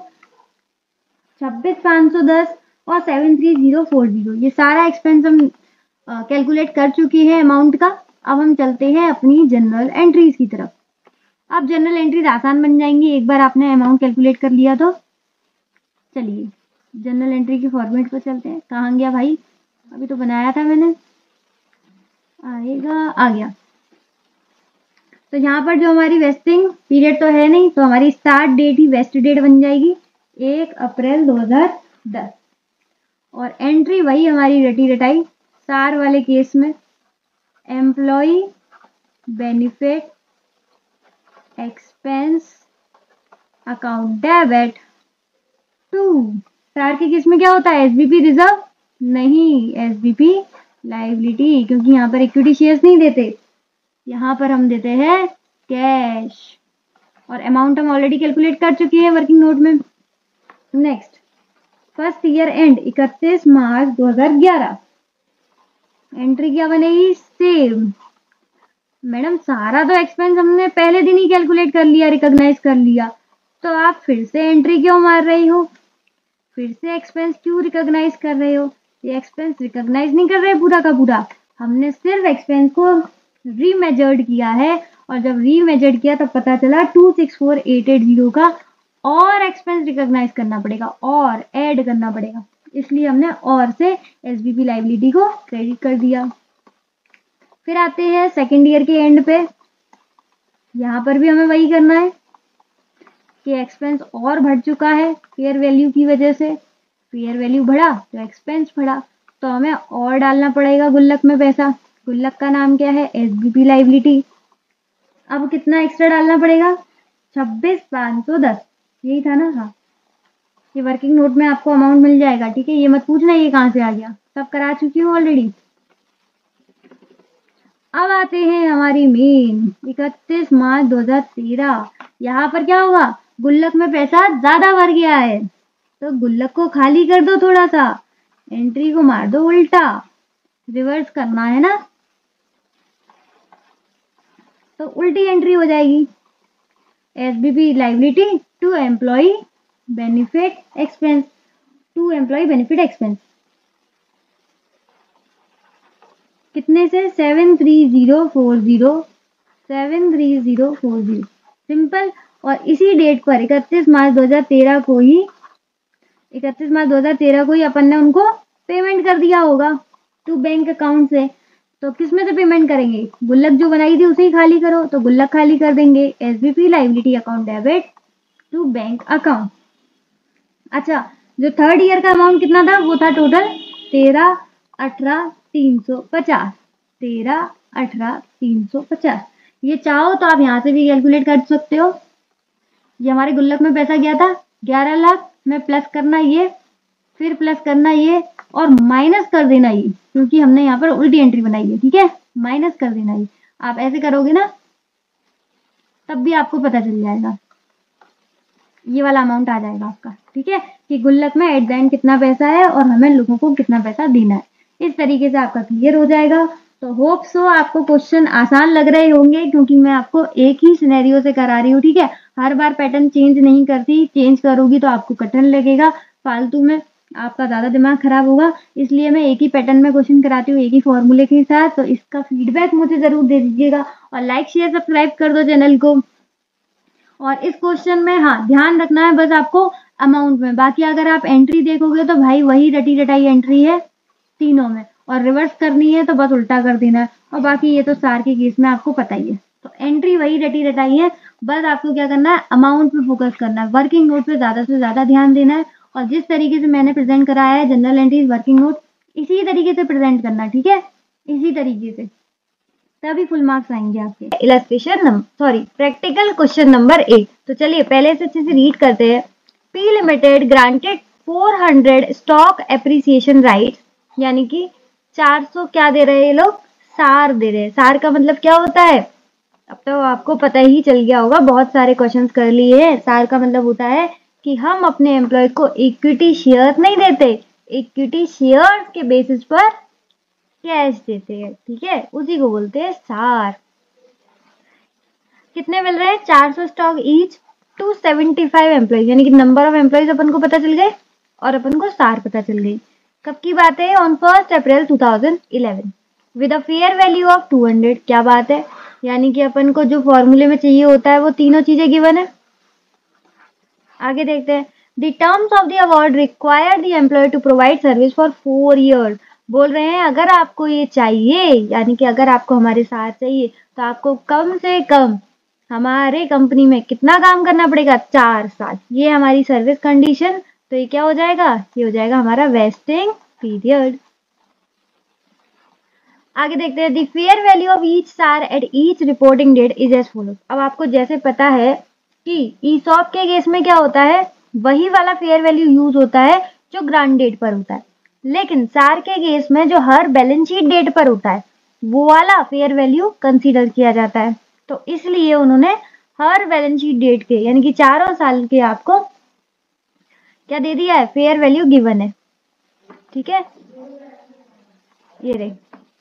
छब्बीस पाँच सौ दस और seven three zero four zero ये सारा एक्सपेंस हम कैलकुलेट कर चुके हैं अमाउंट का। अब हम चलते हैं अपनी जनरल एंट्रीज की तरफ। अब जनरल एंट्रीज आसान बन जाएंगी एक बार आपने अमाउंट कैलकुलेट कर लिया तो। चलिए जनरल एंट्री के फॉर्मेट पर चलते हैं। कहाँ गया भाई? अभी तो बनाया था मैंने, आएगा, आ गया। तो यहाँ पर जो हमारी वेस्टिंग पीरियड तो है नहीं, तो हमारी स्टार्ट डेट ही वेस्ट डेट बन जाएगी एक अप्रैल दो हज़ार दस। और एंट्री वही हमारी रटी रटाई सार वाले केस में, employ benefit expense account debit to, SAR के केस में क्या होता है, एसबीपी रिजर्व नहीं, एसबीपी लायबिलिटी, क्योंकि यहाँ पर इक्विटी शेयर्स नहीं देते, यहाँ पर हम देते हैं कैश। और अमाउंट हम ऑलरेडी कैलकुलेट कर चुके हैं वर्किंग नोट में। नेक्स्ट, फर्स्ट ईयर एंड इकतीस मार्च दो हज़ार ग्यारह, एंट्री क्या बनेगी, सेम। मैडम सारा तो एक्सपेंस हमने पहले दिन ही कैलकुलेट कर लिया, रिकॉग्नाइज कर लिया, तो आप फिर से एंट्री क्यों मार रही हो, फिर से एक्सपेंस क्यों रिकॉग्नाइज कर रहे हो? ये एक्सपेंस रिकॉग्नाइज नहीं कर रहे पूरा का पूरा, हमने सिर्फ एक्सपेंस को रीमेजर्ड किया है। और जब रीमेजर्ड किया तब पता चला two six four eight eight zero का और एक्सपेंस रिकॉग्नाइज करना पड़ेगा और ऐड करना पड़ेगा, इसलिए हमने और से एसबीपी लायबिलिटी को क्रेडिट कर दिया। फिर आते हैं सेकेंड ईयर के एंड पे, यहाँ पर भी हमें वही करना है कि एक्सपेंस और बढ़ चुका है फेयर वैल्यू की वजह से, फेयर वैल्यू बढ़ा तो एक्सपेंस बढ़ा, तो हमें और डालना पड़ेगा गुल्लक में पैसा। गुल्लक का नाम क्या है, एसबीपी लायबिलिटी। अब कितना एक्स्ट्रा डालना पड़ेगा, छब्बीस पाँच सौ दस, यही था ना? हाँ, ये वर्किंग नोट में आपको अमाउंट मिल जाएगा। ठीक है, ये मत पूछना ये कहाँ से आ गया, सब करा चुकी हूँ ऑलरेडी। अब आते हैं हमारी मेन इकतीस मार्च दो हज़ार तेरह, यहाँ पर क्या होगा, गुल्लक में पैसा ज्यादा भर गया है तो गुल्लक को खाली कर दो थोड़ा सा, एंट्री को मार दो उल्टा, रिवर्स करना है ना, तो उल्टी एंट्री हो जाएगी, SBP liability to employ benefit expense, to employ benefit expense कितने से, seven three zero four zero, seven three zero four zero, simple. और इसी डेट पर इकतीस मार्च दो हज़ार तेरह को ही इकतीस मार्च दो हज़ार तेरह को ही अपन ने उनको पेमेंट कर दिया होगा टू बैंक अकाउंट से। तो किस में से पेमेंट करेंगे, गुल्लक जो बनाई थी उसे ही खाली करो, तो गुल्लक खाली कर देंगे, SBP liability account debit to bank account. अच्छा, जो थर्ड ईयर का अमाउंट कितना था, वो था टोटल तेरह अठारह तीन सौ पचास, तेरह अठारह तीन सौ पचास। ये चाहो तो आप यहाँ से भी कैलकुलेट कर सकते हो। ये हमारे गुल्लक में पैसा गया था ग्यारह लाख में, प्लस करना ये, फिर प्लस करना ये और माइनस कर देना ये, क्योंकि हमने यहाँ पर उल्टी एंट्री बनाई है। ठीक है, माइनस कर देना ये, आप ऐसे करोगे ना तब भी आपको पता चल जाएगा, ये वाला अमाउंट आ जाएगा आपका। ठीक है, कि गुल्लक में एट द एंड कितना पैसा है और हमें लोगों को कितना पैसा देना है, इस तरीके से आपका क्लियर हो जाएगा। तो होप सो आपको क्वेश्चन आसान लग रहे होंगे, क्योंकि मैं आपको एक ही सिनेरियो से करा रही हूँ। ठीक है, हर बार पैटर्न चेंज नहीं करती, चेंज करोगी तो आपको कठिन लगेगा, फालतू में आपका ज़्यादा दिमाग खराब होगा, इसलिए मैं एक ही पैटर्न में क्वेश्चन कराती हूँ, एक ही फॉर्मूले के साथ। तो इसका फीडबैक मुझे ज़रूर दे दीजिएगा और लाइक शेयर सब्सक्राइब कर दो चैनल को। और इस क्वेश्चन में हाँ ध्यान रखना है बस आपको अमाउंट में, बाकी अगर आप एंट्री देखोगे तो भाई वही रटी रटाई एंट्री है तीनों में, और रिवर्स करनी है तो बस उल्टा कर देना है, और बाकी ये तो सार के केस में आपको पता ही है। तो तो एंट्री वही रटी रटाई है, बस आपको क्या करना है, अमाउंट पे फोकस करना है, वर्किंग नोट पे ज़्यादा से ज़्यादा ध्यान देना है, और जिस तरीके से मैंने प्रेजेंट कराया है जनरल एंट्रीज वर्किंग नोट, इसी तरीके से प्रेजेंट करना, ठीक है, इसी तरीके से, तभी फुल मार्क्स आएंगे आपके। Illustration number sorry practical question number eight. तो चलिए पहले से अच्छे से रीड करते हैं। P limited granted four hundred stock appreciation rights, यानी कि चार सौ क्या दे रहे हैं ये लोग, सार दे रहे हैं। सार का मतलब क्या होता है, अब तो आपको पता ही चल गया होगा, बहुत सारे क्वेश्चंस कर लिए हैं। सार का मतलब होता है कि हम अपने एम्प्लॉय को इक्विटी शेयर नहीं देते, इक्विटी शेयर के बेसिस पर कैश देते हैं, ठीक है, उसी को बोलते हैं सार। कितने मिल रहे हैं, चार सौ stock each to seventy five employees, यानी कि नंबर ऑफ एम्प्लॉइज अपन को पता चल गए और अपन को सार पता चल गई। कब की बात है, on first April two thousand eleven with a fair value of two hundred. क्या बात है, यानी कि अपन को जो फॉर्मूले में चाहिए होता है वो तीनों चीजें गिवन है। आगे देखते हैं, the terms of the award require the employ to provide service for four years. बोल रहे हैं अगर आपको ये चाहिए, यानी कि अगर आपको हमारे साथ चाहिए तो आपको कम से कम हमारे कंपनी में कितना काम करना पड़ेगा, चार साल। ये हमारी सर्विस कंडीशन, तो ये क्या हो जाएगा, ये हो जाएगा हमारा वेस्टिंग पीरियड। आगे देखते हैं, the fair value of each SAR at each reporting date is as follows. अब आपको जैसे पता है कि ईसॉप के केस में क्या होता है, वही वाला फेयर वैल्यू यूज होता है जो ग्रांट डेट पर होता है, लेकिन सार के केस में जो हर बैलेंस शीट डेट पर होता है वो वाला फेयर वैल्यू कंसीडर किया जाता है। तो इसलिए उन्होंने हर बैलेंस शीट डेट के, यानी कि चारों साल के आपको क्या दे दिया है, फेयर वैल्यू गिवन है, ठीक है, ये रही।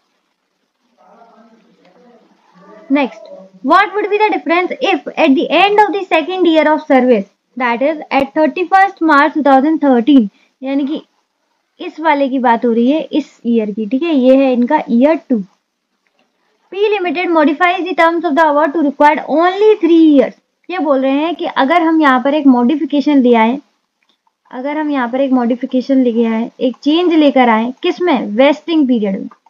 Next, what would be the difference if at the end of the second year of service, that is at thirty-first March twenty thirteen, यानी कि इस वाले की बात हो रही है, इस ईयर की, ठीक है, ये है इनका year two. P limited modifies the terms of the award to required only three years. ये बोल रहे हैं कि अगर हम यहाँ पर एक मॉडिफिकेशन ले आए, अगर हम यहाँ पर एक मॉडिफिकेशन लेके आए, एक चेंज लेकर आए, किसमें, वेस्टिंग पीरियड में।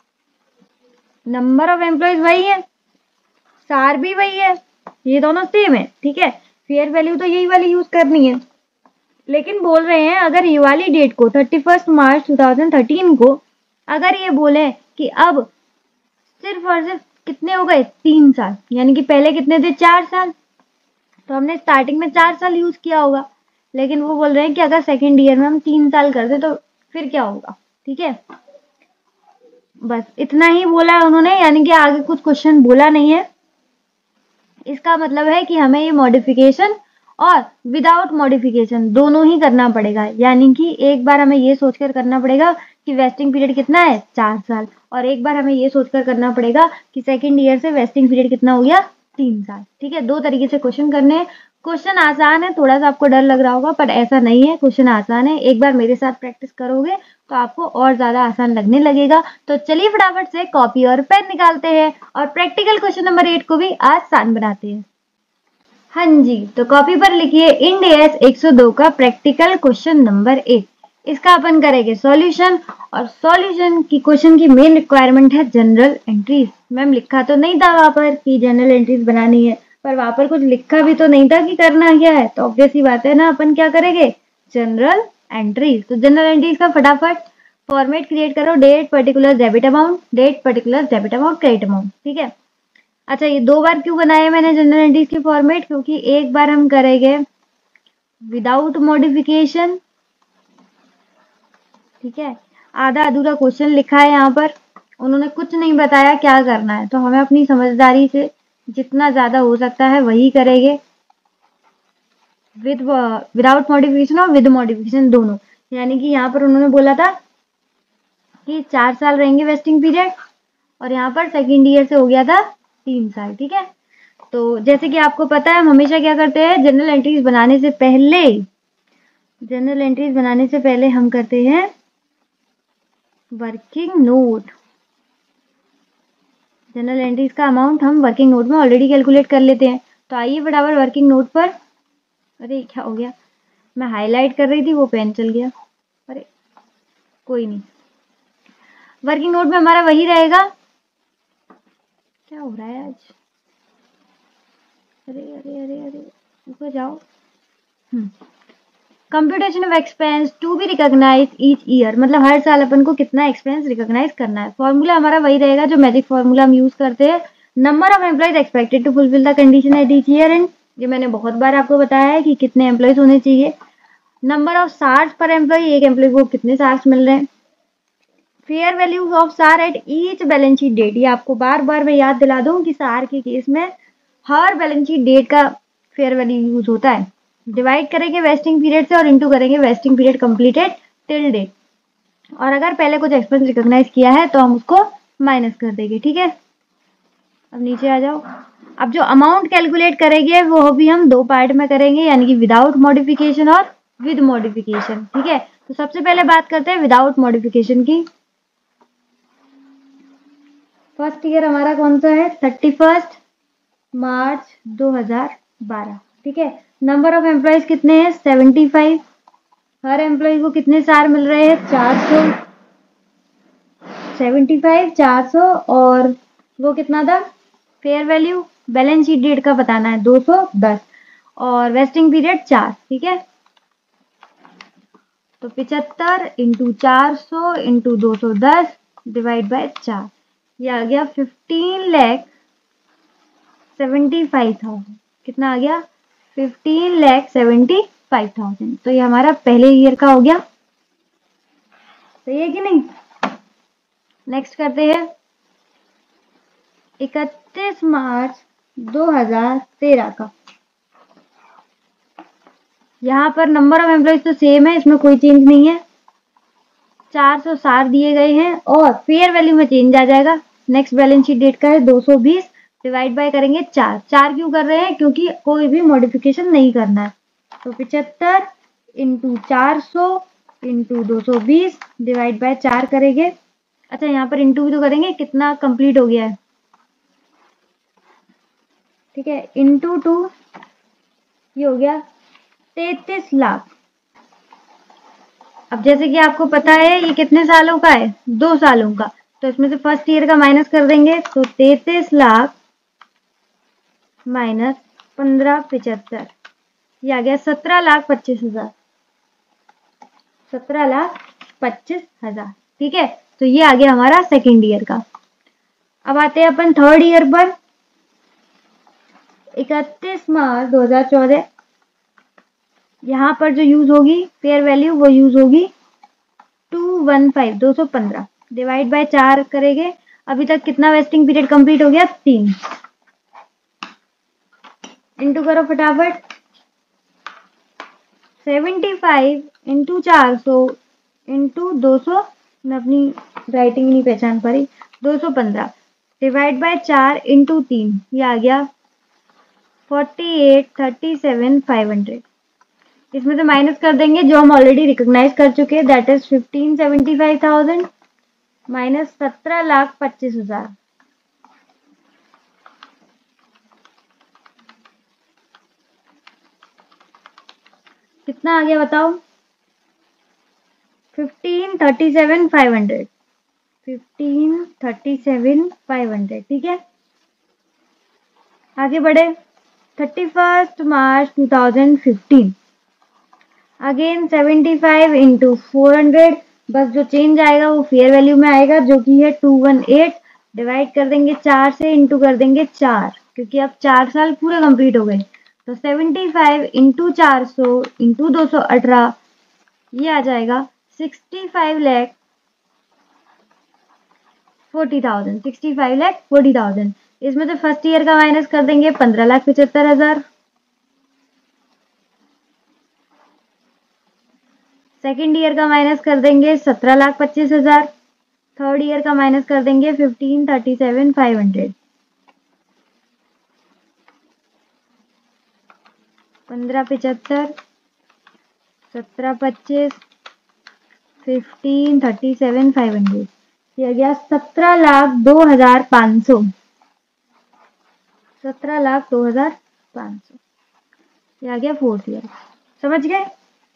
नंबर ऑफ एम्प्लॉयज वही है, सार भी वही है, ये दोनों सेम है, ठीक है, फेयर वैल्यू तो यही वाली यूज करनी है, लेकिन बोल रहे हैं अगर ये वाली डेट को thirty first March two thousand thirteen को अगर ये बोले कि अब सिर्फ और सिर्फ कितने हो गए, तीन साल, यानी कि पहले कितने थे, चार साल, तो हमने स्टार्टिंग में चार साल यूज किया होगा, लेकिन वो बोल रहे हैं कि अगर सेकेंड ईयर में हम तीन साल कर दे तो फिर क्या होगा, ठीक है, बस इतना ही बोला है उन्होंने, यानी कि आगे कुछ क्वेश्चन बोला नहीं है। इसका मतलब है कि हमें ये मॉडिफिकेशन और विदाउट मॉडिफिकेशन दोनों ही करना पड़ेगा, यानी कि एक बार हमें ये सोचकर करना पड़ेगा कि वेस्टिंग पीरियड कितना है, चार साल, और एक बार हमें ये सोचकर करना पड़ेगा कि सेकंड ईयर से वेस्टिंग पीरियड कितना हो गया, तीन साल, ठीक है, दो तरीके से क्वेश्चन करने हैं। क्वेश्चन आसान है, थोड़ा सा आपको डर लग रहा होगा, पर ऐसा नहीं है, क्वेश्चन आसान है, एक बार मेरे साथ प्रैक्टिस करोगे तो आपको और ज्यादा आसान लगने लगेगा। तो चलिए फटाफट से कॉपी और पेन निकालते हैं और प्रैक्टिकल क्वेश्चन नंबर एट को भी आसान बनाते हैं। हाँ जी, तो कॉपी पर लिखिए इंड एएस एक सौ दो का प्रैक्टिकल क्वेश्चन नंबर एट। इसका अपन करेंगे सॉल्यूशन, और सॉल्यूशन की क्वेश्चन की मेन रिक्वायरमेंट है जनरल एंट्रीज। मैम लिखा तो नहीं था वहां पर कि जनरल एंट्रीज बनानी है, पर वहां पर कुछ लिखा भी तो नहीं था कि करना क्या है, तो ऑब्वियस ही बात है ना, अपन क्या करेंगे, जनरल एंट्रीज। तो जनरल एंट्रीज का फटाफट फॉर्मेट क्रिएट करो, date particular debit amount, date particular debit amount, credit amount, ठीक है। अच्छा, ये दो बार क्यों बनाया मैंने जनरल एंट्रीज की फॉर्मेट, क्योंकि एक बार हम करेंगे विदाउट मॉडिफिकेशन, ठीक है, आधा अधूरा क्वेश्चन लिखा है यहाँ पर, उन्होंने कुछ नहीं बताया क्या करना है, तो हमें अपनी समझदारी से जितना ज्यादा हो सकता है वही करेंगे, विद विदाउट मॉडिफिकेशन और विद मॉडिफिकेशन दोनों। यानी कि यहाँ पर उन्होंने बोला था कि चार साल रहेंगे वेस्टिंग पीरियड, और यहाँ पर सेकेंड ईयर से हो गया था तीन साल, ठीक है। तो जैसे कि आपको पता है हम हमेशा क्या करते हैं, जनरल एंट्रीज बनाने से पहले जनरल एंट्रीज बनाने से पहले हम करते हैं वर्किंग नोट। जनरल एंट्रीज का अमाउंट हम वर्किंग नोट में ऑलरेडी कैलकुलेट कर लेते हैं। तो आइए फटाफट वर्किंग नोट पर, अरे क्या हो गया, मैं हाईलाइट कर रही थी वो पेन चल गया, अरे कोई नहीं, वर्किंग नोट में हमारा वही रहेगा, क्या हो रहा है आज, अरे अरे अरे अरे ऊपर जाओ। Computation of expense to be recognise each year, मतलब हर साल अपन को कितना एक्सपेंस रिकॉग्नाइज करना है। फॉर्मूला हमारा वही रहेगा जो मैजिक फॉर्मूला हम यूज करते हैं। Number of employees expected to fulfil the condition at each year end, ये मैंने बहुत बार आपको बताया है कि कितने एम्प्लॉइज होने चाहिए। Number of SARs per employ, एक एम्प्लॉय को कितने सार्स मिल रहे हैं। फेयर वैल्यू ऑफ सार at each balance sheet date, ये आपको बार बार मैं याद दिला दूं कि सार के केस में हर बैलेंस शीट डेट का फेयर वैल्यू यूज होता है। डिवाइड करेंगे वेस्टिंग पीरियड से और इनटू करेंगे vesting period completed till date, और अगर पहले कुछ एक्सपेंस रिकॉग्नाइज किया है तो हम उसको माइनस कर देंगे। ठीक है, अब नीचे आ जाओ। अब जो अमाउंट कैलकुलेट करेंगे वो भी हम दो पार्ट में करेंगे, यानी कि विदाउट मॉडिफिकेशन और विद मॉडिफिकेशन। ठीक है, तो सबसे पहले बात करते हैं विदाउट मॉडिफिकेशन की। फर्स्ट ईयर हमारा कौन सा है, थर्टी फर्स्ट मार्च दो हजार बारह। ठीक है, नंबर ऑफ एम्प्लॉयज कितने हैं, सेवेंटी फाइव। हर एम्प्लॉय को कितने सार मिल रहे हैं, चार सौ। सेवेंटी फाइव, चार सौ, और वो कितना था, fair value balance sheet date का बताना है, दो सौ दस, और वेस्टिंग पीरियड चार। ठीक है, तो पिछहत्तर इंटू चार सौ इंटू दो सौ दस डिवाइड बाय चार, ये आ गया fifteen lakh seventy five thousand. कितना आ गया, fifteen lakh seventy five thousand. तो ये हमारा पहले ईयर का हो गया। सही है कि नहीं। नेक्स्ट करते हैं इकतीस मार्च दो हजार तेरह का। यहाँ पर नंबर ऑफ एम्प्लॉयज तो सेम है, इसमें कोई चेंज नहीं है। चार सौ सार दिए गए हैं और फेयर वैल्यू में चेंज आ जाएगा। नेक्स्ट बैलेंस शीट डेट का है दो सौ बीस, डिवाइड बाय करेंगे चार। चार क्यों कर रहे हैं, क्योंकि कोई भी मॉडिफिकेशन नहीं करना है। तो पिछहत्तर इंटू चार सौ इंटू दो सौ बीस डिवाइड बाय चार करेंगे। अच्छा, यहाँ पर इंटू भी तो करेंगे, कितना कंप्लीट हो गया है। ठीक है, इंटू टू, ये हो गया तैतीस लाख। अब जैसे कि आपको पता है ये कितने सालों का है, दो सालों का, तो इसमें से फर्स्ट ईयर का माइनस कर देंगे, तो तैतीस लाख माइनस पंद्रह पिचहत्तर, ये आ गया सत्रह लाख पच्चीस हजार। सत्रह लाख पच्चीस हजार। ठीक है, तो ये आ गया हमारा सेकेंड ईयर का। अब आते हैं अपन थर्ड ईयर पर। इकतीस मार्च दो हजार चौदह, यहाँ पर जो यूज होगी फेयर वैल्यू वो यूज होगी टू वन फाइव, दो सौ पंद्रह, डिवाइड बाय चार करेंगे। अभी तक कितना वेस्टिंग पीरियड कंप्लीट हो गया, तीन। इंटू करो फटाफट, सेवेंटी फाइव इंटू चार सौ इंटू दो सौ, मैं अपनी राइटिंग नहीं पहचान पा रही, दो सौ पंद्रह डिवाइड बाय चार इंटू तीन, ये आ गया forty eight thirty seven five hundred. इसमें से माइनस कर देंगे जो हम ऑलरेडी रिकॉग्नाइज कर चुके हैं, that is fifteen seventy five thousand minus सत्रह लाख पच्चीस हजार। कितना आ गया बताओ, fifteen thirty seven five hundred. Fifteen thirty seven five hundred. ठीक है, आगे बढ़े। Thirty first March two thousand fifteen, again seventy five into four hundred, बस जो चेंज आएगा वो फेयर वैल्यू में आएगा जो कि है टू वन एट, डिवाइड कर देंगे चार से, इंटू कर देंगे चार, क्योंकि अब चार साल पूरे कंप्लीट हो गए। तो सेवेंटी फाइव इंटू चार सौ इंटू दो सौ अठारह, ये आ जाएगा sixty five lakh forty thousand. Sixty five lakh forty thousand. इसमें से फर्स्ट ईयर का माइनस कर देंगे पंद्रह लाख पचहत्तर हजार। सेकेंड ईयर का माइनस कर देंगे सत्रह लाख पच्चीस हजार। थर्ड ईयर का माइनस कर देंगे fifteen thirty seven five hundred. पंद्रह पिचहत्तर, सत्रह पच्चीस, fifteen thirty seven five hundred, ये आ गया सत्रह लाख दो हजार पाँच सौ। सत्रह लाख दो हजार पाँच सौ, ये आ गया फोर्थ ईयर। समझ गए,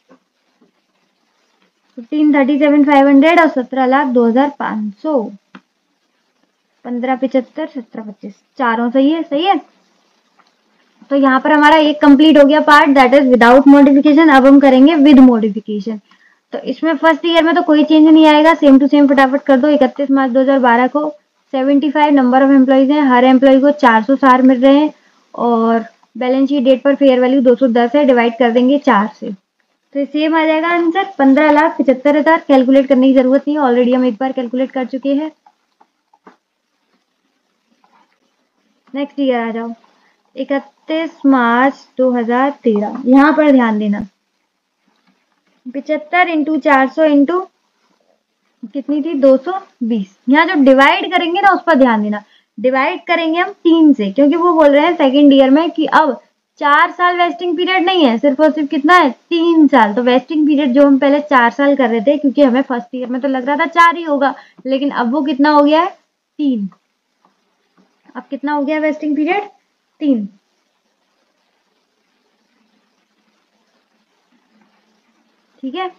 fifteen thirty seven five hundred और सत्रह लाख दो हजार पाँच सौ। पंद्रह पिचहत्तर, सत्रह पच्चीस, चारों सही है, सही है। तो यहाँ पर हमारा एक कंप्लीट हो गया part, that is without modification. अब हम करेंगे विद मॉडिफिकेशन। तो इसमें फर्स्ट ईयर में तो कोई चेंज नहीं आएगा, सेम टू सेम फटाफट कर दो। इकतीस मार्च दो हज़ार बारह को पचहत्तर नंबर ऑफ एम्प्लॉइज हैं, हर एम्प्लॉय को चार सौ सार मिल रहे हैं और बैलेंस शीट डेट पर फेयर वैल्यू दो सौ दस है, डिवाइड कर देंगे चार से, तो सेम आ जाएगा आंसर पंद्रह लाख पचहत्तर हजार। कैलकुलेट करने की जरूरत नहीं है, ऑलरेडी हम एक बार कैलकुलेट कर चुके हैं। नेक्स्ट ईयर आ जाओ, इकतीस मार्च दो हज़ार तेरह। यहाँ पर ध्यान देना, पिचहत्तर इंटू चार सौ इंटू कितनी थी, दो सौ बीस। यहाँ जो डिवाइड करेंगे ना उस पर ध्यान देना, डिवाइड करेंगे हम तीन से, क्योंकि वो बोल रहे हैं सेकेंड ईयर में कि अब चार साल वेस्टिंग पीरियड नहीं है, सिर्फ और सिर्फ कितना है, तीन साल। तो वेस्टिंग पीरियड जो हम पहले चार साल कर रहे थे, क्योंकि हमें फर्स्ट ईयर में तो लग रहा था चार ही होगा, लेकिन अब वो कितना हो गया है, तीन। अब कितना हो गया वेस्टिंग पीरियड, तीन। ठीक है,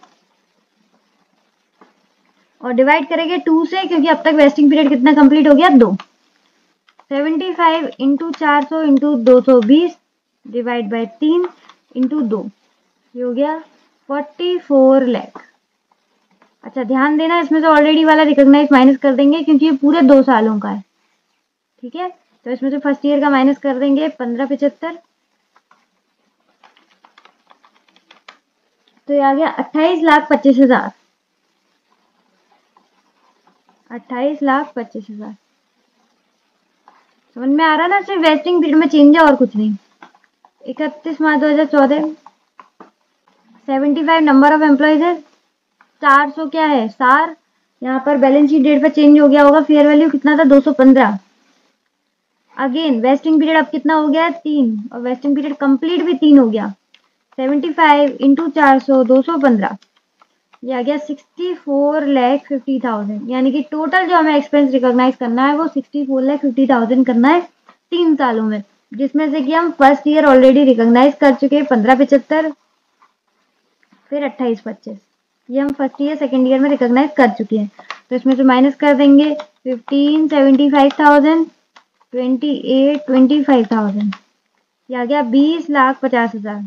और डिवाइड करेंगे टू से, क्योंकि अब तक वेस्टिंग पीरियड कितना कंप्लीट हो गया, दो। सेवेंटी फाइव इंटू चार सौ इंटू दो सौ बीस डिवाइड बाई तीन इंटू दो, ये हो गया फोर्टी फोर लैख। अच्छा ध्यान देना, इसमें से ऑलरेडी वाला रिकॉग्नाइज माइनस कर देंगे, क्योंकि ये पूरे दो सालों का है। ठीक है, तो इसमें से फर्स्ट ईयर का माइनस कर देंगे पंद्रह पिचहत्तर, तो ये आ गया अट्ठाईस लाख पच्चीस हजार। अट्ठाईस लाख पच्चीस हजार समझ में आ रहा ना, सिर्फ वेस्टिंग पीरियड में चेंज है और कुछ नहीं। इकतीस मार्च दो हजार चौदह, seventy five number of employees है, चार सौ क्या है, सार। यहाँ पर बैलेंस शीट डेट पर चेंज हो गया होगा, फेयर वैल्यू कितना था, दो सौ पंद्रह। अगेन वेस्टिंग पीरियड अब कितना हो गया है, तीन, और वेस्टिंग पीरियड कंप्लीट भी तीन हो गया। सेवेंटी फाइव इंटू चार सौ दो सौ पंद्रह, ये आ गया sixty four lakh fifty thousand. यानी कि टोटल जो हमें एक्सपेंस रिकॉग्नाइज करना है वो sixty four lakh fifty thousand करना है तीन सालों में, जिसमें से कि हम फर्स्ट ईयर ऑलरेडी रिकॉग्नाइज कर चुके हैं पंद्रह पिचहत्तर, फिर अट्ठाईस पच्चीस, ये हम फर्स्ट ईयर सेकेंड ईयर में रिकॉग्नाइज कर चुके हैं। तो इसमें से माइनस कर देंगे fifteen seventy five thousand, twenty eight twenty five thousand, ये आ गया बीस लाख पचास हजार।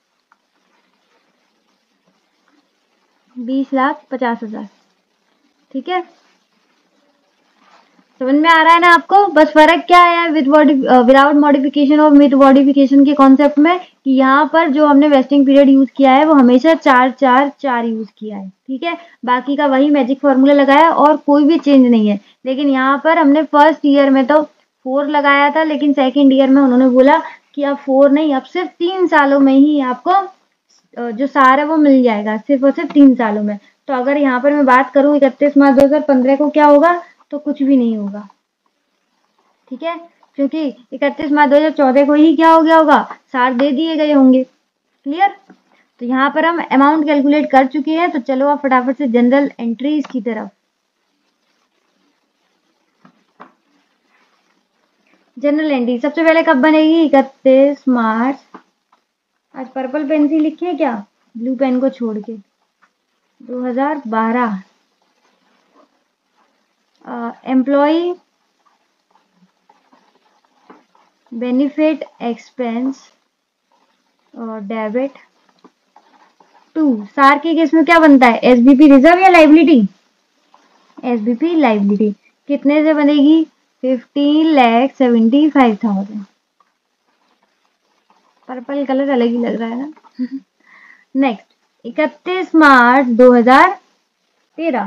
बीस लाख पचास हजार। ठीक है, समझ में आ रहा है ना आपको। बस फर्क क्या है विद विदाउट मॉडिफिकेशन और विद मॉडिफिकेशन के कॉन्सेप्ट में, कि यहाँ पर जो हमने वेस्टिंग पीरियड यूज किया है वो हमेशा चार चार चार यूज किया है। ठीक है, बाकी का वही मैजिक फॉर्मूला लगाया और कोई भी चेंज नहीं है। लेकिन यहाँ पर हमने फर्स्ट ईयर में तो फोर लगाया था, लेकिन सेकेंड ईयर में उन्होंने बोला कि अब फोर नहीं, अब सिर्फ तीन सालों में ही आपको जो सार है वो मिल जाएगा, सिर्फ और सिर्फ तीन सालों में। तो अगर यहाँ पर मैं बात करूँ इकतीस मार्च दो हजार पंद्रह को क्या होगा, तो कुछ भी नहीं होगा। ठीक है, क्योंकि इकतीस मार्च दो हजार चौदह को ही क्या हो गया होगा, सार दे दिए गए होंगे। क्लियर, तो यहाँ पर हम अमाउंट कैलकुलेट कर चुके हैं। तो चलो आप फटाफट से जनरल एंट्रीज की तरफ। जनरल एंट्री सबसे पहले कब बनेगी, इकतीस मार्च, आज पर्पल पेन से लिखे क्या, ब्लू पेन को छोड़ के, दो हज़ार बारह। एम्प्लॉय बेनिफिट एक्सपेंस और डेबिट टू, सार के केस में क्या बनता है, एसबीपी रिजर्व या लाइबिलिटी, एसबीपी लाइबिलिटी। कितने से बनेगी, fifteen lakh seventy five thousand. Purple colour अलग ही लग रहा है ना। नेक्स्ट, इकतीस मार्च दो हज़ार तेरह,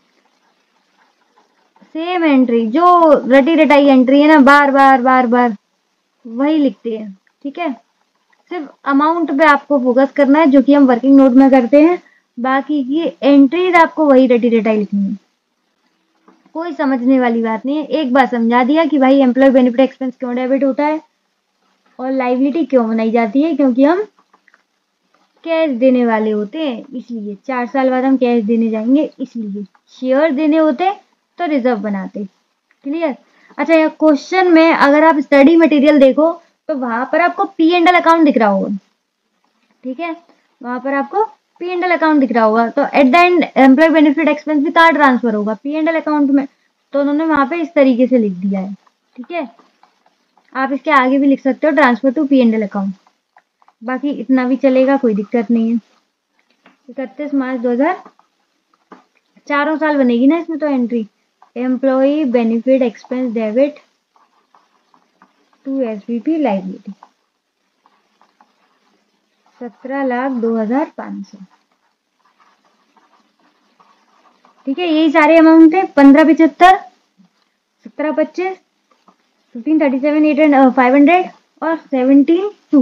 सेम एंट्री, जो रटी रटाई एंट्री है ना, बार बार बार बार वही लिखते हैं। ठीक है, सिर्फ अमाउंट पे आपको फोकस करना है, जो कि हम वर्किंग नोट में करते हैं। बाकी की एंट्रीज आपको वही रटी रटाई लिखनी है, कोई समझने वाली बात नहीं है। एक बार समझा दिया कि भाई एम्प्लॉय बेनिफिट एक्सपेंस क्यों डेबिट होता है और लाइबिलिटी क्यों बनाई जाती है, क्योंकि हम कैश देने वाले होते हैं, इसलिए चार साल बाद हम कैश देने जाएंगे, इसलिए शेयर देने होते तो रिजर्व बनाते। क्लियर। अच्छा, यह क्वेश्चन में अगर आप स्टडी मटेरियल देखो तो वहां पर आपको पी एंड एल अकाउंट दिख रहा होगा। ठीक है, वहां पर आपको पी एंड एल अकाउंट दिख रहा होगा। तो at the end employ benefit expense भी कहाँ ट्रांसफर होगा, पी एंड एल अकाउंट में। तो उन्होंने वहां पे इस तरीके से लिख दिया है। ठीक है, आप इसके आगे भी लिख सकते हो transfer to P and L account, बाकी इतना भी चलेगा, कोई दिक्कत नहीं है। इकतीस मार्च दो हजार, चारों साल बनेगी ना इसमें तो entry. Employ benefit expense debit to SBP liability, सत्रह लाख दो हजार पाँच सौ। ठीक है, यही सारे अमाउंट है। पंद्रह पिछहत्तर, सत्रह पच्चीस, fifteen thirty seven eight and five hundred और सेवनटीन टू,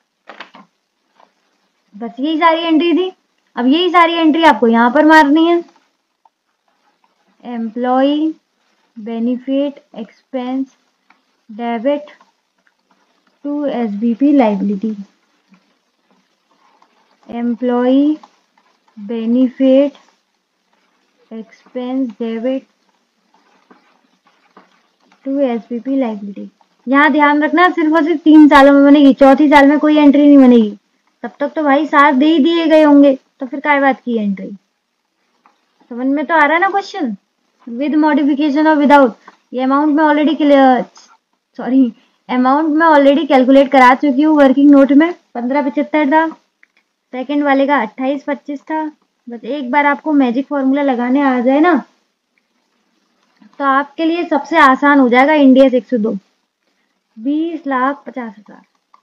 बस यही सारी एंट्री थी। अब यही सारी एंट्री आपको यहाँ पर मारनी है। Employ benefit expense debit to SBP liability, employ benefit expense debit to SBP liability. यहाँ ध्यान रखना सिर्फ और सिर्फ तीन सालों में बनेगी, चौथी साल में कोई एंट्री नहीं बनेगी। तब तक तो भाई साथ दे ही दिए गए होंगे, तो फिर काय बात की एंट्री। समझ में तो आ रहा है ना क्वेश्चन, विद मॉडिफिकेशन और विदाउट। ये अमाउंट में ऑलरेडी क्लियर, सॉरी अमाउंट में ऑलरेडी कैलकुलेट करा चुकी हूँ वर्किंग नोट में। पंद्रह पचहत्तर था, सेकंड वाले का अट्ठाईस पच्चीस था। बस एक बार आपको मैजिक फॉर्मूला लगाने आ जाए ना, तो आपके लिए सबसे आसान हो जाएगा। इंडिया एक सौ दो, बीस लाख पचास हजार,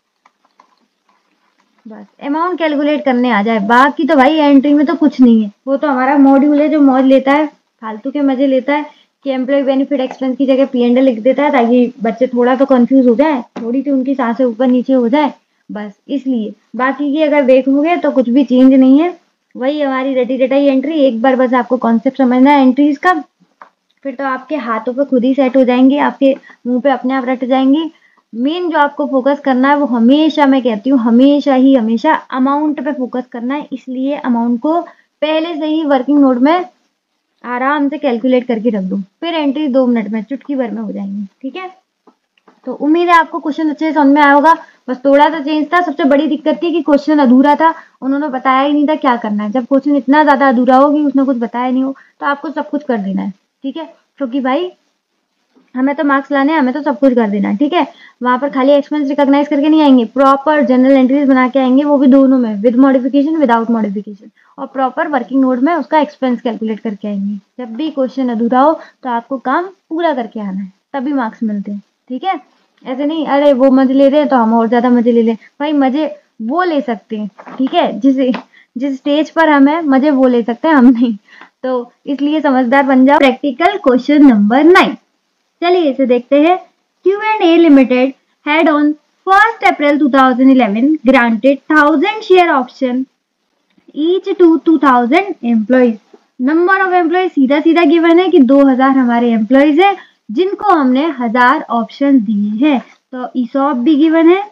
बस अमाउंट कैलकुलेट करने आ जाए। बाकी तो भाई एंट्री में तो कुछ नहीं है, वो तो हमारा मॉड्यूल है जो मौज लेता है, फालतू के मजे लेता है कि एम्प्लॉय बेनिफिट एक्सपेंस की जगह पी एंड एल लिख देता है, ताकि बच्चे थोड़ा तो कंफ्यूज हो जाए, थोड़ी सी उनकी सांसें ऊपर नीचे हो जाए, बस इसलिए। बाकी की अगर देखोगे तो कुछ भी चेंज नहीं है, वही हमारी रटी रटाई एंट्री। एक बार बस आपको कॉन्सेप्ट समझना है एंट्रीज का, फिर तो आपके हाथों पे खुद ही सेट हो जाएंगे, आपके मुंह पे अपने आप रट जाएंगी। मेन जो आपको फोकस करना है वो हमेशा, मैं कहती हूँ हमेशा ही हमेशा अमाउंट पे फोकस करना है। इसलिए अमाउंट को पहले से ही वर्किंग नोट में आराम से कैलकुलेट करके रख दो, फिर एंट्री दो मिनट में चुटकी भर में हो जाएंगी। ठीक है, तो उम्मीद है आपको क्वेश्चन अच्छे से समझ में आया होगा। बस थोड़ा सा चेंज था, सबसे बड़ी दिक्कत थी कि क्वेश्चन अधूरा था, उन्होंने बताया ही नहीं था क्या करना है। जब क्वेश्चन इतना ज्यादा अधूरा हो कि उसने कुछ बताया नहीं हो, तो आपको सब कुछ कर देना है। ठीक है, क्योंकि भाई हमें तो मार्क्स लाने हैं, हमें तो सब कुछ कर देना है। ठीक है, वहां पर खाली एक्सपेंस रिकॉग्नाइज करके नहीं आएंगे, प्रॉपर जनरल एंट्रीज बना के आएंगे, वो भी दोनों में, विद मॉडिफिकेशन विदाउट मॉडिफिकेशन, और प्रॉपर वर्किंग नोट में उसका एक्सपेंस कैलकुलेट करके आएंगे। जब भी क्वेश्चन अधूरा हो तो आपको काम पूरा करके आना है, तभी मार्क्स मिलते हैं। ठीक है, ऐसे नहीं अरे वो मजे ले रहे हैं तो हम और ज्यादा मजे ले लें। भाई मजे वो ले सकते हैं, ठीक है, जिस जिस स्टेज पर हम है मजे वो ले सकते हैं, हम नहीं। तो इसलिए समझदार बन जाओ। प्रैक्टिकल क्वेश्चन नंबर नाइन, चलिए इसे देखते हैं। Q and A limited had on first April two thousand eleven granted thousand share option each to two thousand employees. Number of employees सीधा सीधा गिवन है कि दो हजार हमारे एम्प्लॉइज है जिनको हमने हजार ऑप्शन दिए हैं। तो ईसॉप भी गिवन है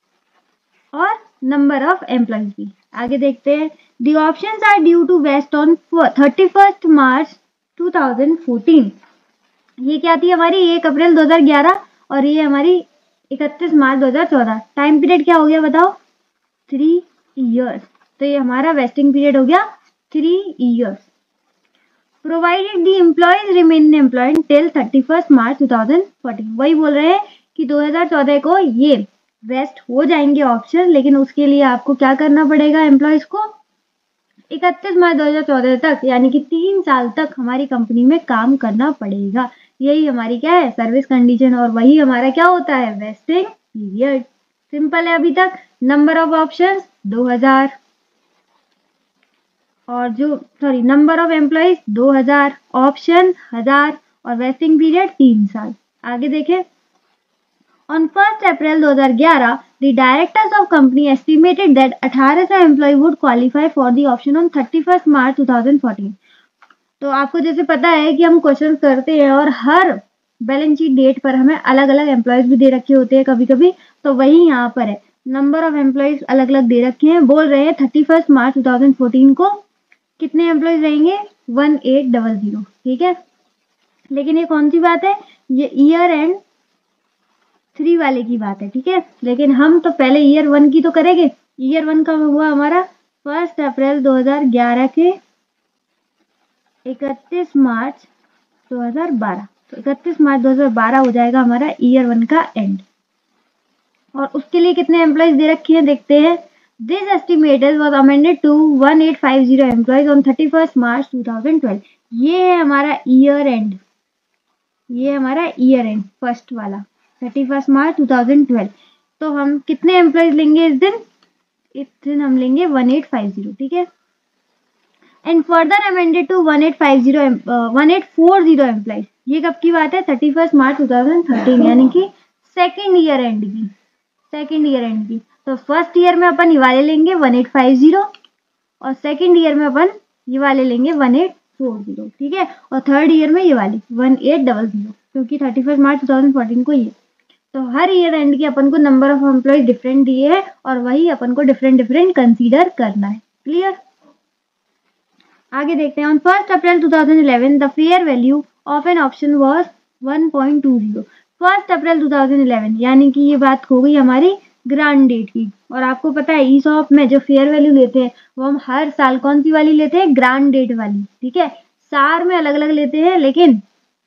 और नंबर ऑफ एम्प्लॉइज भी। आगे देखते हैं। The options are due to vest on thirty first March two thousand fourteen. ये क्या थी हमारी, एक अप्रैल दो हजार ग्यारह, और ये हमारी इकतीस मार्च दो हजार चौदह। टाइम पीरियड क्या हो गया बताओ, थ्री इयर्स। तो ये हमारा वेस्टिंग पीरियड हो गया three years. Provided the employees remain employed till thirty first March two thousand fourteen. वही बोल रहे हैं कि दो हजार चौदह को ये वेस्ट हो जाएंगे ऑप्शन, लेकिन उसके लिए आपको क्या करना पड़ेगा, एम्प्लॉयज को इकतीस मार्च दो हजार चौदह तक, यानी कि तीन साल तक हमारी कंपनी में काम करना पड़ेगा। यही हमारी क्या है, सर्विस कंडीशन, और वही हमारा क्या होता है, वेस्टिंग पीरियड। सिंपल है अभी तक। नंबर ऑफ ऑप्शंस दो हजार, और जो सॉरी नंबर ऑफ एम्प्लॉइज दो हजार, ऑप्शन हजार, और वेस्टिंग पीरियड तीन साल। आगे देखें। ऑन फर्स्ट अप्रैल दो हजार ग्यारह the directors of company estimated that अठारह सौ employee would qualify for the option on thirty first March two thousand fourteen. तो आपको जैसे पता है कि हम क्वेश्चन करते हैं और हर बैलेंस शीट डेट पर हमें अलग अलग एम्प्लॉयज भी दे रखे होते हैं कभी कभी, तो वही यहाँ पर है। नंबर ऑफ एम्प्लॉयज अलग अलग दे रखे हैं। बोल रहे हैं thirty first March two thousand fourteen को कितने एम्प्लॉयज रहेंगे, वन एट डबल जीरो। ठीक है, लेकिन ये कौन सी बात है, ये ईयर एंड थ्री वाले की बात है। ठीक है, लेकिन हम तो पहले ईयर वन की तो करेंगे। ईयर वन का हुआ हमारा फर्स्ट अप्रैल दो हजार ग्यारह के इकतीस मार्च दो हजार बारह। तो इकतीस मार्च दो हजार बारह हो जाएगा हमारा ईयर वन का एंड। और उसके लिए कितने एम्प्लॉयज दे रखे हैं देखते हैं। This estimated was amended to one eight five zero employees on thirty first March two thousand twelve. ये है हमारा ईयर एंड, ये हमारा ईयर एंड फर्स्ट वाला thirty first March two thousand twelve. तो हम कितने एम्प्लॉयज लेंगे इस दिन, इस दिन हम लेंगे वन एट फाइव जीरो, ठीक है। And further amended to one eight five zero one eight four zero employees. ये कब की बात है, thirty first March two thousand thirteen, यानी कि सेकेंड ईयर एंड की, सेकेंड ईयर एंड की। तो फर्स्ट ईयर में अपन ये वाले लेंगे वन एट फाइव जीरो और सेकेंड ईयर में अपन ये वाले लेंगे वन एट फोर जीरो, ठीक है। और थर्ड ईयर में ये वाली वन एट डबल जीरो, क्योंकि thirty first March two thousand fourteen को ये। तो हर ईयर एंड की अपन को नंबर ऑफ एम्प्लॉयज डिफरेंट दिए हैं और वही अपन को डिफरेंट डिफरेंट कंसीडर करना है। क्लियर। आगे देखते हैं। On first April two thousand eleven the fair value of an option was one point two zero. First April two thousand eleven, यानी कि ये बात हो गई हमारी ग्रांड डेट की। और आपको पता है ईसॉप में जो फेयर वैल्यू लेते हैं वो हम हर साल कौन सी वाली लेते हैं, ग्रांड डेट वाली, ठीक है। सार में अलग अलग लेते हैं, लेकिन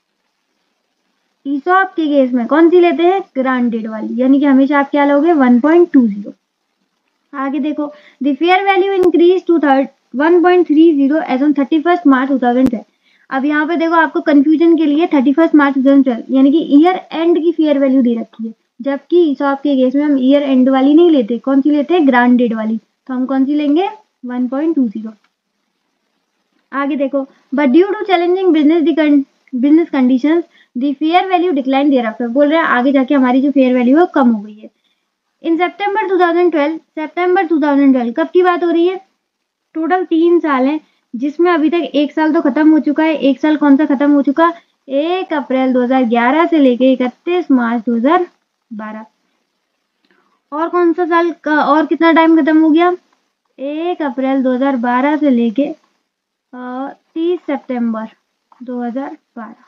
ईसॉप के केस में कौन सी लेते हैं, ग्रांड डेट वाली, यानी कि हमेशा आप क्या लोगे, वन पॉइंट टू जीरो। आगे देखो। The fair value increase to third one point three zero as on thirty first March two thousand twelve. अब यहाँ पे देखो आपको कंफ्यूजन के लिए thirty first March two thousand twelve यानी कि ईयर एंड की फेयर वैल्यू दे रखी है, जबकि ईसॉप के केस में हम ईयर एंड वाली नहीं लेते, कौन सी लेते हैं, ग्रांड डेट वाली। तो हम कौन सी लेंगे, वन पॉइंट टू जीरो। आगे देखो। But due to challenging business business conditions the fair value decline thereafter. बोल रहे हैं आगे जाके हमारी जो फेयर वैल्यू है कम हो गई है। In September two thousand twelve, September two thousand twelve कब की बात हो रही है, टोटल तीन साल है जिसमें अभी तक एक साल तो खत्म हो चुका है। एक साल कौन सा खत्म हो चुका, एक अप्रैल दो हज़ार ग्यारह से लेके इकतीस मार्च दो हज़ार बारह। और कौन सा साल का और कितना टाइम खत्म हो गया, एक अप्रैल दो हज़ार बारह से लेके तीस सितंबर दो हज़ार बारह,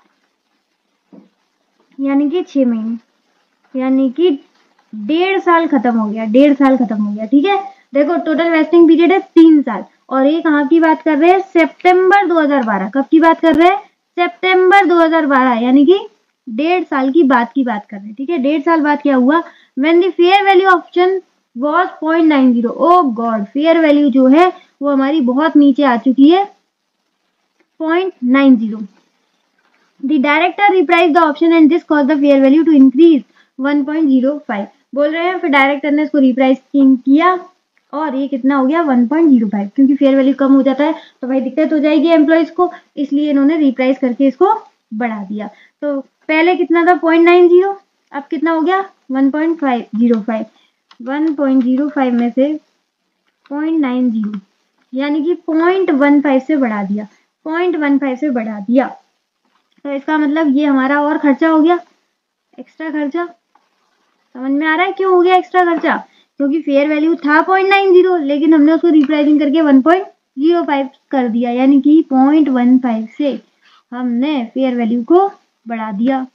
यानी कि छह महीने, यानी कि डेढ़ साल खत्म हो गया, डेढ़ साल खत्म हो गया, ठीक है। देखो टोटल वेस्टिंग पीरियड है तीन साल और ये कहाँ की बात कर रहे हैं, सितंबर दो हज़ार बारह। कब की बात कर रहे हैं, सितंबर दो हज़ार बारह, यानी कि डेढ़ साल की बात की बात कर रहे हैं, ठीक है। डेढ़ साल बाद क्या हुआ, when the fair value option was point nine zero. Oh God, fair value जो है वो हमारी बहुत नीचे आ चुकी है, point nine zero. The director repriced the option and this caused the fair value to increase one point zero five. बोल रहे हैं फिर डायरेक्टर ने इसको रिप्राइस किया और ये कितना हो गया, वन पॉइंट जीरो फाइव। क्योंकि फेयर वैल्यू कम हो जाता है तो भाई दिक्कत हो जाएगी एम्प्लॉयज को, इसलिए इन्होंने रिप्राइस करके इसको बढ़ा दिया। तो पहले कितना था, पॉइंट नाइन जीरो, अब कितना हो गया, one point zero five. One point zero five में से पॉइंट नाइन जीरो यानी कि पॉइंट वन फाइव से बढ़ा दिया, पॉइंट वन फाइव से बढ़ा दिया। तो इसका मतलब ये हमारा और खर्चा हो गया, एक्स्ट्रा खर्चा। समझ में आ रहा है क्यों हो गया एक्स्ट्रा खर्चा, क्योंकि फेयर वैल्यू था पॉइंट नाइन जीरो लेकिन हमने उसको रिप्राइसिंग करके वन पॉइंट जीरो फाइव कर दिया, यानी कि पॉइंट वन फाइव से हमने फेयर वैल्यू को बढ़ा दिया।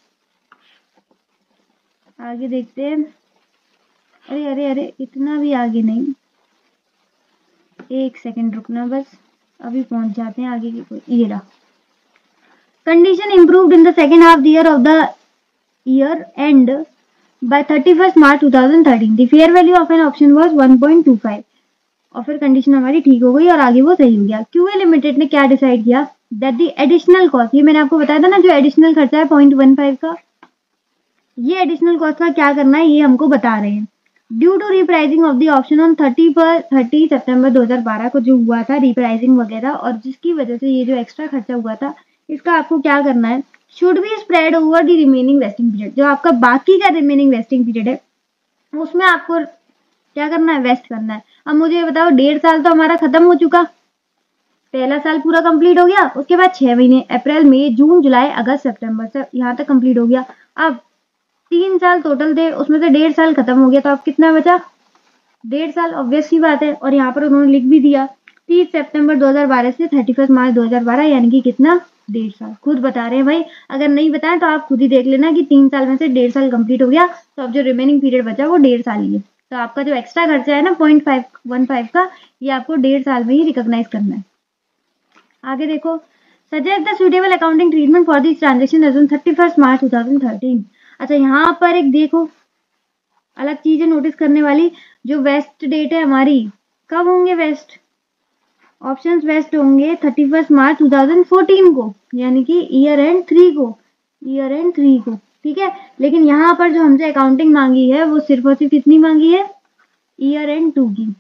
आगे देखते हैं। अरे अरे अरे इतना भी आगे नहीं, एक सेकंड रुकना बस, अभी पहुंच जाते हैं आगे की। कोई ये रहा। Condition improved in the second half the year of the year end by thirty first March two thousand thirteen. The fair value of an option was one point two five. और फिर कंडीशन हमारी ठीक हो गई और आगे वो सही हो गया। क्यूए लिमिटेड ने क्या डिसाइड किया, दैट द एडिशनल कॉस्ट, ये मैंने आपको बताया था ना जो एडिशनल खर्चा है पॉइंट वन फाइव का, ये एडिशनल कॉस्ट का क्या करना है ये हमको बता रहे हैं। Due to repricing of the option on thirty पर थर्टी सितंबर दो हज़ार बारह को जो हुआ था रिप्राइसिंग वगैरह, और जिसकी वजह से ये जो एक्स्ट्रा खर्चा हुआ था इसका आपको क्या करना है, should be spread over the remaining vesting period. जो आपका बाकी का रिमेनिंग वेस्टिंग पीरियड है उसमें आपको क्या करना है, वेस्ट करना है। अब मुझे ये बताओ, डेढ़ साल तो हमारा खत्म हो चुका, पहला साल पूरा कंप्लीट हो गया, उसके बाद छह महीने अप्रैल मई जून जुलाई अगस्त सितंबर से यहाँ तक कंप्लीट हो गया। अब तीन साल टोटल थे उसमें से डेढ़ साल खत्म हो गया, तो अब कितना बचा, डेढ़ साल, ऑब्वियस सी बात है। और यहाँ पर उन्होंने लिख भी दिया तीस सितंबर दो हज़ार बारह से थर्टी फर्स्ट मार्च दो हज़ार बारह, यानी कि कितना, डेढ़ साल। खुद बता रहे हैं भाई, अगर नहीं बताएं तो आप खुद ही देख लेना कि तीन साल में से डेढ़ साल कंप्लीट हो गया, तो अब जो रिमेनिंग पीरियड बचा वो डेढ़ साल ही है। तो आपका जो एक्स्ट्रा खर्चा है ना पॉइंट फाइव वन फाइव का, ये आपको डेढ़ साल में ही रिकॉग्नाइज करना है। आगे देखो। Suggest the suitable accounting treatment for this transaction as on thirty first March two thousand thirteen. अच्छा यहाँ पर एक देखो, अलग चीजें नोटिस करने वाली, जो वेस्ट डेट है हमारी, कब होंगे वेस्ट? ऑप्शंस वेस्ट होंगे thirty first March two thousand fourteen को, यानी कि ईयर एंड थ्री को, ईयर एंड थ्री को, ठीक है। लेकिन यहाँ पर जो हमसे अकाउंटिंग मांगी है वो सिर्फ और सिर्फ कितनी मांगी है? ईयर एंड टू की,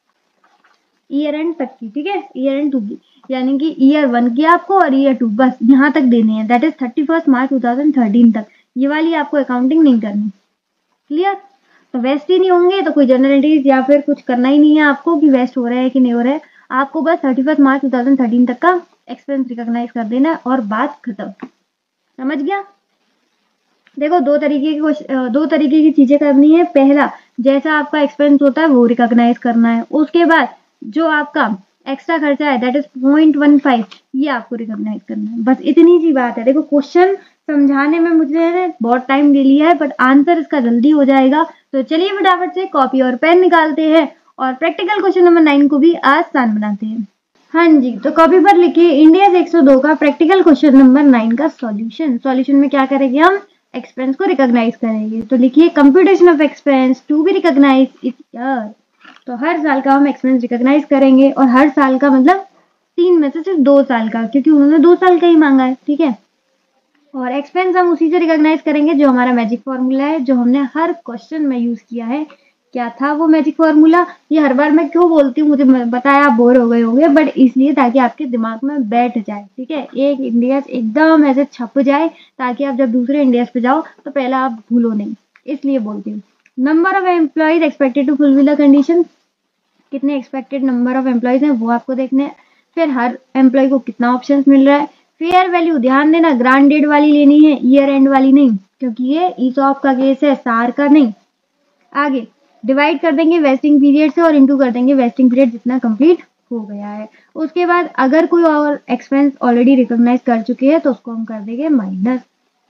ईयर एंड तक की, ठीक है, ईयर एंड टू की, यानी कि ईयर वन की आपको और ईयर टू, बस यहाँ तक देने हैं, that is thirty first March two thousand thirteen तक। ये वाली आपको अकाउंटिंग नहीं करनी, क्लियर? तो वेस्ट ही नहीं होंगे तो कोई जनरलिटीज या फिर कुछ करना ही नहीं है आपको कि वेस्ट हो रहा है कि नहीं हो रहा है, आपको बस thirty first March two thousand thirteen तक का एक्सपेंस रिकॉग्नाइज कर देना है और बात खत्म। समझ गया? देखो दो तरीके की दो तरीके की चीजें करनी है। पहला, जैसा आपका एक्सपेंस होता है वो रिकॉग्नाइज करना है, उसके बाद जो आपका एक्स्ट्रा खर्चा है that is point one five, ये आपको रिकॉग्नाइज करना है, बस इतनी सी बात है। देखो क्वेश्चन समझाने में मुझे बहुत टाइम ले लिया है बट आंसर इसका जल्दी हो जाएगा। तो चलिए फटाफट से कॉपी और पेन निकालते हैं और प्रैक्टिकल क्वेश्चन नंबर नाइन को भी आसान बनाते हैं। हाँ जी, तो कॉपी पर लिखिए इंडिया एक सौ दो का प्रैक्टिकल क्वेश्चन नंबर नाइन का सॉल्यूशन। सॉल्यूशन में क्या करेंगे हम? एक्सपेंस को रिकॉग्नाइज करेंगे। तो लिखिए computation of expense to be recognise each year. तो हर साल का हम एक्सपेंस रिकॉग्नाइज करेंगे, और हर साल का मतलब तीन में से सिर्फ दो साल का, क्योंकि उन्होंने दो साल का ही मांगा है, ठीक है। और एक्सपेंस हम उसी से रिकॉग्नाइज करेंगे जो हमारा मैजिक फॉर्मूला है, जो हमने हर क्वेश्चन में यूज किया है। क्या था वो मैजिक फॉर्मूला? ये हर बार मैं क्यों बोलती हूँ मुझे बताया, आप बोर हो गए होंगे, बट इसलिए ताकि आपके दिमाग में बैठ जाए, ठीक है, एक इंडिया एकदम ऐसे छप जाए, ताकि आप जब दूसरे इंडिया पे जाओ तो पहला आप भूलो नहीं, इसलिए बोलती हूँ। Number of employees expected to fulfil the condition, कितने एक्सपेक्टेड नंबर ऑफ एम्प्लॉयज हैं वो आपको देखने हैं। फिर हर एम्प्लॉय को कितना ऑप्शन मिल रहा है। फेयर वैल्यू, ध्यान देना ग्रांड डेट वाली लेनी है, ईयर एंड वाली नहीं, क्योंकि ये ईसॉप का केस है, सार का नहीं। आगे डिवाइड कर देंगे वेस्टिंग पीरियड से और इनटू कर देंगे वेस्टिंग पीरियड जितना कंप्लीट हो गया है। उसके बाद अगर कोई और एक्सपेंस ऑलरेडी रिकॉग्नाइज कर चुके हैं तो उसको हम कर देंगे माइनस।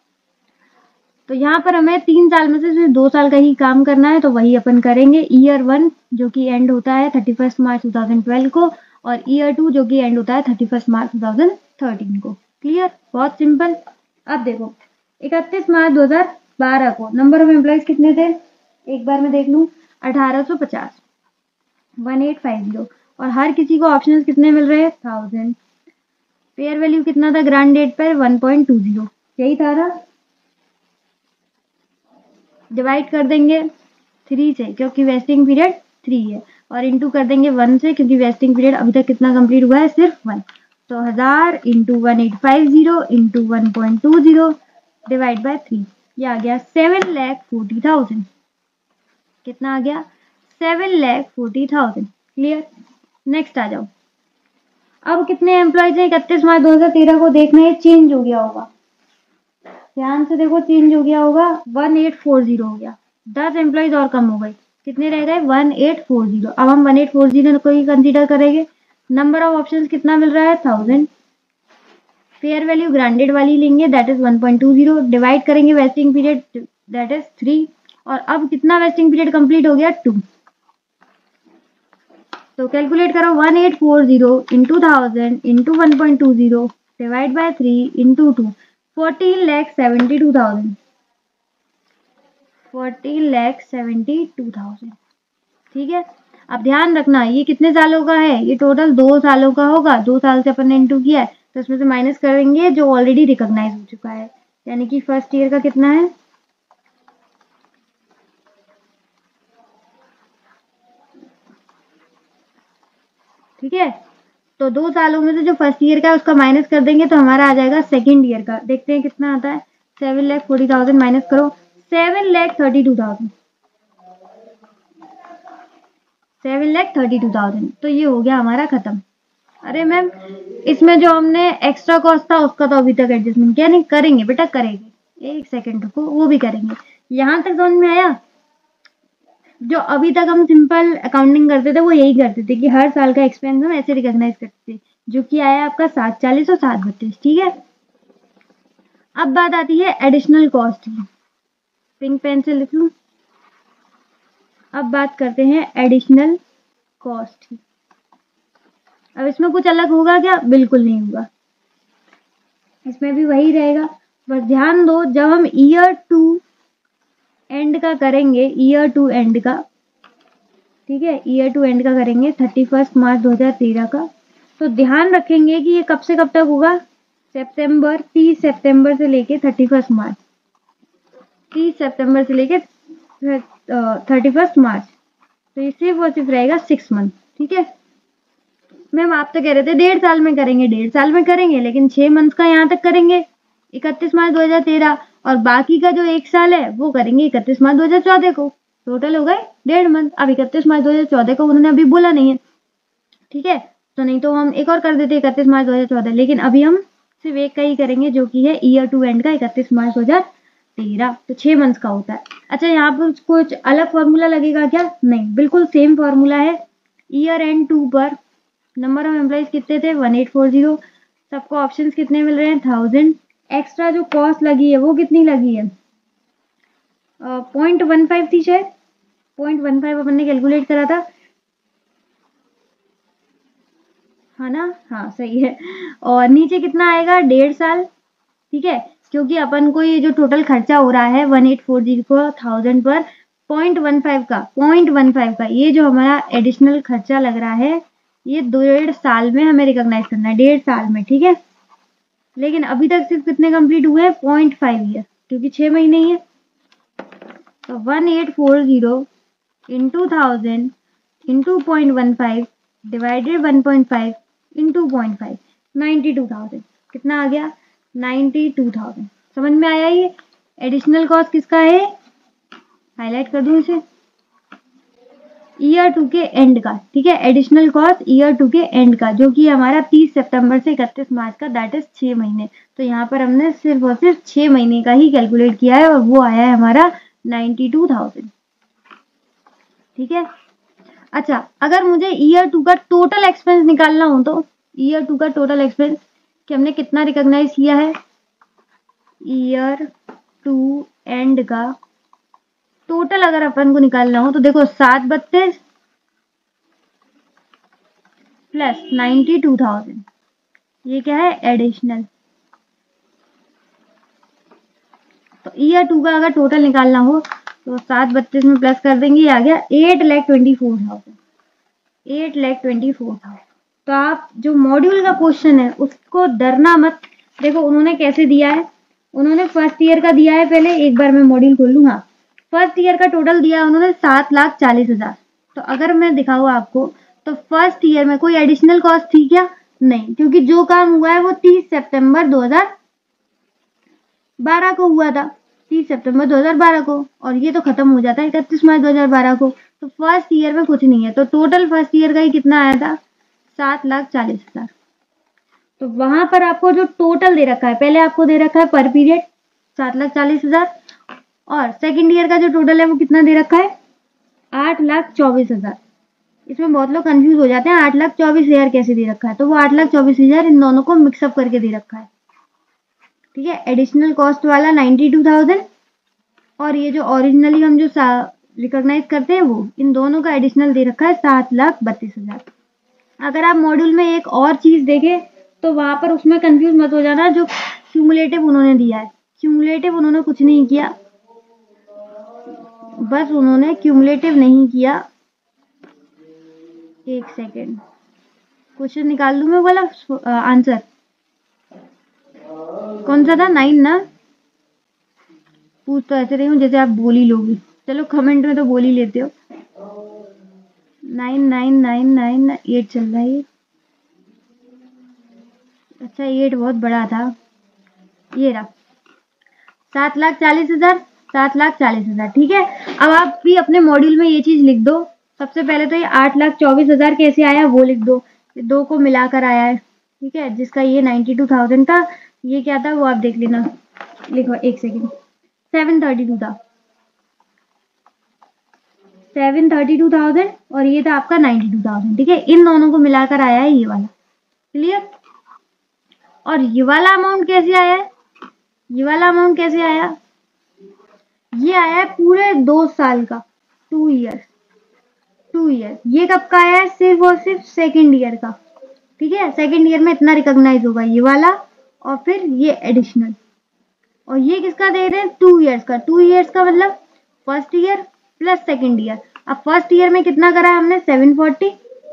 तो यहाँ पर हमें तीन साल में से सिर्फ दो साल का ही काम करना है, तो वही अपन करेंगे। ईयर वन जो कि एंड होता है thirty first March two thousand twelve को, और ईयर टू जो कि एंड होता है thirty first March two thousand thirteen को। क्लियर? बहुत सिंपल। अब देखो इकतीस मार्च दो हजार बारह को नंबर ऑफ एम्प्लॉयज कितने थे, एक बार मैं देख लूँ, अठारह सौ पचास, वन एट फाइव जीरो, और हर किसी को ऑप्शंस कितने मिल रहे हैं? थाउजेंड। फेयर वैल्यू कितना था ग्रांड डेट पर? वन पॉइंट टू जीरो, यही था ना। डिवाइड कर देंगे थ्री से क्योंकि वेस्टिंग पीरियड थ्री है, और इंटू कर देंगे वन से क्योंकि वेस्टिंग पीरियड अभी तक कितना कंप्लीट हुआ है? सिर्फ वन। तो हजार into one eight five zero into one point two zero divide by three, ये आ गया सेवन लैख फोर्टी थाउजेंड। कितना आ गया? Seven lakh forty thousand. Clear? Next आ जाओ। अब कितने एम्प्लॉयज हैं इकतीस मार्च दो हजार तेरह को? देखना है चेंज हो गया होगा, ध्यान से देखो, चेंज हो गया होगा, वन एट फोर जीरो हो गया, दस एम्प्लॉयज और कम हो गए, कितने रह गए? One eight four zero. अब हम वन एट फोर जीरो को ही कंसीडर करेंगे। नंबर ऑफ ऑप्शंस कितना मिल रहा है? थाउजेंड। फेयर वैल्यू ग्रांडेड वाली लेंगे that is one point two zero, डिवाइड करेंगे vesting period that is three, और अब कितना वेस्टिंग पीरियड कंप्लीट हो गया? टू। तो कैलकुलेट करो, one eight four zero into thousand into one point two zero divide by three into two, fourteen lakh seventy two thousand, fourteen lakh seventy two thousand. ठीक है, अब ध्यान रखना ये कितने सालों का है? ये टोटल दो सालों का होगा, दो साल से अपन ने इंटू किया है तो इसमें से माइनस करेंगे जो ऑलरेडी रिकॉग्नाइज हो चुका है, यानी कि फर्स्ट ईयर का कितना है? ठीक है, तो दो सालों में से जो फर्स्ट ईयर का है उसका माइनस कर देंगे तो हमारा आ जाएगा सेकेंड ईयर का। देखते हैं कितना आता है। Seven lakh forty thousand minus करो, seven lakh thirty two thousand, seven lakh thirty two thousand. तो ये हो गया हमारा खत्म। अरे मैम इसमें जो हमने एक्स्ट्रा कॉस्ट था उसका तो अभी तक एडजस्टमेंट किया नहीं, करेंगे बेटा करेंगे, एक सेकेंड रुको, वो भी करेंगे। यहाँ तक समझ में आया? जो अभी तक हम सिंपल अकाउंटिंग करते थे वो यही करते थे कि हर साल का एक्सपेंस हम ऐसे रिकॉग्नाइज करते थे, जो कि आया आपका सात चालीस और सात बत्तीस। ठीक है, अब बात आती है एडिशनल कॉस्ट की, पिंक पेन से लिख लूं। अब बात करते हैं एडिशनल कॉस्ट की। अब इसमें कुछ अलग होगा क्या? बिल्कुल नहीं होगा, इसमें भी वही रहेगा। बस ध्यान दो, जब हम ईयर टू एंड का करेंगे, ईयर टू एंड का, ठीक है, ईयर टू एंड का करेंगे थर्टी फर्स्ट मार्च दो हजार तेरह का। तो ध्यान रखेंगे कि ये कब से कब तक होगा, सितंबर, तीस सितंबर से लेके थर्टी फर्स्ट मार्च, तीस सितंबर से लेके थर्टी फर्स्ट मार्च, तो ये सिर्फ और सिर्फ रहेगा सिक्स मंथ, ठीक है। मैम आप तो कह रहे थे डेढ़ साल में करेंगे, डेढ़ साल में करेंगे, लेकिन छह मंथ का यहाँ तक करेंगे इकतीस मार्च दो हजार तेरह, और बाकी का जो एक साल है वो करेंगे इकतीस मार्च दो हजार चौदह को, टोटल हो गए डेढ़ मंथ। अब इकतीस मार्च दो हजार चौदह को उन्होंने अभी बोला नहीं है, ठीक है, तो नहीं तो हम एक और कर देते इकतीस मार्च दो हजार चौदह, लेकिन अभी हम सिर्फ एक का ही करेंगे जो कि है ईयर टू एंड का इकतीस मार्च दो हजार तेरह, तो छह मंथ्स का होता है। अच्छा, यहाँ पर कुछ अलग फॉर्मूला लगेगा क्या? नहीं, बिल्कुल सेम फॉर्मूला है। ईयर एंड टू पर नंबर ऑफ एम्प्लॉइज कितने थे, वन एट फोर जीरो, सबको ऑप्शंस कितने मिल रहे हैं, थाउजेंड। एक्स्ट्रा जो कॉस्ट लगी है वो कितनी लगी है, पॉइंट वन फाइव थी शायद, पॉइंट वन फाइव अपन ने कैलकुलेट करा था, है ना, हाँ सही है। और नीचे कितना आएगा, डेढ़ साल, ठीक है, क्योंकि अपन को ये जो टोटल खर्चा हो रहा है वन एट फोर जीरो को थाउजेंड पर पॉइंट वन फाइव का, पॉइंट वन फाइव का ये जो हमारा एडिशनल खर्चा लग रहा है ये डेढ़ साल में हमें रिकॉग्नाइज करना है, डेढ़ साल में, ठीक है। लेकिन अभी तक सिर्फ कितने कंप्लीट हुए हैं, पॉइंट फाइव ईयर, क्योंकि छह महीने ही है। तो one eight four zero into thousand into point one five divided one point five into point five, ninety two thousand, कितना आ गया, नाइन्टी टू थाउजेंड। समझ में आया? ये एडिशनल कॉस्ट किसका है, हाईलाइट कर दूं इसे, ईयर टू के एंड का, ठीक है, एडिशनल कॉस्ट ईयर टू के एंड का, जो कि हमारा तीस सितंबर से इकतीस मार्च का, दैट इज छह महीने। तो यहाँ पर हमने सिर्फ और सिर्फ छह महीने का ही कैलकुलेट किया है और वो आया है हमारा नाइन्टी टू थाउजेंड, ठीक है। अच्छा, अगर मुझे ईयर टू का टोटल एक्सपेंस निकालना हो तो ईयर टू का टोटल एक्सपेंस कि हमने कितना रिकॉग्नाइज किया है, ईयर टू एंड का टोटल अगर अपन को निकालना हो तो देखो, सात बत्तीस प्लस नाइन्टी टू थाउजेंड, ये क्या है, एडिशनल। तो ईयर टू का अगर टोटल निकालना हो तो सात बत्तीस में प्लस कर देंगे, ये आ गया eight lakh twenty four thousand, eight lakh twenty four thousand. तो आप जो मॉड्यूल का क्वेश्चन है उसको डरना मत। देखो उन्होंने कैसे दिया है, उन्होंने फर्स्ट ईयर का दिया है, पहले एक बार मैं मॉड्यूल खोल लूंगा, फर्स्ट ईयर का टोटल दिया है उन्होंने सात लाख चालीस हजार। तो अगर मैं दिखाऊँ आपको तो फर्स्ट ईयर में कोई एडिशनल कॉस्ट थी क्या, नहीं, क्योंकि जो काम हुआ है वो तीस सितंबर दो हजार बारह को हुआ था, तीस सितंबर दो हजार बारह को, और ये तो खत्म हो जाता है इकतीस मार्च दो हजार बारह को। तो फर्स्ट ईयर में कुछ नहीं है, तो टोटल फर्स्ट ईयर का ही कितना आया था, सात लाख चालीस हजार। तो वहां पर आपको जो टोटल दे रखा है, पहले आपको दे रखा है पर पीरियड सात लाख चालीस हजार, और सेकेंड ईयर का जो टोटल है वो कितना दे रखा है, आठ लाख चौबीस हजार। इसमें बहुत लोग कंफ्यूज हो जाते हैं, आठ लाख चौबीस हजार कैसे दे रखा है, तो वो आठ लाख चौबीस हजार इन दोनों को मिक्सअप करके दे रखा है, ठीक है। एडिशनल कॉस्ट वाला नाइन्टी टू थाउजेंड और ये जो ओरिजिनली हम जो रिकॉग्नाइज करते हैं वो, इन दोनों का एडिशनल दे रखा है सात लाख बत्तीस हजार। अगर आप मॉड्यूल में एक और चीज देखें तो वहां पर उसमें कंफ्यूज मत हो जाना, जो क्यूमुलेटिव उन्होंने दिया है, क्यूमुलेटिव उन्होंने कुछ नहीं किया, बस उन्होंने क्यूमुलेटिव नहीं किया। एक सेकेंड, क्वेश्चन निकाल दूं मैं वाला आंसर, कौन सा था, नाइन ना, पूछ तो ऐसे रही हूँ जैसे आप बोल ही लोगी, चलो कमेंट में तो बोल ही लेते हो। Nine nine nine nine eight चल रहा है ये, अच्छा एट बहुत बड़ा था, ये रहा सात लाख चालीस हजार, सात लाख चालीस हजार, ठीक है। अब आप भी अपने मॉड्यूल में ये चीज लिख दो। सबसे पहले तो ये आठ लाख चौबीस हजार कैसे आया वो लिख दो, ये दो को मिलाकर आया है, ठीक है, जिसका ये नाइन्टी टू थाउजेंड था, ये क्या था वो आप देख लेना, लिखो एक सेकेंड, सेवन थर्टी टू था, सेवन थर्टी टू थाउजेंड और ये था आपका नाइन्टी टू थाउजेंड, ठीक है, इन दोनों को मिलाकर आया है ये वाला, क्लियर। और ये वाला अमाउंट कैसे आया है, ये वाला अमाउंट कैसे आया, ये आया है पूरे दो साल का, टू ईयर, टू ईयर। ये कब का आया है, सिर्फ और सिर्फ सेकेंड ईयर का, ठीक है, सेकेंड ईयर में इतना रिकॉग्नाइज होगा ये वाला, और फिर ये एडिशनल, और ये किसका दे रहे हैं, टू ईयर्स का, टू ईयर्स का मतलब first year plus second year. अब फर्स्ट ईयर में कितना करा है हमने सेवन फोर्टी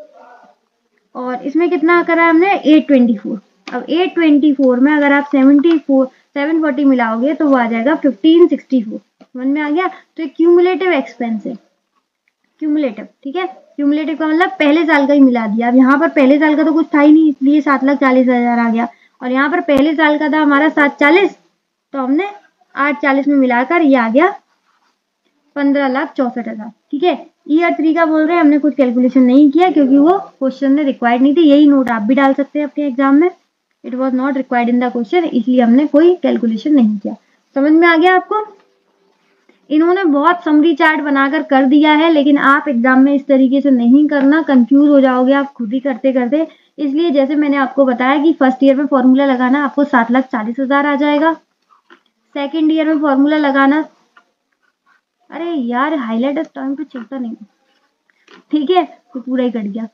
और इसमें कितना करा है हमने एट ट्वेंटी फोर। अब एट ट्वेंटी फोर में अगर आप सेवेंटी फोर सेवन फोर्टी मिलाओगे तो वो आ जाएगा फिफ्टीन सिक्सटी फोर। समझ में आ गया? तो ये क्यूमुलेटिव एक्सपेंस है, क्यूमुलेटिव, ठीक है। क्यूमुलेटिव का मतलब पहले साल का ही मिला दिया। अब यहाँ पर पहले साल का तो कुछ था ही नहीं, इसलिए सात लाख चालीस हजार आ गया, और यहाँ पर पहले साल का था हमारा सात चालीस, तो हमने आठ चालीस में मिलाकर ये आ गया पंद्रह लाख चौसठ हजार, ठीक है। ईयर थ्री का बोल रहे हैं, हमने कुछ कैलकुलेशन नहीं किया क्योंकि वो क्वेश्चन में रिक्वायर्ड नहीं थी। यही नोट आप भी डाल सकते हैं अपने एग्जाम में, it was not required in the question, इसलिए हमने कोई कैलकुलेशन नहीं किया। समझ में आ गया आपको? इन्होंने बहुत समरी चार्ट बनाकर कर दिया है, लेकिन आप एग्जाम में इस तरीके से नहीं करना, कंफ्यूज हो जाओगे आप खुद ही करते करते। इसलिए जैसे मैंने आपको बताया कि फर्स्ट ईयर में फॉर्मूला लगाना आपको सात लाख चालीस हजार आ जाएगा, सेकेंड ईयर में फॉर्मूला लगाना, अरे यार हाईलाइट टाइम पे चलता नहीं, ठीक है, तो पूरा ही कट गया,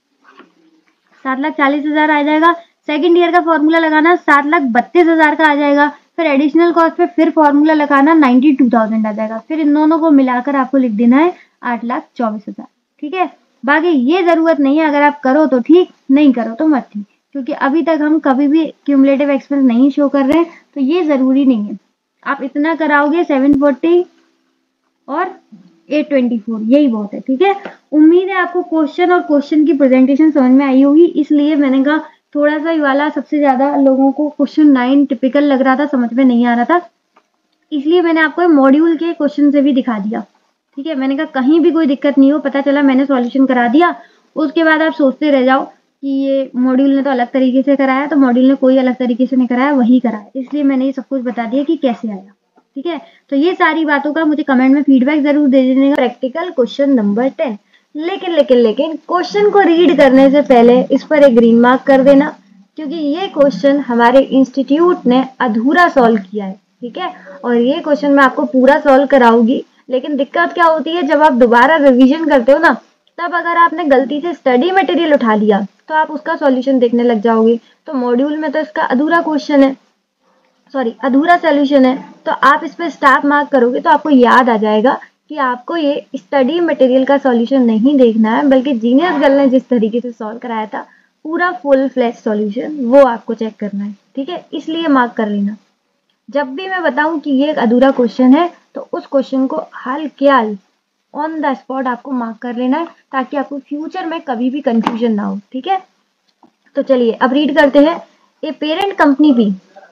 सात लाख चालीस हजार आ जाएगा। सेकेंड ईयर का फॉर्मूला लगाना सात लाख बत्तीस हजार का आ जाएगा। फिर एडिशनल कॉस्ट पे फिर फॉर्मूला लगाना नाइन्टी टू थाउजेंड आ जाएगा। फिर इन दोनों को मिलाकर आपको लिख देना है आठ लाख चौबीस हजार, ठीक है। बाकी ये जरूरत नहीं है, अगर आप करो तो ठीक, नहीं करो तो मत ठीक, क्योंकि अभी तक हम कभी भी क्यूमुलेटिव एक्सपेंस नहीं शो कर रहे हैं, तो ये जरूरी नहीं है। आप इतना कराओगे सेवन फोर्टी और एट ट्वेंटी फोर, यही बहुत है, ठीक है। उम्मीद है आपको क्वेश्चन और क्वेश्चन की प्रेजेंटेशन समझ में आई होगी, इसलिए मैंने कहा थोड़ा सा ये वाला सबसे ज्यादा लोगों को क्वेश्चन नाइन टिपिकल लग रहा था, समझ में नहीं आ रहा था, इसलिए मैंने आपको मॉड्यूल के क्वेश्चन से भी दिखा दिया, ठीक है। मैंने कहा कहीं भी कोई दिक्कत नहीं हो, पता चला मैंने सॉल्यूशन करा दिया, उसके बाद आप सोचते रह जाओ कि ये मॉड्यूल ने तो अलग तरीके से कराया, तो मॉड्यूल ने कोई अलग तरीके से नहीं कराया, वही कराया, इसलिए मैंने ये सब कुछ बता दिया कि कैसे आया, ठीक है। तो ये सारी बातों का मुझे कमेंट में फीडबैक जरूर दे देना। प्रैक्टिकल क्वेश्चन नंबर टेन, लेकिन लेकिन लेकिन क्वेश्चन को रीड करने से पहले इस पर एक ग्रीन मार्क कर देना, क्योंकि ये क्वेश्चन हमारे इंस्टीट्यूट ने अधूरा सॉल्व किया है, ठीक है। और ये क्वेश्चन मैं आपको पूरा सॉल्व कराऊंगी, लेकिन दिक्कत क्या होती है जब आप दोबारा रिवीजन करते हो ना, तब अगर आपने गलती से स्टडी मटेरियल उठा लिया तो आप उसका सॉल्यूशन देखने लग जाओगे। तो मॉड्यूल में तो इसका अधूरा क्वेश्चन है, सॉरी अधूरा सॉल्यूशन है, तो आप इस पे स्टार मार्क करोगे तो आपको याद आ जाएगा कि आपको ये स्टडी मटेरियल का सॉल्यूशन नहीं देखना है, बल्कि जीनियस गर्ल ने जिस तरीके से सॉल्व कराया था पूरा फुल फ्लैश सॉल्यूशन, वो आपको चेक करना है, ठीक है। इसलिए मार्क कर लेना, जब भी मैं बताऊं कि ये एक अधूरा क्वेश्चन है तो उस क्वेश्चन को हल क्या ऑन द स्पॉट आपको मार्क कर लेना है, ताकि आपको फ्यूचर में कभी भी कंफ्यूजन ना हो, ठीक है। तो चलिए अब रीड करते हैं। A parent company P,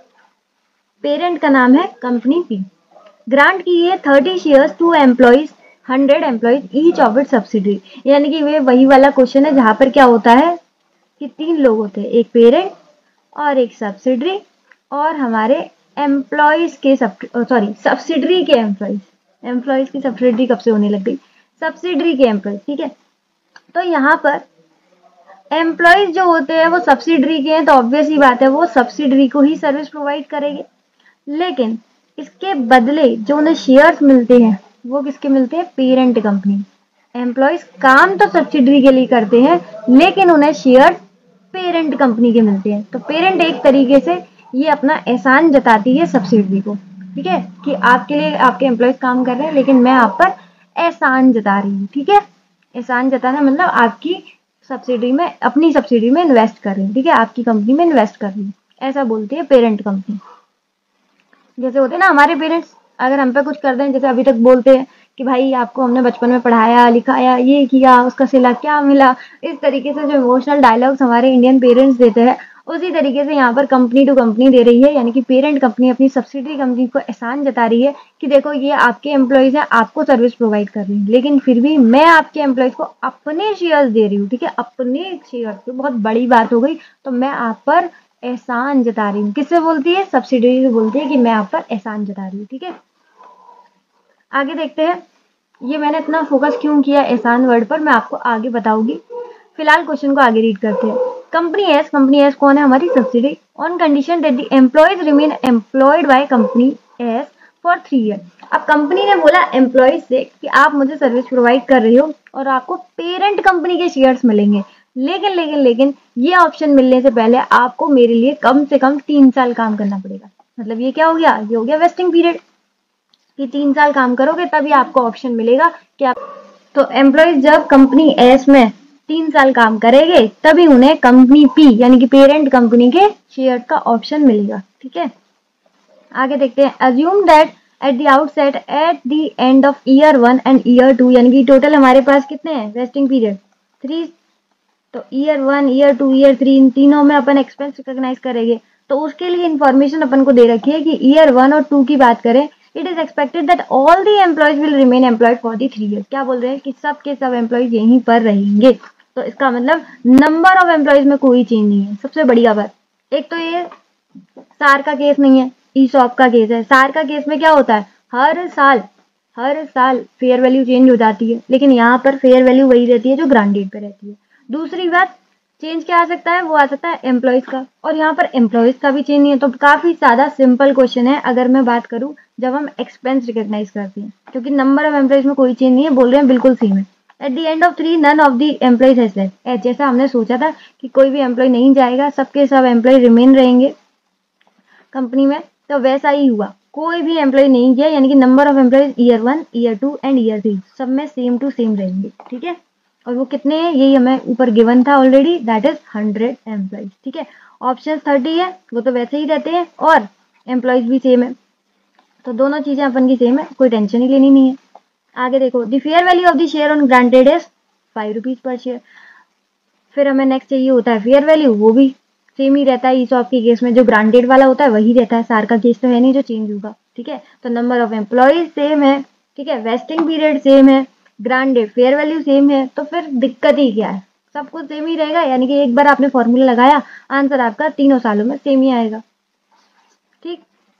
parent का नाम है कंपनी पी, ग्रांट की है thirty shares to employees, hundred employees each of it subsidiary. यानी कि वे वही वाला क्वेश्चन है जहां पर क्या होता है कि तीन लोग होते हैं, एक पेरेंट और एक सब्सिडरी और हमारे एम्प्लॉइज के सॉरी सब्सिडरी के एम्प्लॉइज, एम्प्लॉइज की सब्सिडरी कब से होने लग गई, सब्सिडरी के एम्प्लॉइज, ठीक है। तो यहाँ पर एम्प्लॉइज जो होते हैं वो सब्सिडरी के हैं, तो ऑब्वियस ही बात है वो सब्सिडरी को ही सर्विस प्रोवाइड करेंगे, लेकिन इसके बदले जो उन्हें शेयर्स मिलते हैं वो किसके मिलते हैं, पेरेंट कंपनी। एम्प्लॉइज काम तो सब्सिडरी के लिए करते हैं, लेकिन उन्हें शेयर्स पेरेंट कंपनी के मिलते हैं। तो पेरेंट एक तरीके से ये अपना एहसान जताती है सब्सिडरी को, ठीक है, कि आपके लिए आपके एम्प्लॉइज काम कर रहे हैं, लेकिन मैं आप पर एहसान जता रही हूँ, ठीक है। एहसान जताना मतलब आपकी सब्सिडी में, अपनी सब्सिडी में इन्वेस्ट कर रही हूँ, ठीक है, आपकी कंपनी में इन्वेस्ट कर रही हूँ, ऐसा बोलती है पेरेंट कंपनी। जैसे होते हैं ना हमारे पेरेंट्स, अगर हम पे कुछ कर दें, जैसे अभी तक बोलते हैं कि भाई आपको हमने बचपन में पढ़ाया लिखाया, ये किया, उसका सिला क्या मिला, इस तरीके से जो इमोशनल डायलॉग्स हमारे इंडियन पेरेंट्स देते हैं, उसी तरीके से यहाँ पर कंपनी टू कंपनी दे रही है, यानी कि पेरेंट कंपनी अपनी सब्सिडरी कंपनी को एहसान जता रही है कि देखो ये आपके एम्प्लॉइज हैं, आपको सर्विस प्रोवाइड कर रही है, लेकिन फिर भी मैं आपके एम्प्लॉइज को अपने शेयर्स दे रही हूँ, ठीक है, अपने शेयर्स, तो बहुत बड़ी बात हो गई। तो मैं आप पर एहसान जता रही हूँ, किससे बोलती है, सब्सिडरी से बोलती है कि मैं आप पर एहसान जता रही हूँ, ठीक है। आगे देखते हैं, ये मैंने इतना फोकस क्यों किया एहसान वर्ड पर, मैं आपको आगे बताऊंगी। फिलहाल क्वेश्चन को आगे रीड करते हैं। कंपनी एस, कंपनी एस कौन है, हमारी subsidy, on condition that the employees remain employed by company S for three year. अब कंपनी ने बोला एम्प्लॉयज से कि आप मुझे सर्विस प्रोवाइड कर रहे हो और आपको पेरेंट कंपनी के शेयर्स मिलेंगे, लेकिन लेकिन लेकिन ये ऑप्शन मिलने से पहले आपको मेरे लिए कम से कम तीन साल काम करना पड़ेगा। मतलब ये क्या हो गया, ये हो गया वेस्टिंग पीरियड। कि तीन साल काम करोगे तभी आपको ऑप्शन मिलेगा कि आप, तो एम्प्लॉयज जब कंपनी एस में तीन साल काम करेंगे तभी उन्हें कंपनी पी यानी कि पेरेंट कंपनी के शेयर का ऑप्शन मिलेगा। ठीक है, आगे देखते हैं। Assume that at the outset at the end of year one and year two, यानी कि टोटल हमारे पास कितने हैं वेस्टिंग पीरियड थ्री, तो year one year two year three इन तीनों में अपन एक्सपेंस रिकॉग्नाइज करेंगे। तो उसके लिए इन्फॉर्मेशन अपन को दे रखी है कि ईयर वन और टू की बात करें, it is expected that all the employees will remain employed for the three year. क्या बोल रहे हैं कि सब के सब एम्प्लॉयज यहीं पर रहेंगे। तो इसका मतलब नंबर ऑफ एम्प्लॉयज में कोई चेंज नहीं है। सबसे बढ़िया बात, एक तो ये सार का केस नहीं है, ईसॉप का केस है। सार का केस में क्या होता है, हर साल हर साल फेयर वैल्यू चेंज हो जाती है, लेकिन यहाँ पर फेयर वैल्यू वही रहती है जो ग्रांड डेट पे रहती है। दूसरी बात, चेंज क्या आ सकता है, वो आ सकता है एम्प्लॉयज का, और यहाँ पर एम्प्लॉयज का भी चेंज नहीं है। तो काफी ज्यादा सिंपल क्वेश्चन है अगर मैं बात करूँ जब हम एक्सपेंस रिकॉग्नाइज करते हैं, क्योंकि नंबर ऑफ एम्प्लॉयज में कोई चेंज नहीं है, बोल रहे हैं बिल्कुल सेम है। At the end of three none of the employees has left, जैसा हमने सोचा था कि कोई भी एम्प्लॉय नहीं जाएगा, सबके सब एम्प्लॉय रिमेन रहेंगे कंपनी में, तो वैसा ही हुआ, कोई भी एम्प्लॉय नहीं गया, यानी कि number of employees year one year two and year three सब में सेम टू सेम रहेंगे। ठीक है, और वो कितने हैं यही हमें ऊपर गिवन था already, that is hundred employees. ठीक है, ऑप्शन थर्टी है वो तो वैसे ही रहते हैं और एम्प्लॉयज भी सेम है, तो दोनों चीजें अपन की सेम है, कोई टेंशन ही लेनी नहीं है। आगे देखो, the fair value of the share on granted is five rupees per share. फिर हमें नेक्स्ट चाहिए होता है फेयर वैल्यू, वो भी सेम ही रहता है ईसॉप के केस में, जो ग्रांटेड वाला होता है वही रहता है, सार का केस तो है नहीं जो चेंज होगा। ठीक है, तो नंबर ऑफ एम्प्लॉयज सेम है, ठीक है, वेस्टिंग पीरियड सेम है, ग्रांडेड फेयर वैल्यू सेम है, तो फिर दिक्कत ही क्या है, सब कुछ सेम ही रहेगा, यानी कि एक बार आपने फॉर्मूला लगाया आंसर आपका तीनों सालों में सेम ही आएगा। ठीक,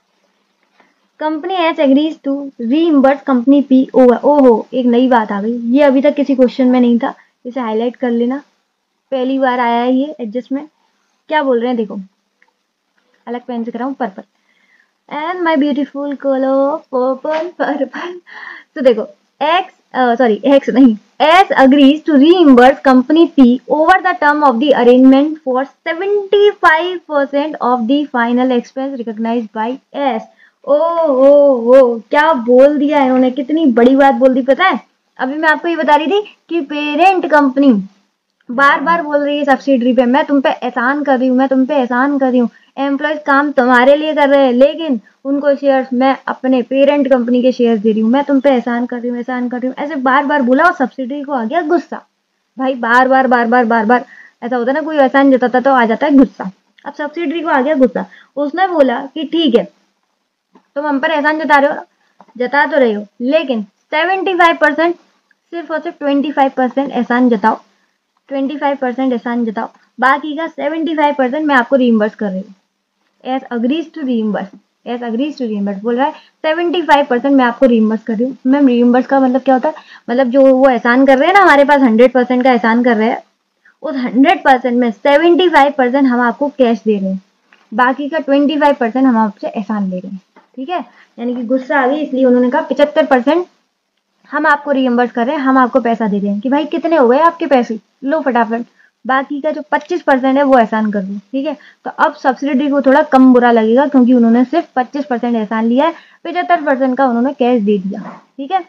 company H agrees to reimburse company P over, ओहो एक नई बात आ गई, ये अभी तक किसी क्वेश्चन में नहीं था, इसे हाईलाइट कर लेना, पहली बार आया है ये एडजस्टमेंट। क्या बोल रहे हैं देखो, अलग पेन से कराऊं, purple and my beautiful colour purple purple. तो देखो एक्स सॉरी एक्स नहीं S agrees to reimburse company P over the term of the arrangement for seventy five percent of the final expense recognised by S. ओ ओ ओ क्या बोल दिया इन्होंने, कितनी बड़ी बात बोल दी पता है। अभी मैं आपको ये बता रही थी कि पेरेंट कंपनी बार बार बोल रही है सब्सिडरी पे, मैं तुम पे एहसान कर रही हूँ, मैं तुम पे एहसान कर रही हूँ, एम्प्लॉयज काम तुम्हारे लिए कर रहे हैं लेकिन उनको शेयर्स मैं अपने पेरेंट कंपनी के शेयर्स दे रही हूँ, मैं तुम पे एहसान कर रही हूँ एहसान कर रही हूँ, ऐसे बार बार बोला और सब्सिडरी को आ गया गुस्सा। भाई बार बार बार बार बार बार ऐसा होता है ना, कोई एहसान जताता तो आ जाता है गुस्सा, अब सब्सिडरी को आ गया गुस्सा। उसने बोला कि ठीक है तुम हम पर एहसान जता रहे हो, जता तो रहे हो, लेकिन सेवेंटी फाइव परसेंट सिर्फ और सिर्फ ट्वेंटी फाइव परसेंट एहसान जताओ, ट्वेंटी फाइव परसेंट एहसान जताओ, बाकी का सेवेंटी फाइव परसेंट मैं आपको रीइंबर्स कर रही हूँ। S agrees to reimburse, S agrees to reimburse बोल रहा है सेवेंटी फाइव परसेंट मैं आपको रीइंबर्स कर रही हूँ। मैम रीइंबर्स का मतलब क्या होता है, मतलब जो वो एहसान कर रहे हैं ना हमारे पास हंड्रेड परसेंट का एहसान कर रहे हैं, उस हंड्रेड परसेंट में सेवेंटी फाइव परसेंट हम आपको कैश दे रहे हैं, बाकी का ट्वेंटी फाइव परसेंट हम आपसे एहसान ले रहे हैं। ठीक है, यानी कि गुस्सा आ गई इसलिए उन्होंने कहा पिछहत्तर परसेंट हम आपको रीइंबर्स कर रहे हैं, हम आपको पैसा दे रहे हैं कि भाई कितने हो गए आपके पैसे, लो फटाफट, बाकी का जो पच्चीस परसेंट है वो एहसान कर दो। ठीक है, तो अब सब्सिडी को थोड़ा कम बुरा लगेगा क्योंकि उन्होंने सिर्फ पच्चीस परसेंट एहसान लिया है, पचहत्तर परसेंट का उन्होंने कैश दे दिया। ठीक है,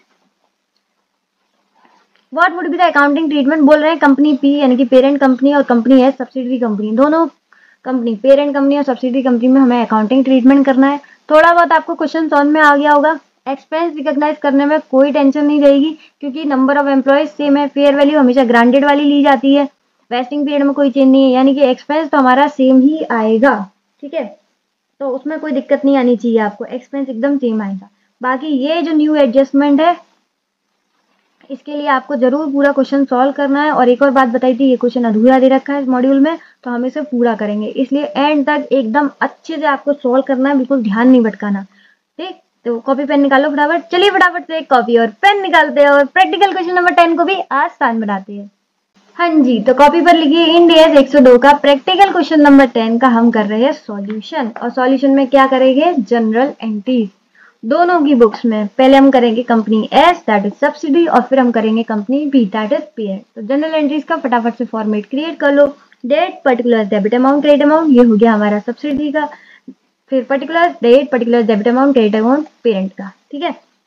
what would be the accounting treatment, बोल रहे हैं कंपनी पी यानी कि पेरेंट कंपनी और कंपनी है सब्सिडरी कंपनी, दोनों कंपनी पेरेंट कंपनी और सब्सिडरी कंपनी में हमें अकाउंटिंग ट्रीटमेंट करना है। थोड़ा बहुत आपको क्वेश्चन समझ में आ गया होगा, एक्सपेंस रिकॉग्नाइज करने में कोई टेंशन नहीं रहेगी क्योंकि नंबर ऑफ एम्प्लॉयज सेम है, फेयर वैल्यू हमेशा ग्रांटेड वाली ली जाती है, वेस्टिंग पीरियड में कोई चेंज नहीं है, यानी कि एक्सपेंस तो हमारा सेम ही आएगा। ठीक है, तो उसमें कोई दिक्कत नहीं आनी चाहिए आपको, एक्सपेंस एकदम सेम आएगा। बाकी ये जो न्यू एडजस्टमेंट है इसके लिए आपको जरूर पूरा क्वेश्चन सॉल्व करना है, और एक और बात बताई थी ये क्वेश्चन अधूरा दे रखा है इस मॉड्यूल में तो हम इसे पूरा करेंगे, इसलिए एंड तक एकदम अच्छे से आपको सॉल्व करना है, बिल्कुल ध्यान नहीं भटकाना। ठीक, तो कॉपी पेन निकालो फटाफट, चलिए फटाफट से कॉपी और पेन निकालते हैं और प्रैक्टिकल क्वेश्चन नंबर टेन को भी आसान बनाते हैं। हाँ जी, तो कॉपी पर लिखिए इंडियस एक सौ दो का प्रैक्टिकल क्वेश्चन नंबर टेन का हम कर रहे हैं सॉल्यूशन, और सॉल्यूशन में क्या करेंगे, जनरल एंट्रीज दोनों की बुक्स में, पहले हम करेंगे company S that is subsidy और फिर हम करेंगे company B that is payer. तो जनरल एंट्रीज का फटाफट से फॉर्मेट क्रिएट कर लो, date particular debit amount credit amount ये हो गया हमारा सब्सिडी का, फिर particular date particular debit amount credit amount parent का। ठीक है,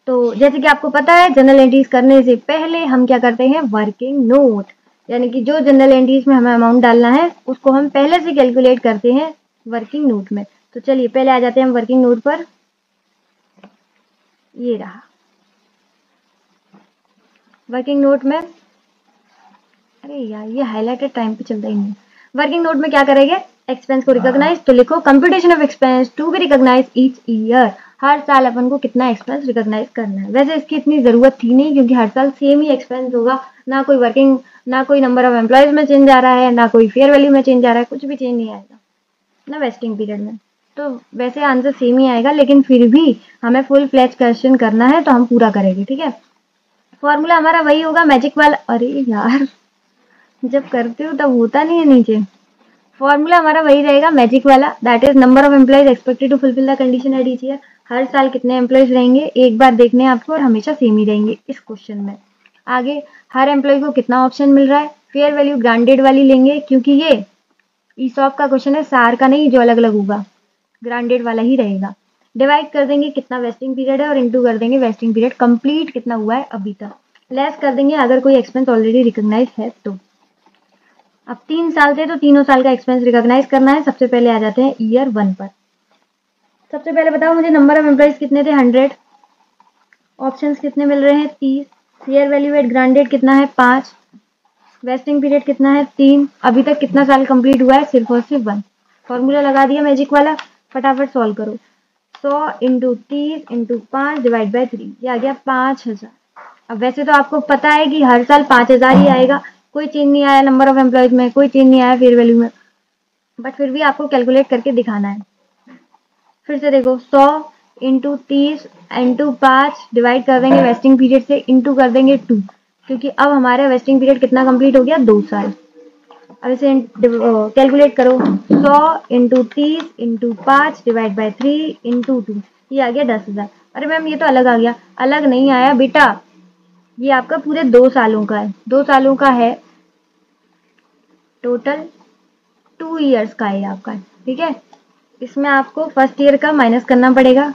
तो जैसे कि आपको पता है जनरल एंट्रीज करने से पहले हम क्या करते हैं, वर्किंग नोट, यानी कि जो जनरल एंट्रीज में हमें अमाउंट डालना है उसको हम पहले से कैलकुलेट करते हैं वर्किंग नोट में। तो चलिए पहले आ जाते हैं हम वर्किंग नोट पर। ये रहा वर्किंग नोट में, अरे यार ये हाईलाइटेड टाइम पे चलता ही नहीं। वर्किंग नोट में क्या करेंगे, एक्सपेंस को रिकॉग्नाइज, तो लिखो computation of expense to be recognise each year, हर साल अपन को कितना एक्सपेंस रिकॉग्नाइज करना है। वैसे इसकी इतनी जरूरत थी नहीं क्योंकि हर साल सेम ही एक्सपेंस होगा, ना कोई वर्किंग ना कोई नंबर ऑफ एम्प्लॉयज में चेंज आ रहा है, ना कोई फेयर वैल्यू में चेंज आ रहा है, कुछ भी चेंज नहीं आएगा ना वेस्टिंग पीरियड में। तो वैसे आंसर सेम ही आएगा, लेकिन फिर भी हमें फुल फ्लैश क्वेश्चन करना है तो हम पूरा करेंगे, ठीक है। फॉर्मूला हमारा वही होगा मैजिक वाला, अरे यार जब करते हो तब होता नहीं है नीचे। फॉर्मूला हमारा वही रहेगा मैजिक वाला, that is number of employees expected to fulfil the condition at each year. हर साल कितने एम्प्लॉयज रहेंगे एक बार देखने हैं आपको, और हमेशा सेम ही रहेंगे इस क्वेश्चन में। आगे हर एम्प्लॉय को कितना ऑप्शन मिल रहा है, फेयर वैल्यू ग्रांटेड वाली लेंगे क्योंकि ये ईसॉप का क्वेश्चन है, सार का नहीं, जो अलग अलग होगा ग्रांटेड वाला ही रहेगा। डिवाइड कर देंगे कितना वेस्टिंग पीरियड है और इंटू कर देंगे वेस्टिंग पीरियड कंप्लीट कितना हुआ है अभी तक, लेस कर देंगे अगर कोई एक्सपेंस ऑलरेडी रिकॉग्नाइज है तो। अब तीन साल थे तो तीनों साल का एक्सपेंस रिकॉग्नाइज करना है। सबसे पहले आ जाते हैं ईयर वन पर। सबसे पहले बताओ मुझे नंबर ऑफ एम्प्लॉयज कितने थे, हंड्रेड, ऑप्शंस कितने मिल रहे हैं, तीस, फेयर वैल्यू एट ग्रांटेड कितना है, पाँच, वेस्टिंग पीरियड कितना है, तीन, अभी तक कितना साल कंप्लीट हुआ है, सिर्फ और सिर्फ वन। फॉर्मूला लगा दिया मैजिक वाला, फटाफट सॉल्व करो। सौ इंटू तीस इंटू पाँच डिवाइड बाई थ्री, ये आ गया पाँच हजार। अब वैसे तो आपको पता है कि हर साल पाँच हजार ही आएगा, कोई चेंज नहीं आया नंबर ऑफ एम्प्लॉयज में, कोई चेंज नहीं आया फेयर वैल्यू में, बट फिर भी आपको कैलकुलेट करके दिखाना है। फिर से देखो, सौ इंटू तीस इंटू पाँच डिवाइड कर देंगे वेस्टिंग पीरियड से, इंटू कर देंगे टू, क्योंकि अब हमारा वेस्टिंग पीरियड कितना कंप्लीट हो गया, दो साल। अब इसे कैलकुलेट करो, सौ इंटू तीस इंटू पाँच divide by three into two, ये आ गया दस हजार। अरे मैम ये तो अलग आ गया, अलग नहीं आया बेटा, ये आपका पूरे दो सालों का है, दो सालों का है टोटल, टू इयर्स का है आपका, ठीक है। इसमें आपको फर्स्ट ईयर का माइनस करना पड़ेगा,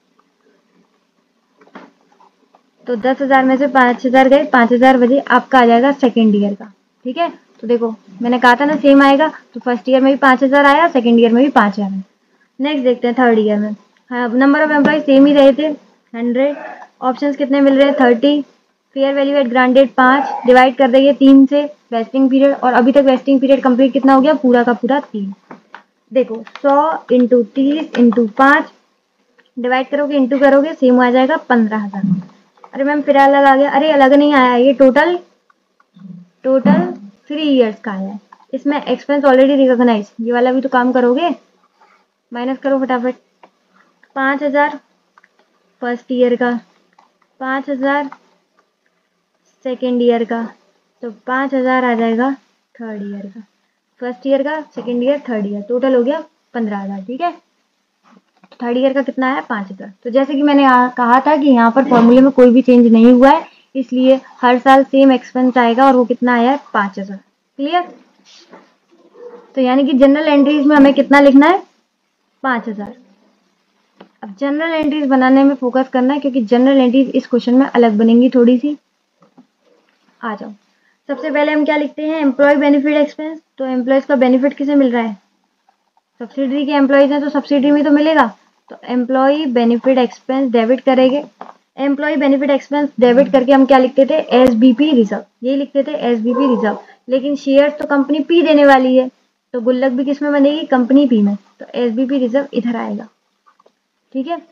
तो दस हजार में से पाँच हजार गए, पाँच हजार बजे आपका आ जाएगा सेकेंड ईयर का, ठीक है। तो देखो मैंने कहा था ना सेम आएगा, तो फर्स्ट ईयर में भी पाँच हजार आया, सेकेंड ईयर में भी पाँच हजार आया। नेक्स्ट देखते हैं थर्ड ईयर में। हाँ नंबर ऑफ एम्प्लॉय सेम ही रहे थे, हंड्रेड, ऑप्शंस कितने मिल रहे हैं, thirty, fair value at granted पाँच, डिवाइड कर देंगे तीन से वेस्टिंग पीरियड, और अभी तक वेस्टिंग पीरियड कंप्लीट कितना हो गया, पूरा का पूरा तीन। देखो सौ इंटू तीस इंटू पाँच डिवाइड करोगे इंटू करोगे सेम आ जाएगा पंद्रह हजार। अरे मैम फिर अलग आ गया, अरे अलग नहीं आया, ये टोटल टोटल थ्री इयर्स का आया है। इसमें एक्सपेंस ऑलरेडी रिकॉग्नाइज, ये वाला भी तो काम करोगे, माइनस करो फटाफट। पाँच हजार फर्स्ट ईयर का, पाँच हजार सेकेंड ईयर का, तो पाँच हजार आ जाएगा थर्ड ईयर का, फर्स्ट ईयर का, second year, third year, total हो गया पंद्रह हजार, ठीक है। थर्ड ईयर का कितना है, पाँच हजार। तो जैसे कि मैंने कहा था कि यहाँ पर फॉर्मूले में कोई भी चेंज नहीं हुआ है, इसलिए हर साल सेम एक्सपेंस आएगा, और वो कितना आया है, पाँच हजार। क्लियर। तो यानी कि जनरल एंट्रीज में हमें कितना लिखना है, पाँच हजार। अब जनरल एंट्रीज बनाने में फोकस करना है, क्योंकि जनरल एंट्रीज इस क्वेश्चन में अलग बनेंगी थोड़ी सी। आ जाओ, सबसे पहले हम क्या लिखते हैं, एम्प्लॉय बेनिफिट एक्सपेंस। तो एम्प्लॉयज का बेनिफिट किसे मिल रहा है, सब्सिडरी के एम्प्लॉयज हैं तो सब्सिडरी में तो मिलेगा, तो एम्प्लॉय बेनिफिट एक्सपेंस डेबिट करेंगे। एम्प्लॉय बेनिफिट एक्सपेंस डेबिट करके हम क्या लिखते थे, एस बी पी रिजर्व, यही लिखते थे एस बी पी रिजर्व। लेकिन शेयर्स तो कंपनी पी देने वाली है, तो गुल्लक भी किस में बनेगी, कंपनी पी में, तो एस बी पी रिजर्व इधर आएगा, ठीक है।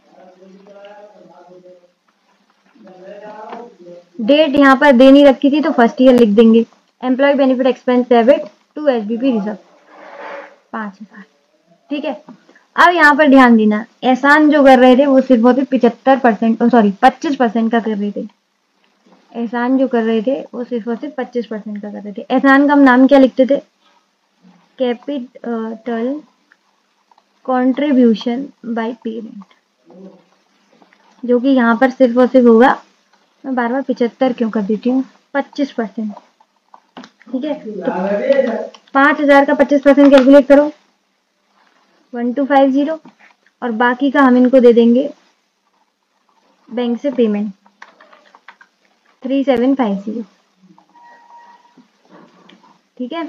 डेट यहाँ पर देनी रखी थी तो फर्स्ट ईयर लिख देंगे। Employee benefit expense debit to S B P reserve पाँच हजार, ठीक है। अब यहाँ पर ध्यान देना, एहसान जो कर रहे थे वो सिर्फ होते पिछहत्तर परसेंट सॉरी पच्चीस परसेंट का कर रहे थे। एहसान जो कर रहे थे वो सिर्फ और सिर्फ पच्चीस परसेंट का कर रहे थे। एहसान का हम नाम क्या लिखते थे, कैपिटल कंट्रीब्यूशन बाय पेरेंट, जो कि यहाँ पर सिर्फ और सिर्फ होगा, मैं बार बार पिछहत्तर क्यों कर देती हूँ, पच्चीस परसेंट, ठीक है। तो पाँच हजार का पच्चीस परसेंट कैलकुलेट करो, वन टू फाइव जीरो, और बाकी का हम इनको दे देंगे बैंक से payment three seven five zero, ठीक है।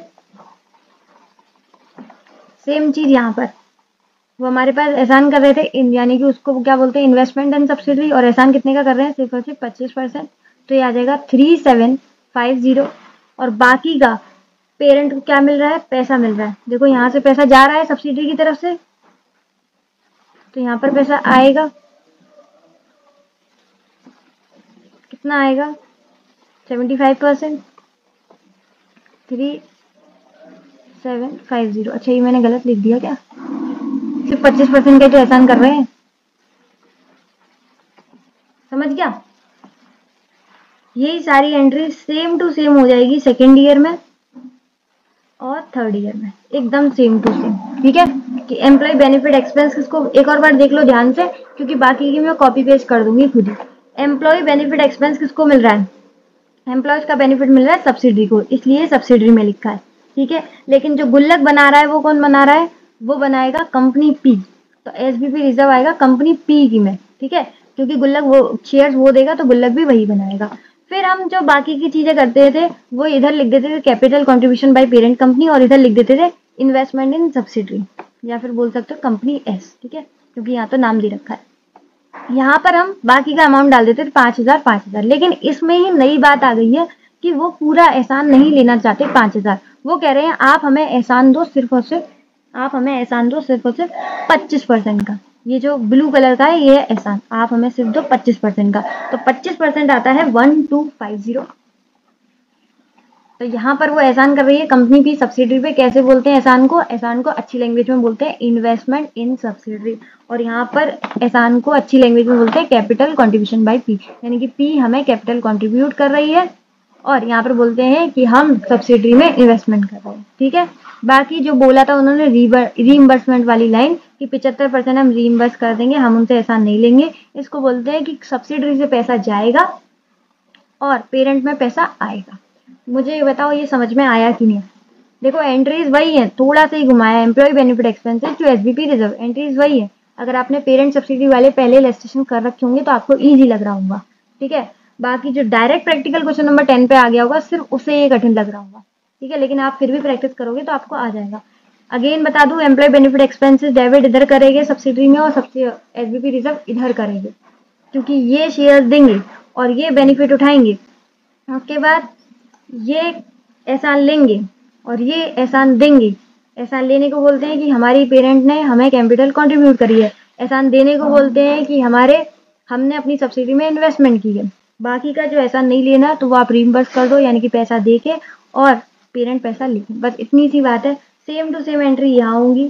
सेम चीज यहाँ पर, वो हमारे पास एहसान कर रहे थे, यानी कि उसको क्या बोलते हैं, इन्वेस्टमेंट एंड सब्सिडरी, और एहसान कितने का कर रहे हैं, सिर्फ और सिर्फ पच्चीस परसेंट, तो ये आ जाएगा थ्री सेवन फाइव जीरो। और बाकी का पेरेंट को क्या मिल रहा है, पैसा मिल रहा है। देखो यहाँ से पैसा जा रहा है सब्सिडरी की तरफ से, तो यहाँ पर पैसा आएगा, कितना आएगा, seventy five percent, three seven five zero. अच्छा ये मैंने गलत लिख दिया क्या, सिर्फ पच्चीस परसेंट का तो एहसान कर रहे हैं, समझ गया। यही सारी एंट्री सेम टू सेम हो जाएगी सेकेंड ईयर में और थर्ड ईयर में, एकदम सेम टू सेम, ठीक है। कि एम्प्लॉय बेनिफिट एक्सपेंस इसको एक और बार देख लो ध्यान से, क्योंकि बाकी की मैं कॉपी पेस्ट कर दूंगी खुद ही। एम्प्लॉय बेनिफिट एक्सपेंस किसको मिल रहा है, एम्प्लॉयज का बेनिफिट मिल रहा है सब्सिडरी को, इसलिए सब्सिडरी में लिखा है, ठीक है। लेकिन जो गुल्लक बना रहा है वो कौन बना रहा है, वो बनाएगा कंपनी पी, तो एसबीपी रिजर्व आएगा कंपनी पी की में, ठीक है, क्योंकि गुल्लक वो शेयर्स वो देगा तो गुल्लक भी वही बनाएगा। फिर हम जो बाकी की चीजें करते थे वो इधर लिख देते थे capital contribution by parent company, और इधर लिख देते थे इन्वेस्टमेंट इन सब्सिडरी, या फिर बोल सकते हो कंपनी एस, ठीक है, क्योंकि यहाँ तो नाम दे रखा है। यहाँ पर हम बाकी का अमाउंट डाल देते थे पांच हजार पांच हजार, लेकिन इसमें ही नई बात आ गई है कि वो पूरा एहसान नहीं लेना चाहते पांच हजार, वो कह रहे हैं आप हमें एहसान दो सिर्फ और सिर्फ, आप हमें एहसान दो सिर्फ और सिर्फ पच्चीस परसेंट का। ये जो ब्लू कलर का है ये है एहसान, आप हमें सिर्फ दो पच्चीस परसेंट का, तो पच्चीस परसेंट आता है वन टू फाइव जीरो। तो यहाँ पर वो एहसान कर रही है कंपनी की सब्सिडरी पे। कैसे बोलते हैं एहसान को, एहसान को अच्छी लैंग्वेज में बोलते हैं इन्वेस्टमेंट इन सब्सिडरी, और यहाँ पर एहसान को अच्छी लैंग्वेज में बोलते हैं कैपिटल कंट्रीब्यूशन बाय पी, यानी कि पी हमें कैपिटल कंट्रीब्यूट कर रही है, और यहाँ पर बोलते हैं कि हम सब्सिडरी में इन्वेस्टमेंट कर रहे हैं, ठीक है। बाकी जो बोला था उन्होंने रीइंबर्समेंट वाली लाइन कि पिछहत्तर परसेंट हम रीइंबर्स कर देंगे, हम उनसे एहसान नहीं लेंगे, इसको बोलते हैं कि सब्सिडरी से पैसा जाएगा और पेरेंट में पैसा आएगा। मुझे ये बताओ ये समझ में आया कि नहीं। देखो एंट्रीज वही है, थोड़ा सा ही घुमाया, employee benefit expenses to SBP reserve, entries वही है। अगर आपने पेरेंट सब्सिडी वाले पहले इलस्ट्रेशन कर रखे होंगे तो आपको इजी लग रहा होगा, ठीक है। बाकी जो direct practical question number ten पे आ गया होगा सिर्फ उसे ये कठिन लग रहा होगा, ठीक है, लेकिन आप फिर भी प्रैक्टिस करोगे तो आपको आ जाएगा। अगेन बता दूं, एम्प्लॉय बेनिफिट एक्सपेंसेस डेबिट इधर करेंगे सब्सिडी में, और सबसे एसबीपी रिजर्व इधर करेंगे, क्योंकि ये शेयर देंगे और ये बेनिफिट उठाएंगे, उसके बाद ये एहसान लेंगे और ये एहसान देंगे। एहसान लेने को बोलते हैं कि हमारी पेरेंट ने हमें कैपिटल कंट्रीब्यूट करी है, एहसान देने को बोलते हैं कि हमारे हमने अपनी सब्सिडी में इन्वेस्टमेंट की है। बाकी का जो एहसान नहीं लेना तो वो आप रीइंबर्स कर दो, यानी कि पैसा दे के और पेरेंट पैसा ले, बस इतनी सी बात है। सेम टू सेम एंट्री यहाँ होंगी,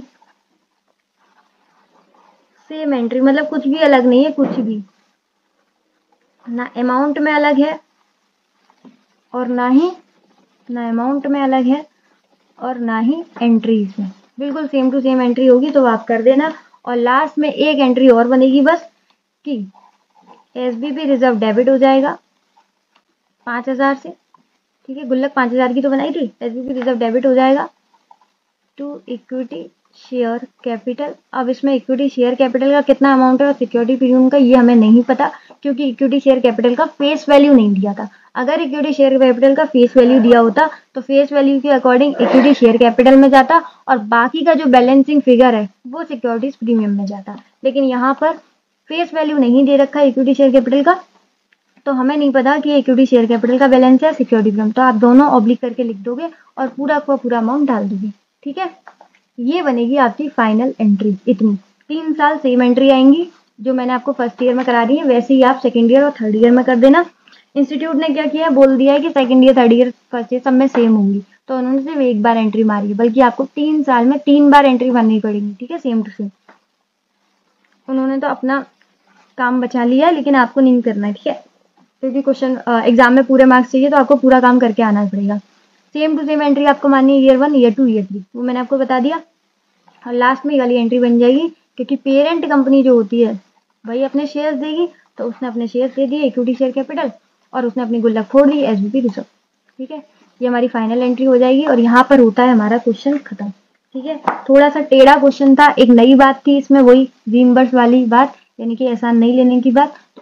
सेम एंट्री, मतलब कुछ भी अलग नहीं है, कुछ भी ना अमाउंट में अलग है और ना ही ना अमाउंट में अलग है और ना ही एंट्रीज में, बिल्कुल सेम टू सेम एंट्री होगी, तो आप कर देना। और लास्ट में एक एंट्री और बनेगी बस कि एसबीपी रिजर्व डेबिट हो जाएगा पाँच हजार से, ठीक है, गुल्लक पाँच हजार की तो बनाई थी, एसबीपी रिजर्व डेबिट हो जाएगा टू इक्विटी शेयर कैपिटल। अब इसमें इक्विटी शेयर कैपिटल का कितना अमाउंट है और सिक्योरिटी प्रीमियम का ये हमें नहीं पता, क्योंकि इक्विटी शेयर कैपिटल का फेस वैल्यू नहीं दिया था। अगर इक्विटी शेयर कैपिटल का फेस वैल्यू दिया होता तो फेस वैल्यू के अकॉर्डिंग इक्विटी शेयर कैपिटल में जाता और बाकी का जो बैलेंसिंग फिगर है वो सिक्योरिटीज प्रीमियम में जाता, लेकिन यहाँ पर फेस वैल्यू नहीं दे रखा है इक्विटी शेयर कैपिटल का, तो हमें नहीं पता कि इक्विटी शेयर कैपिटल का बैलेंस है सिक्योरिटी प्रीमियम, तो आप दोनों ऑब्लिक करके लिख दोगे और पूरा का पूरा अमाउंट डाल दोगे, ठीक है। ये बनेगी आपकी फाइनल एंट्री। इतनी तीन साल सेम एंट्री आएंगी, जो मैंने आपको फर्स्ट ईयर में करा दी है वैसे ही आप सेकंड ईयर और थर्ड ईयर में कर देना। इंस्टीट्यूट ने क्या किया, बोल दिया है कि second year third year first year सब में सेम होंगी, तो उन्होंने सिर्फ एक बार एंट्री मारी है, बल्कि आपको तीन साल में तीन बार एंट्री मारनी पड़ेगी, ठीक है, सेम टू सेम। उन्होंने तो अपना काम बचा लिया है, लेकिन आपको नहीं करना है, ठीक है, क्योंकि क्वेश्चन एग्जाम में पूरे मार्क्स चाहिए तो आपको पूरा काम करके आना पड़ेगा। सेम टू सेम एंट्री आपको माननी है year one, year two, year three, वो मैंने आपको बता दिया। और लास्ट में ये वाली एंट्री बन जाएगी, क्योंकि पेरेंट कंपनी जो होती है वही अपने शेयर्स देगी, तो उसने अपने शेयर्स दे दिए इक्विटी शेयर कैपिटल और उसने अपनी गुल्लक फोड़ दी एसबीपी रिजर्व, ठीक है। ये हमारी फाइनल एंट्री हो जाएगी और यहाँ पर होता है हमारा क्वेश्चन खत्म, ठीक है। थोड़ा सा टेढ़ा क्वेश्चन था, एक नई बात थी इसमें, वही रीइंबर्स वाली बात, यानी कि एहसान नहीं लेने की बात, तो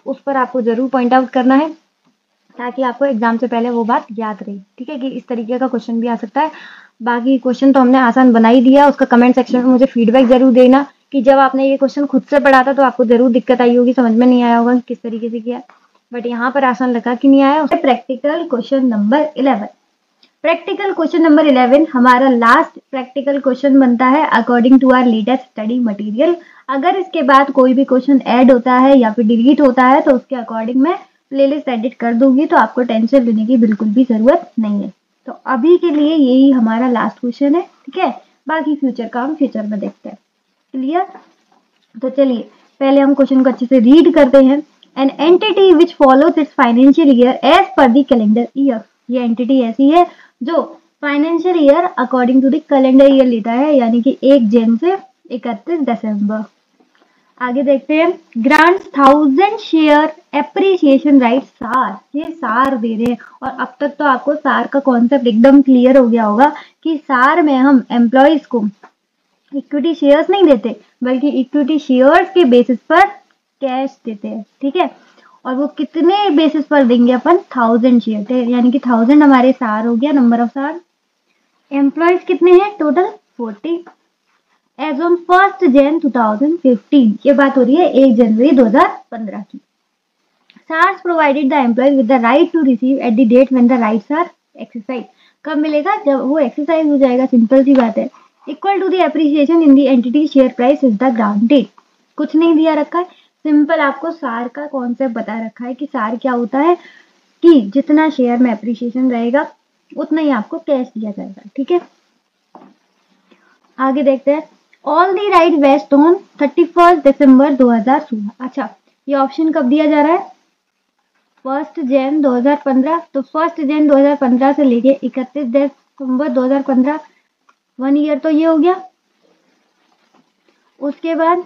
उस पर आपको जरूर पॉइंट आउट करना है ताकि आपको एग्जाम से पहले वो बात याद रहे, ठीक है, कि इस तरीके का क्वेश्चन भी आ सकता है। बाकी क्वेश्चन तो हमने आसान बना ही दिया, उसका कमेंट सेक्शन में मुझे फीडबैक जरूर देना कि जब आपने ये क्वेश्चन खुद से पढ़ा था तो आपको जरूर दिक्कत आई होगी, समझ में नहीं आया होगा कि किस तरीके से किया, बट यहाँ पर आसान लगा कि नहीं आया। उससे practical question number eleven practical question number eleven हमारा लास्ट प्रैक्टिकल क्वेश्चन बनता है according to our latest study material. अगर इसके बाद कोई भी क्वेश्चन ऐड होता है या फिर डिलीट होता है तो उसके अकॉर्डिंग मैं प्लेलिस्ट एडिट कर दूंगी, तो आपको टेंशन लेने की बिल्कुल भी जरूरत नहीं है। तो अभी के लिए यही हमारा लास्ट क्वेश्चन है, ठीक है, बाकी फ्यूचर का हम फ्यूचर में देखते हैं। क्लियर? तो चलिए पहले हम क्वेश्चन को अच्छे से रीड करते हैं। An entity which follows its financial year as per the calendar year. ये एंटिटी ऐसी है जो financial year according to the calendar year लेता है, यानी कि एक जन से इकतीस दिसंबर। आगे देखते हैं। Grants thousand share appreciation right SAR. ये सार दे रहे हैं और अब तक तो आपको सार का कॉन्सेप्ट एकदम क्लियर हो गया होगा कि सार में हम एम्प्लॉयज को इक्विटी शेयर्स नहीं देते बल्कि इक्विटी शेयर्स के बेसिस पर कैश देते हैं, ठीक है। और वो कितने बेसिस पर देंगे अपन? थाउजेंड शेयर, यानी कि थाउजेंड हमारे सार हो गया, नंबर ऑफ सार। एम्प्लॉयज कितने हैं? Total forty. As on first Jan two thousand fifteen, ये बात हो रही है एक जनवरी दो हजार पंद्रह की। SARs provided the employees with the right to receive at the date when the rights are exercise. कब मिलेगा? जब वो एक्सरसाइज हो जाएगा, सिंपल सी बात है। Equal to the appreciation in the entity share price is the granted. कुछ नहीं दिया रखा है, सिंपल आपको सार का कॉन्सेप्ट बता रखा है कि सार क्या होता है कि जितना शेयर में एप्रिसिएशन रहेगा उतना ही आपको कैश दिया जाएगा, ठीक है। आगे देखते हैं। All the right vest on thirty first दिसंबर दो हजार सोलह। अच्छा, ये ऑप्शन कब दिया जा रहा है? फर्स्ट जन दो हजार पंद्रह। तो फर्स्ट जन दो हजार पंद्रह से लेके इकतीस दिसंबर दो हजार पंद्रह, वन ईयर तो ये हो गया। उसके बाद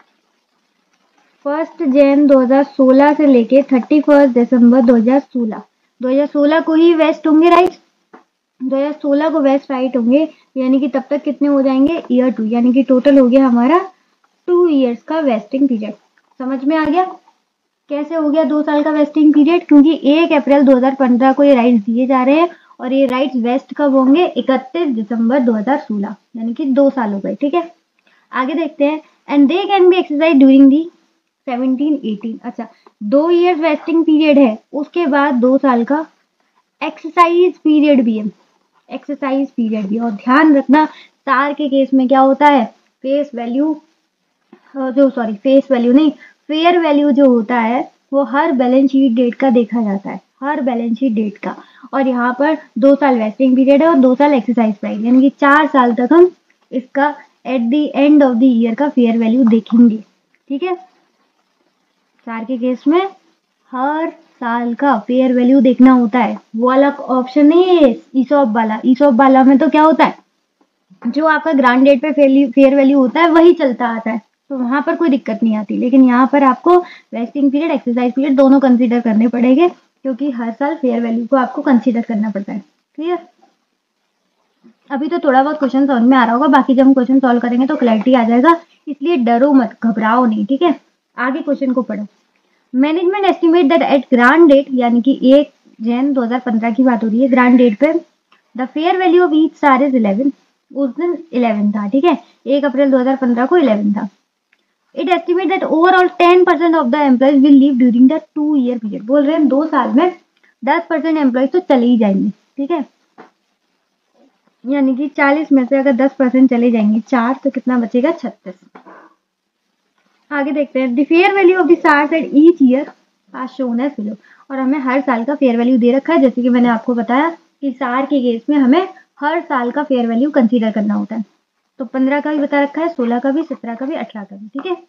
फर्स्ट जन दो हजार सोलह से लेके थर्टी फर्स्ट दिसंबर दो हजार सोलह, दो हजार सोलह को ही वेस्ट होंगे राइट, दो हजार सोलह को वेस्ट राइट होंगे, यानी कि तब तक कितने हो जाएंगे? ईयर टू, यानी कि टोटल हो गया हमारा टू इयर्स का वेस्टिंग पीरियड। समझ में आ गया कैसे हो गया दो साल का वेस्टिंग पीरियड? क्योंकि एक अप्रैल दो हजार पंद्रह को ये राइट्स दिए जा रहे हैं और ये राइट्स वेस्ट कब होंगे? इकतीस दिसंबर दो हजार सोलह, यानी कि दो साल हो गए, ठीक है। आगे देखते हैं। And they can be exercise during the seventeen eighteen. अच्छा, दो ईयर्स वेस्टिंग पीरियड है, उसके बाद दो साल का एक्सरसाइज पीरियड भी है, एक्सरसाइज पीरियड भी। और ध्यान रखना सार के केस में क्या होता है? फेस वैल्यू जो सॉरी फेस वैल्यू नहीं फेयर वैल्यू जो होता है वो हर बैलेंस शीट डेट का देखा जाता है, हर बैलेंस शीट डेट का। और यहाँ पर दो साल वेस्टिंग पीरियड है और दो साल एक्सरसाइज प्राइस, यानी कि चार साल तक हम इसका at the end of the year का फेयर वैल्यू देखेंगे, ठीक है। सार के केस में हर साल का फेयर वैल्यू देखना होता है, वो वाला ऑप्शन नहीं है ईसॉप वाला। ईसॉप वाला में तो क्या होता है, जो आपका ग्रांड डेट पे फेयर वैल्यू होता है वही चलता आता है, तो वहां पर कोई दिक्कत नहीं आती। लेकिन यहाँ पर आपको वेस्टिंग पीरियड, एक्सरसाइज पीरियड दोनों कंसीडर करने पड़ेंगे, क्योंकि हर साल फेयर वैल्यू को आपको कंसीडर करना पड़ता है। क्लियर? अभी तो थोड़ा बहुत क्वेश्चन समझ में आ रहा होगा, बाकी जब हम क्वेश्चन सॉल्व करेंगे तो क्लैरिटी आ जाएगा, इसलिए डरो मत, घबराओ नहीं, ठीक है। आगे क्वेश्चन को पढ़ो। Management estimate that at grant date, यानी कि एक जन दो हजार पंद्रह की बात हो रही है, ग्रांड डेट पे the fair value of each SAR is eleven. उस दिन इलेवन था, ठीक है, एक अप्रैल दो हजार पंद्रह को इलेवन था। It estimate that overall ten percent of the employees will leave during the two year period. बोल रहे हैं दो साल में दस परसेंट एम्प्लॉयज तो चले ही जाएंगे, ठीक है, यानी कि चालीस में से अगर दस परसेंट चले जाएंगे चार, तो कितना बचेगा? छत्तीस। आगे देखते हैं। The fair value of the SARs at each year are shown as below. और हमें हर साल का फेयर वैल्यू दे रखा है, जैसे कि मैंने आपको बताया कि सार के केस में हमें हर साल का फेयर वैल्यू कंसीडर करना होता है। तो पंद्रह का भी बता रखा है, सोलह का भी, सत्रह का भी, अठारह का भी, ठीक है।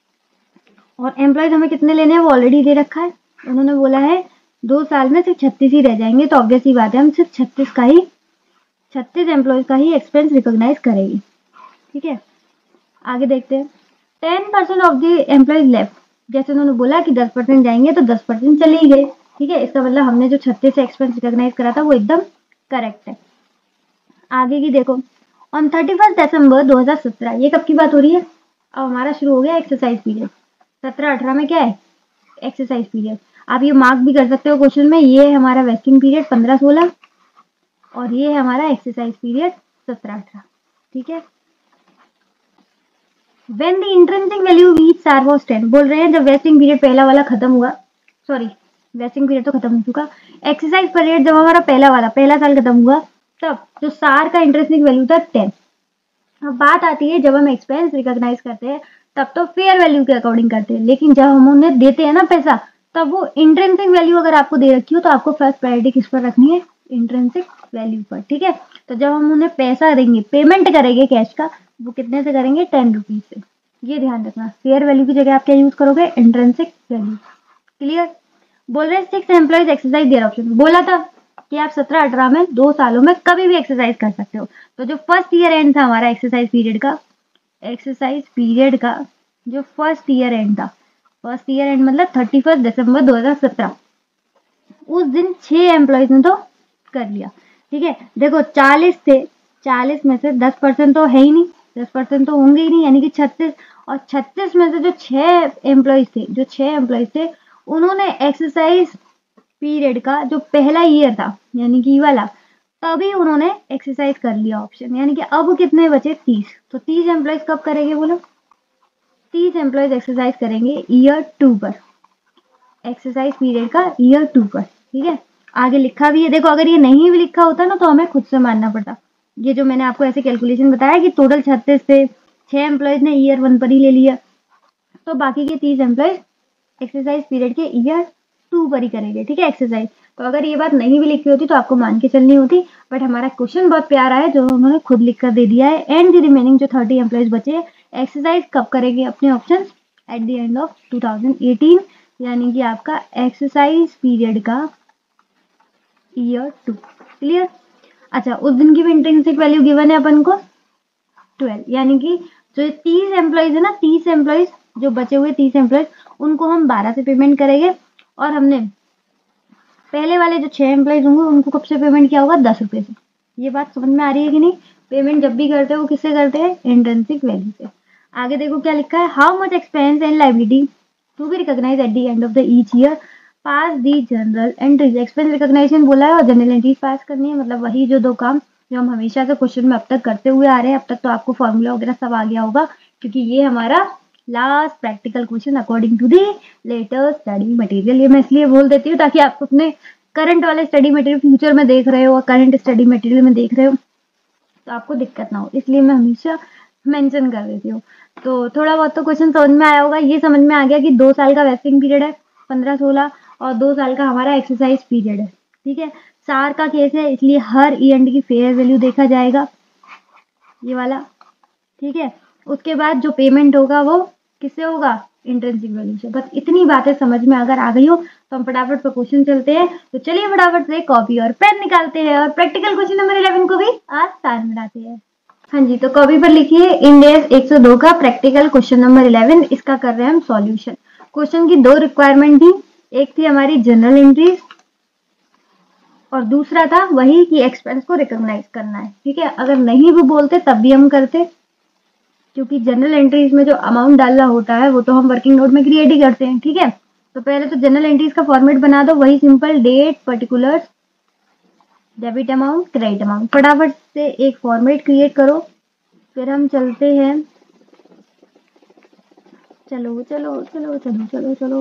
और एम्प्लॉयज हमें कितने लेने हैं वो ऑलरेडी दे रखा है, उन्होंने बोला है दो साल में सिर्फ छत्तीस ही रह जाएंगे, तो ऑब्वियस ही बात है हम सिर्फ छत्तीस का ही छत्तीस एम्प्लॉयज का ही एक्सपेंस रिकॉग्नाइज करेगी, ठीक है। आगे देखते हैं। Ten percent of the employees left, जैसे उन्होंने बोला कि दस परसेंट जाएंगे तो दस परसेंट चले ही गए, ठीक है। इसका मतलब हमने जो छत्तीस से एक्सपेंस रिकॉग्नाइज करा था वो एकदम करेक्ट है। आगे की देखो। ऑन थर्टी फर्स्ट दिसंबर दो हजार सत्रह, ये कब की बात हो रही है? अब हमारा शुरू हो गया एक्सरसाइज पीरियड। सत्रह अठारह में क्या है? Exercise period. आप ये मार्क भी कर सकते हो क्वेश्चन में, ये है हमारा वेस्टिंग पीरियड पंद्रह सोलह और ये है हमारा एक्सरसाइज पीरियड सत्रह अठारह। ठीक है। When the intrinsic value reach R was ten, बोल रहे हैं जब वेस्टिंग पीरियड पहला वाला खत्म हुआ, सॉरी वेस्टिंग पीरियड तो खत्म हो चुका, एक्सरसाइज पीरियड जब हमारा पहला वाला पहला साल खत्म हुआ, तब जो सार का इंट्रिंसिक वैल्यू था टेन। अब बात आती है जब हम एक्सपेंस रिकॉग्नाइज करते हैं तब तो फेयर वैल्यू के अकॉर्डिंग करते हैं, लेकिन जब हम उन्हें देते हैं ना पैसा, तब वो इंट्रिंसिक वैल्यू अगर आपको दे रखी हो तो आपको फर्स्ट प्रायोरिटी किस पर रखनी है, इंट्रिंसिक वैल्यू पर। ठीक है। तो जब हम उन्हें पैसा देंगे, पेमेंट करेंगे कैश का, वो कितने से करेंगे, टेन रुपीज से। ये ध्यान रखना, फेयर वैल्यू की जगह आप क्या यूज करोगे, इंट्रिंसिक वैल्यू। क्लियर। बोल रहे six employees exercise their option, बोला था कि आप सत्रह अठारह में दो सालों में कभी भी एक्सरसाइज कर सकते हो। तो जो फर्स्ट ईयर एंड था हमारा एक्सरसाइज पीरियड का, एक्सरसाइज पीरियड का जो फर्स्ट ईयर एंड था, फर्स्ट ईयर एंड मतलब थर्टी फर्स्ट दिसंबर दो हजार सत्रह, उस दिन छह एम्प्लॉइज ने तो कर लिया। ठीक है। देखो चालीस थे, चालीस में से दस परसेंट तो है ही नहीं, दस परसेंट तो होंगे ही नहीं, यानी कि छत्तीस, और छत्तीस में से जो छह एम्प्लॉइज थे, जो छह एम्प्लॉइज थे उन्होंने एक्सरसाइज पीरियड का जो पहला ईयर था यानी कि वाला, तभी उन्होंने एक्सरसाइज कर लिया ऑप्शन, यानी कि अब कितने बचे, तीस। तो तीस एम्प्लॉइज कब करेंगे बोलो, तीस एम्प्लॉइज एक्सरसाइज करेंगे ईयर टू पर, एक्सरसाइज पीरियड का ईयर टू पर। ठीक है। आगे लिखा भी है, देखो अगर ये नहीं भी लिखा होता ना तो हमें खुद से मानना पड़ता। ये जो मैंने आपको ऐसे कैलकुलेशन बताया कि टोटल छत्तीस थे, छह एम्प्लॉइज ने ईयर वन पर ही ले लिया, तो बाकी के तीस एम्प्लॉइज एक्सरसाइज पीरियड के ईयर टू पर ही करेंगे। ठीक है, एक्सरसाइज। तो अगर ये बात नहीं भी लिखी होती तो आपको मान के चलनी होती, बट हमारा क्वेश्चन बहुत प्यारा है जो उन्होंने खुद लिख कर दे दिया है। एंड द रिमेनिंग जो थर्टी एम्प्लॉइज बचे एक्सरसाइज कब करेंगे अपने option, at the end of two thousand eighteen, यानी कि आपका एक्सरसाइज पीरियड का ईयर टू। क्लियर। अच्छा, उस दिन की भी इंट्रिंसिक वैल्यू गिवन है अपन को ट्वेल्व, यानी कि जो तीस एम्प्लॉइज है ना, तीस एम्प्लॉइज जो बचे हुए तीस एम्प्लॉइज उनको हम बारह से पेमेंट करेंगे, और हमने पहले वाले जो छह एम्प्लॉइज होंगे उनको कब से पेमेंट किया होगा, दस रुपए से। ये बात समझ में आ रही है कि नहीं। पेमेंट जब भी करते हैं वो किससे करते हैं, इंट्रिंसिक वैल्यू से। आगे देखो क्या लिखा है, how much expense and liability to be recognise at the end of the each year, pass the general entries. Expense recognisation बोला है और जनरल एंट्रीज पास करनी है, मतलब वही जो दो काम जो हम हमेशा से क्वेश्चन में अब तक करते हुए आ रहे हैं। अब तक तो आपको फॉर्मूला वगैरह सब आ गया होगा, क्योंकि ये हमारा last practical question according to the latest study material. ये मैं इसलिए बोल देती हूँ ताकि आप अपने करंट वाले स्टडी मटेरियल फ्यूचर में देख रहे हो और करंट स्टडी मटेरियल में देख रहे हो तो आपको दिक्कत ना हो, इसलिए मैं हमेशा मेंशन कर देती हूँ। तो थोड़ा बहुत तो क्वेश्चन समझ में आया होगा। ये समझ में आ गया कि दो साल का वेस्टिंग पीरियड है पंद्रह सोलह, और दो साल का हमारा एक्सरसाइज पीरियड है। ठीक है। सार का केस है, इसलिए हर ई एंड की फेयर वैल्यू देखा जाएगा, ये वाला। ठीक है। उसके बाद जो पेमेंट होगा वो किससे होगा, इंट्रिंसिक वैल्यू से। बस इतनी बातें समझ में अगर आ गई हो तो हम फटाफट पे क्वेश्चन चलते हैं। तो चलिए फटाफट से कॉपी और पेन निकालते हैं और प्रैक्टिकल क्वेश्चन नंबर इलेवन को भी आसान बनाते हैं। हाँ जी, तो कॉपी पर लिखिए इंडेक्स एक सौ दो का प्रैक्टिकल क्वेश्चन नंबर इलेवन, इसका कर रहे हैं हम सॉल्यूशन। क्वेश्चन की दो रिक्वायरमेंट थी, एक थी हमारी जनरल एंट्रीज और दूसरा था वही कि एक्सपेंस को रिकॉग्नाइज करना है। ठीक है। अगर नहीं भी बोलते तब भी हम करते, क्योंकि जनरल एंट्रीज में जो अमाउंट डालना होता है वो तो हम वर्किंग नोट में क्रिएट ही करते हैं। ठीक है। तो पहले तो जनरल एंट्रीज का फॉर्मेट बना दो, वही simple date, particulars, debit amount, credit amount. फटाफट से एक फॉर्मेट क्रिएट करो, फिर हम चलते हैं। चलो चलो चलो चलो चलो चलो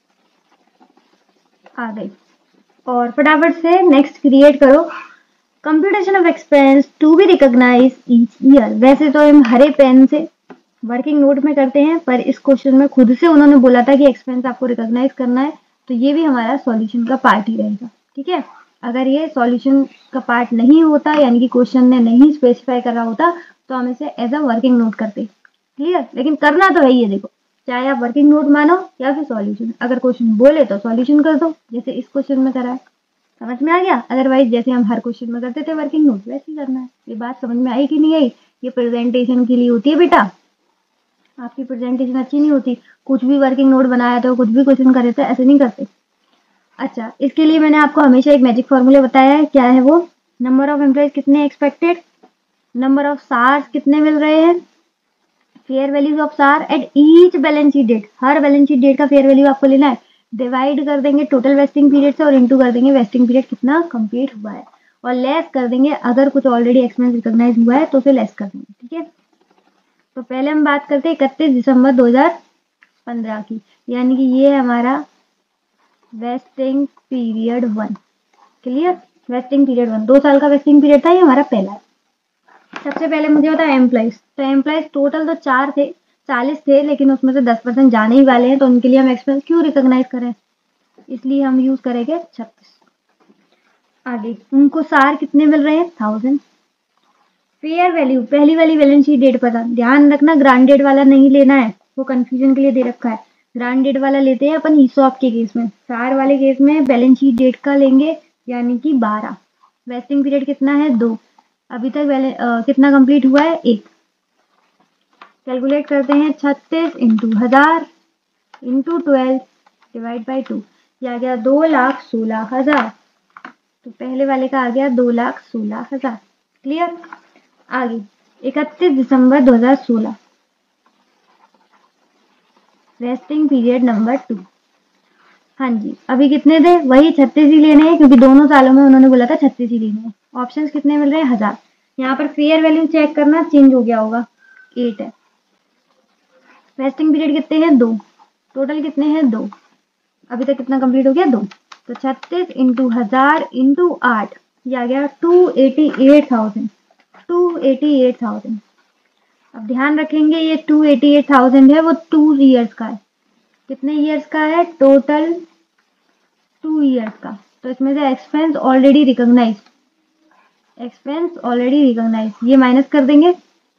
आ गई। और फटाफट से नेक्स्ट क्रिएट करो, computation of expense to be recognise each year. वैसे तो हम हरे पेन से वर्किंग नोट में करते हैं, पर इस क्वेश्चन में खुद से उन्होंने बोला था कि एक्सपेंस आपको रिकॉग्नाइज करना है, तो ये भी हमारा सॉल्यूशन का पार्ट ही रहेगा। ठीक है। अगर ये सॉल्यूशन का पार्ट नहीं होता, यानी कि क्वेश्चन ने नहीं स्पेसिफाई करा होता, तो हम इसे एज अ वर्किंग नोट करते। क्लियर। लेकिन करना तो है ही है, देखो चाहे आप वर्किंग नोट मानो या फिर सॉल्यूशन। अगर क्वेश्चन बोले तो सॉल्यूशन कर दो, जैसे इस क्वेश्चन में करा है। समझ में आ गया। अदरवाइज जैसे हम हर क्वेश्चन में करते थे वर्किंग नोट, वैसे ही करना है। ये बात समझ में आई कि नहीं आई। ये प्रेजेंटेशन के लिए होती है बेटा, आपकी प्रेजेंटेशन अच्छी नहीं होती कुछ भी वर्किंग नोट बनाया तो कुछ भी क्वेश्चन करे थे, ऐसे नहीं करते। अच्छा, इसके लिए मैंने आपको हमेशा एक मैजिक फॉर्मूला बताया है, क्या है वो, नंबर ऑफ एम्प्लॉयज कितने एक्सपेक्टेड, नंबर ऑफ सार्स कितने मिल रहे हैं, फेयर वैल्यूज ऑफ सार at each balance sheet date. हर बैलेंस शीट डेट का फेयर वैल्यू आपको लेना है, डिवाइड कर देंगे टोटल वेस्टिंग पीरियड से और इनटू कर देंगे वेस्टिंग पीरियड कितना कंप्लीट हुआ है, और लेस कर देंगे अगर कुछ ऑलरेडी एक्सपेंस रिकॉग्नाइज हुआ है तो उसे लेस कर देंगे। ठीक है, तो पहले हम बात करते हैं इकतीस दिसंबर दो हज़ार पंद्रह की, यानी कि ये है हमारा vesting period one. Clear, vesting period one, दो साल का वेस्टिंग पीरियड था, ये हमारा पहला है। सबसे पहले मुझे बताया एम्प्लॉइज, तो एम्प्लॉइज टोटल तो चार थे, चालीस थे, लेकिन उसमें से दस परसेंट जाने ही वाले हैं, तो उनके लिए हम एक्सपेंस क्यों रिकॉग्नाइज करें, इसलिए हम यूज करेंगे छत्तीस। आगे उनको सार कितने मिल रहे हैं, थाउजेंड। फेयर वैल्यू, पहली वाली बैलेंस शीट डेट पता, ध्यान रखना ग्रांडेड वाला नहीं लेना है, वो कंफ्यूजन के लिए दे रखा है। ग्रांडेड वाला लेते हैं अपन ईसॉप के केस में, सार वाले केस में बैलेंस शीट डेट का लेंगे, यानी कि बारह। वेस्टिंग पीरियड कितना है, दो। अभी तक बैलेंस कितना कंप्लीट हुआ है, एक। कैलकुलेट करते हैं, छत्तीस इंटू हजार into twelve divide by two, ये आ गया दो लाख सोलह हजार। तो पहले वाले का आ गया दो लाख सोलह हजार। क्लियर। आगे इकतीस दिसंबर दो हज़ार सोलह, वेस्टिंग पीरियड नंबर टू। हाँ जी, अभी कितने थे, वही छत्तीस ही लेने हैं, क्योंकि दोनों सालों में उन्होंने बोला था छत्तीस ही लेने हैं। ऑप्शंस कितने मिल रहे हैं, हजार। यहाँ पर फेयर वैल्यू चेक करना, चेंज हो गया होगा, एट है। वेस्टिंग पीरियड कितने हैं, दो। टोटल कितने हैं, दो। अभी तक कितना कंप्लीट हो गया, दो। तो छत्तीस इंटू हजार इंटू आठ, ये आ गया two eighty eight thousand. Two eighty eight thousand. अब ध्यान रखेंगे ये टू एटी एट थाउजेंड है वो टू ईयर्स का है। कितने ईयर्स का है, टोटल टू ईयर्स का। तो इसमें से expense already recognise, expense already recognise, ये माइनस कर देंगे।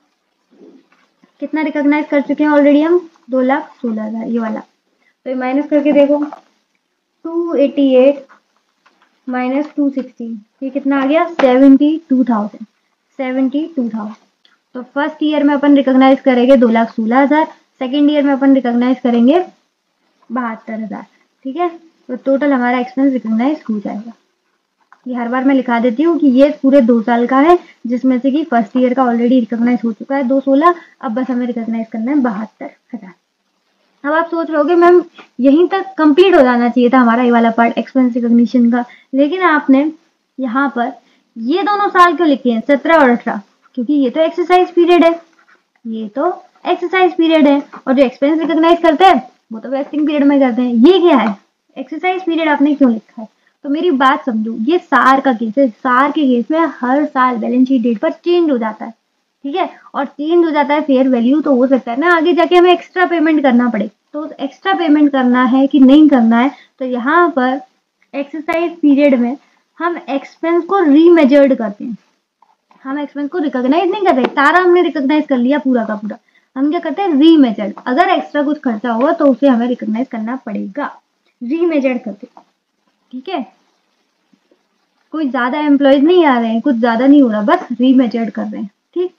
कितना रिकॉग्नाइज कर चुके हैं ऑलरेडी हम, दो लाख सोलह हजार, ये वाला। तो ये माइनस करके देखो, two eighty eight minus two sixteen, ये कितना आ गया, seventy two thousand. Seventy two thousand. तो फर्स्ट ईयर में अपन रिकॉग्नाइज करेंगे दो लाख सोलह हजार, सेकेंड ईयर में अपन रिकॉग्नाइज करेंगे बहत्तर हजार। ठीक है, तो टोटल हमारा एक्सपेंस रिकॉग्नाइज हो जाएगा। ये हर बार मैं लिखा देती हूँ कि ये पूरे दो साल का है, जिसमें से कि फर्स्ट ईयर का ऑलरेडी रिकॉग्नाइज हो चुका है दो सोलह, अब बस हमें रिकॉग्नाइज करना है बहत्तर हजार। अब आप सोच रहे होगे मैम यहीं तक कंप्लीट हो जाना चाहिए था हमारा ये वाला पार्ट एक्सपेंस रिकॉग्निशन का, लेकिन आपने यहाँ पर ये दोनों साल क्यों लिखे हैं, सत्रह और अठारह, क्योंकि ये तो एक्सरसाइज पीरियड है, ये तो एक्सरसाइज पीरियड है, और जो एक्सपेंस रिकॉग्नाइज करते हैं वो तो वेस्टिंग पीरियड में करते हैं। ये क्या है, एक्सरसाइज पीरियड आपने क्यों लिखा है। तो मेरी बात समझो, ये सार का केस है, सार के केस में हर साल बैलेंस शीट डेट पर चेंज हो जाता है। ठीक है, और चेंज हो जाता है फेयर वैल्यू, तो हो सकता है ना आगे जाके हमें एक्स्ट्रा पेमेंट करना पड़े, तो एक्स्ट्रा पेमेंट करना है कि नहीं करना है। तो यहाँ पर एक्सरसाइज पीरियड में हम एक्सपेंस को रीमेजर्ड करते हैं, हम एक्सपेंस को रिकॉग्नाइज नहीं करते, सारा हमने रिकॉग्नाइज कर लिया पूरा का पूरा, हम क्या करते हैं, रीमेजर्ड। अगर एक्स्ट्रा कुछ खर्चा होगा तो उसे हमें रिकॉग्नाइज करना पड़ेगा, रीमेजर्ड करते। ठीक है, कोई ज्यादा एम्प्लॉयज नहीं आ रहे हैं, कुछ ज्यादा नहीं हो रहा, बस रीमेजर्ड कर रहे हैं। ठीक,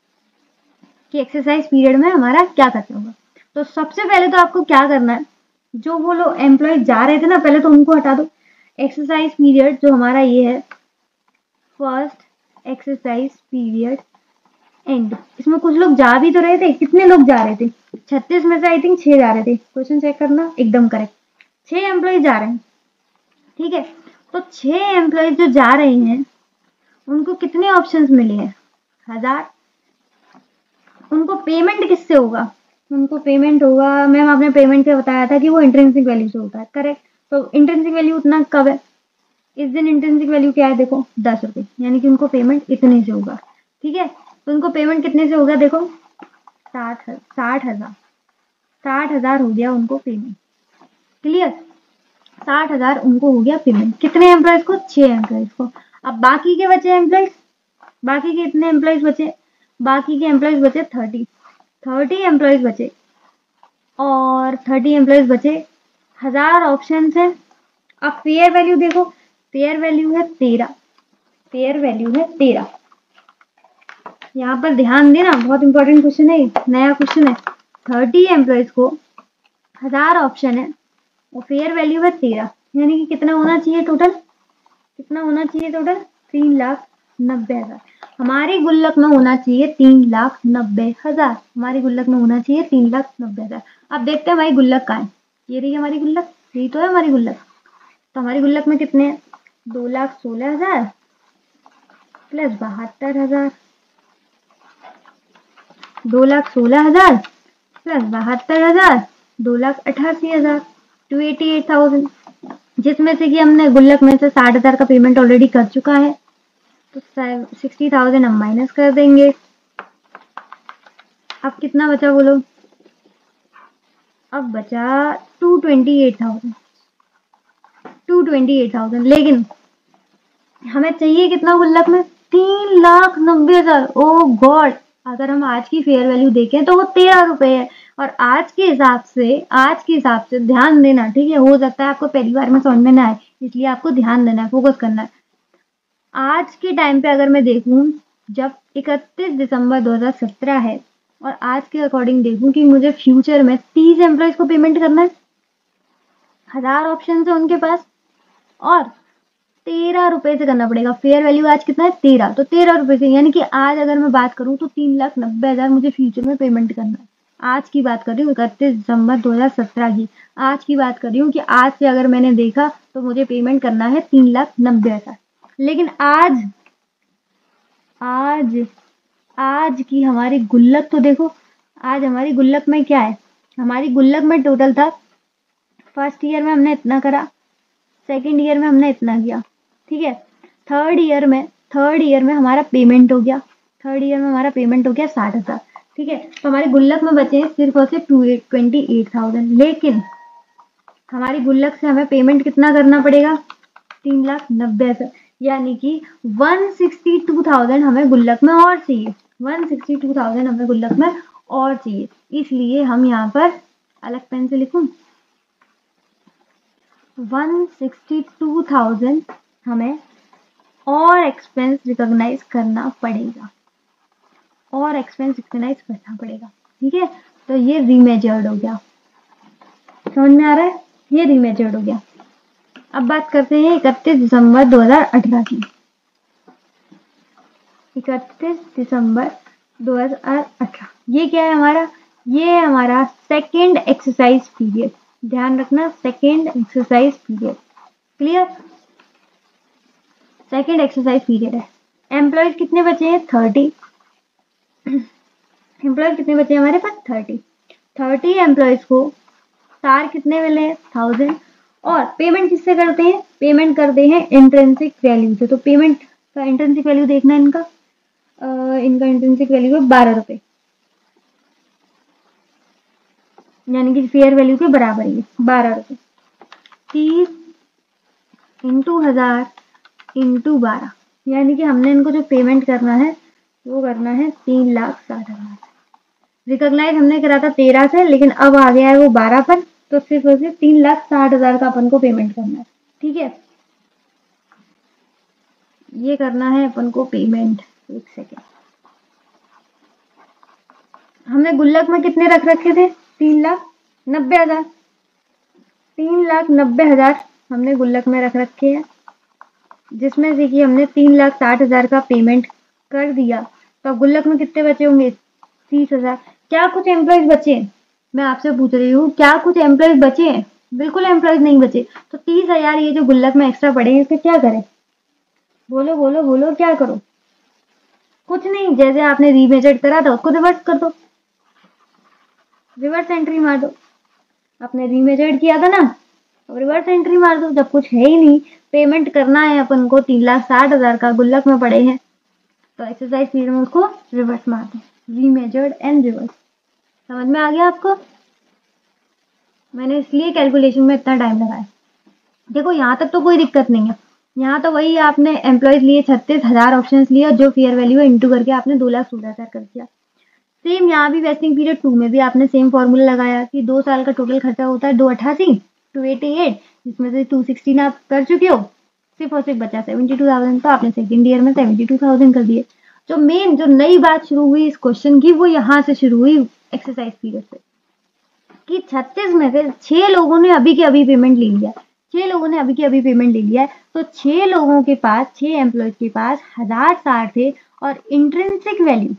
कि एक्सरसाइज पीरियड में हमारा क्या खर्चा होगा। तो सबसे पहले तो आपको क्या करना है, जो वो लोग एम्प्लॉय जा रहे थे ना, पहले तो उनको हटा दो। एक्सरसाइज पीरियड जो हमारा ये है, फर्स्ट एक्सरसाइज पीरियड एंड, इसमें कुछ लोग जा भी तो रहे थे, कितने लोग जा रहे थे, छत्तीस में से आई थिंक छह जा रहे थे, क्वेश्चन चेक करना, एकदम करेक्ट, छह एम्प्लॉय जा रहे हैं। ठीक है, तो छह एम्प्लॉय जो जा रहे हैं उनको कितने ऑप्शंस मिले हैं, हजार। उनको पेमेंट किससे होगा, उनको पेमेंट होगा, मैम आपने पेमेंट क्या बताया था कि वो इंट्रिंसिक वैल्यू से होता है, करेक्ट। तो इंट्रिंसिक वैल्यू उतना कब है, इस दिन इंट्रिंसिक वैल्यू क्या है, देखो दस रुपए, यानी कि उनको पेमेंट इतने से होगा। ठीक है, तो उनको पेमेंट कितने से होगा, देखो साठ साठ हजार साठ हजार हो गया उनको पेमेंट। क्लियर, साठ हजार उनको हो गया पेमेंट, कितने एम्प्लॉयज को, छह एम्प्लॉयज को। अब बाकी के बचे एम्प्लॉयज, बाकी के इतने एम्प्लॉयज बचे, बाकी के एम्प्लॉयज बचे थर्टी थर्टी एम्प्लॉयज बचे, और थर्टी एम्प्लॉयज बचे, हजार ऑप्शन है। अब फेयर वैल्यू देखो, फेयर वैल्यू है तेरह, फेयर वैल्यू है तेरह। यहाँ पर ध्यान देना, बहुत इंपॉर्टेंट क्वेश्चन है, नया क्वेश्चन है। थर्टी एम्प्लॉयज को, हजार ऑप्शन है, और फेयर वैल्यू है तेरह, यानी कि कितना होना चाहिए टोटल, कितना होना चाहिए टोटल, तीन लाख नब्बे हजार। हमारी गुल्लक में होना चाहिए तीन लाख नब्बे हजार, हमारी गुल्लक में होना चाहिए तीन लाख नब्बे हजार। अब देखते हैं हमारी गुल्लक कहाँ है, ये रही हमारी गुल्लक, यही तो है हमारी गुल्लक। तो हमारी गुल्लक में कितने हैं, दो लाख सोलह हजार प्लस बहत्तर हजार, दो लाख सोलह हजार प्लस बहत्तर हजार, दो लाख अठासी हजार, टू एटी एट थाउजेंड, जिसमें से कि हमने गुल्लक में से साठ हजार का पेमेंट ऑलरेडी कर चुका है, तो सिक्सटी थाउजेंड हम माइनस कर देंगे। अब कितना बचा बोलो, अब बचा two twenty eight thousand, two twenty eight thousand. लेकिन हमें चाहिए कितना गुल्लक में, तीन लाख नब्बे हजार। ओ गॉड, अगर हम आज की फेयर वैल्यू देखें तो वो तेरह रुपए है। और आज के हिसाब से, आज के हिसाब से ध्यान देना, ठीक है, हो सकता है आपको पहली बार में समझ में ना आए, इसलिए आपको ध्यान देना है, फोकस करना है। आज के टाइम पे अगर मैं देखूं, जब इकतीस दिसंबर दो हज़ार सत्रह है और आज के अकॉर्डिंग देखूं कि मुझे फ्यूचर में तीस एम्प्लॉयज को पेमेंट करना है, हजार ऑप्शन है उनके पास, और तेरह रुपए से करना पड़ेगा। फेयर वैल्यू आज कितना है, तेरह, तो तेरह रुपए से, यानी कि आज अगर मैं बात करूं तो तीन लाख नब्बे हजार मुझे फ्यूचर में पेमेंट करना है। आज की बात कर रही हूँ, इकतीस दिसंबर दो हज़ार सत्रह की आज की बात कर रही हूँ कि आज से अगर मैंने देखा तो मुझे पेमेंट करना है तीन लाख नब्बे हजार। लेकिन आज आज आज की हमारी गुल्लक तो देखो, आज हमारी गुल्लक में क्या है, हमारी गुल्लक में टोटल था, फर्स्ट ईयर में हमने इतना करा, सेकेंड ईयर में हमने इतना किया, ठीक है, थर्ड ईयर में थर्ड ईयर में हमारा पेमेंट हो गया, थर्ड ईयर में हमारा पेमेंट हो गया साठ हजार, ठीक है। तो हमारी गुल्लक में बचे सिर्फ और सिर्फ टू ट्वेंटी एट थाउजेंड। लेकिन हमारी गुल्लक से हमें पेमेंट कितना करना पड़ेगा, तीन लाख नब्बे हजार, यानी कि वन सिक्सटी टू थाउजेंड हमें गुल्लक में और चाहिए, वन सिक्सटी टू थाउजेंड हमें गुल्लक में और चाहिए। इसलिए हम यहाँ पर अलग पेन से लिखूं, वन सिक्सटी टू थाउजेंड हमें और एक्सपेंस रिकॉग्नाइज करना पड़ेगा, और एक्सपेंस रिकॉग्नाइज करना पड़ेगा, ठीक है। तो ये रीमेजर्ड हो गया, समझ में आ रहा है, ये रीमेजर्ड हो गया। अब बात करते हैं इकतीस दिसंबर दो हज़ार अठारह की, इकतीस दिसंबर दो हज़ार अठारह, ये क्या है हमारा, ये है हमारा सेकेंड एक्सरसाइज पीरियड, ध्यान रखना, second exercise period, clear, second exercise period है। एम्प्लॉयज कितने बचे हैं, थर्टी, एम्प्लॉयज कितने बचे हैं हमारे पास, थर्टी, थर्टी एम्प्लॉयज को स्टार कितने मिले हैं, थाउजेंड, और पेमेंट किससे करते हैं, पेमेंट करते हैं इंट्रिंसिक वैल्यू से। तो पेमेंट का इंट्रिंसिक वैल्यू देखना है इनका, आ, इनका इंट्रिंसिक वैल्यू है बारह रुपए, यानी कि फेयर वैल्यू के बराबर ही बारह रुपए, तीस इंटू हजार इंटू बारह, यानी कि हमने इनको जो पेमेंट करना है वो करना है तीन लाख साठ हजार। रिकॉग्नाइज हमने करा था तेरह से, लेकिन अब आ गया है वो बारह पर, तो सिर्फ और सिर्फ तीन लाख साठ हजार का अपन को पेमेंट करना है, ठीक है। ये करना है अपन को पेमेंट, एक सेकेंड, हमने गुल्लक में कितने रख रखे थे, तीन लाख नब्बे हजार, तीन लाख नब्बे हजार हमने गुल्लक में रख रखे हैं, जिसमें से कि हमने तीन लाख साठ हजार का पेमेंट कर दिया। तो गुल्लक में कितने बचे होंगे, तीस हजार। क्या कुछ एम्प्लॉयज बचे, मैं आपसे पूछ रही हूँ, क्या कुछ एम्प्लॉयज बचे हैं, बिल्कुल एम्प्लॉयज नहीं बचे। तो तीस हजार ये जो गुल्लक में एक्स्ट्रा पड़े हैं इसके क्या करें, बोलो बोलो बोलो, क्या करो, कुछ नहीं, जैसे आपने रीमेजर्ड करा था उसको रिवर्स कर दो, रिवर्स एंट्री मार दो, आपने रीमेजर्ड किया था ना, अब रिवर्स एंट्री मार दो। जब कुछ है ही नहीं, पेमेंट करना है अपन को तीन लाख साठ हजार का, गुल्लक में पड़े हैं, तो एक्सरसाइज पीरियड में उसको रिवर्स मार दो, रीमेजर्ड एंड रिवर्स। समझ में आ गया आपको, मैंने इसलिए कैलकुलेशन में इतना टाइम लगाया। देखो यहाँ तक तो कोई दिक्कत नहीं है, यहाँ तो वही आपने एम्प्लॉयज लिए छत्तीस हजार ऑप्शन लिए, जो फेयर वैल्यू है इंटू करके आपने दो लाख सोलह हजार कर दिया। सेम यहाँ भी वेस्टिंग पीरियड टू में भी आपने सेम फॉर्मूला लगाया कि दो साल का टोटल खर्चा होता है दो अठासी टू एटी एट, जिसमें से टू सिक्सटीन आप कर चुके हो, सिर्फ और सिर्फ बचा सेवेंटी टू थाउजेंड, तो आपने सेकेंड ईयर में सेवेंटी टू थाउजेंड कर दिए। जो मेन जो नई बात शुरू हुई इस क्वेश्चन की, वो यहाँ से शुरू हुई एक्सरसाइज पीरियड से, कि छत्तीस में से छह लोगों ने अभी के अभी पेमेंट ले लिया, छह लोगों ने अभी के अभी पेमेंट ले लिया है। तो छह लोगों के पास, छह एम्प्लॉयज के पास हजार साठ थे, और इंट्रिंसिक वैल्यू,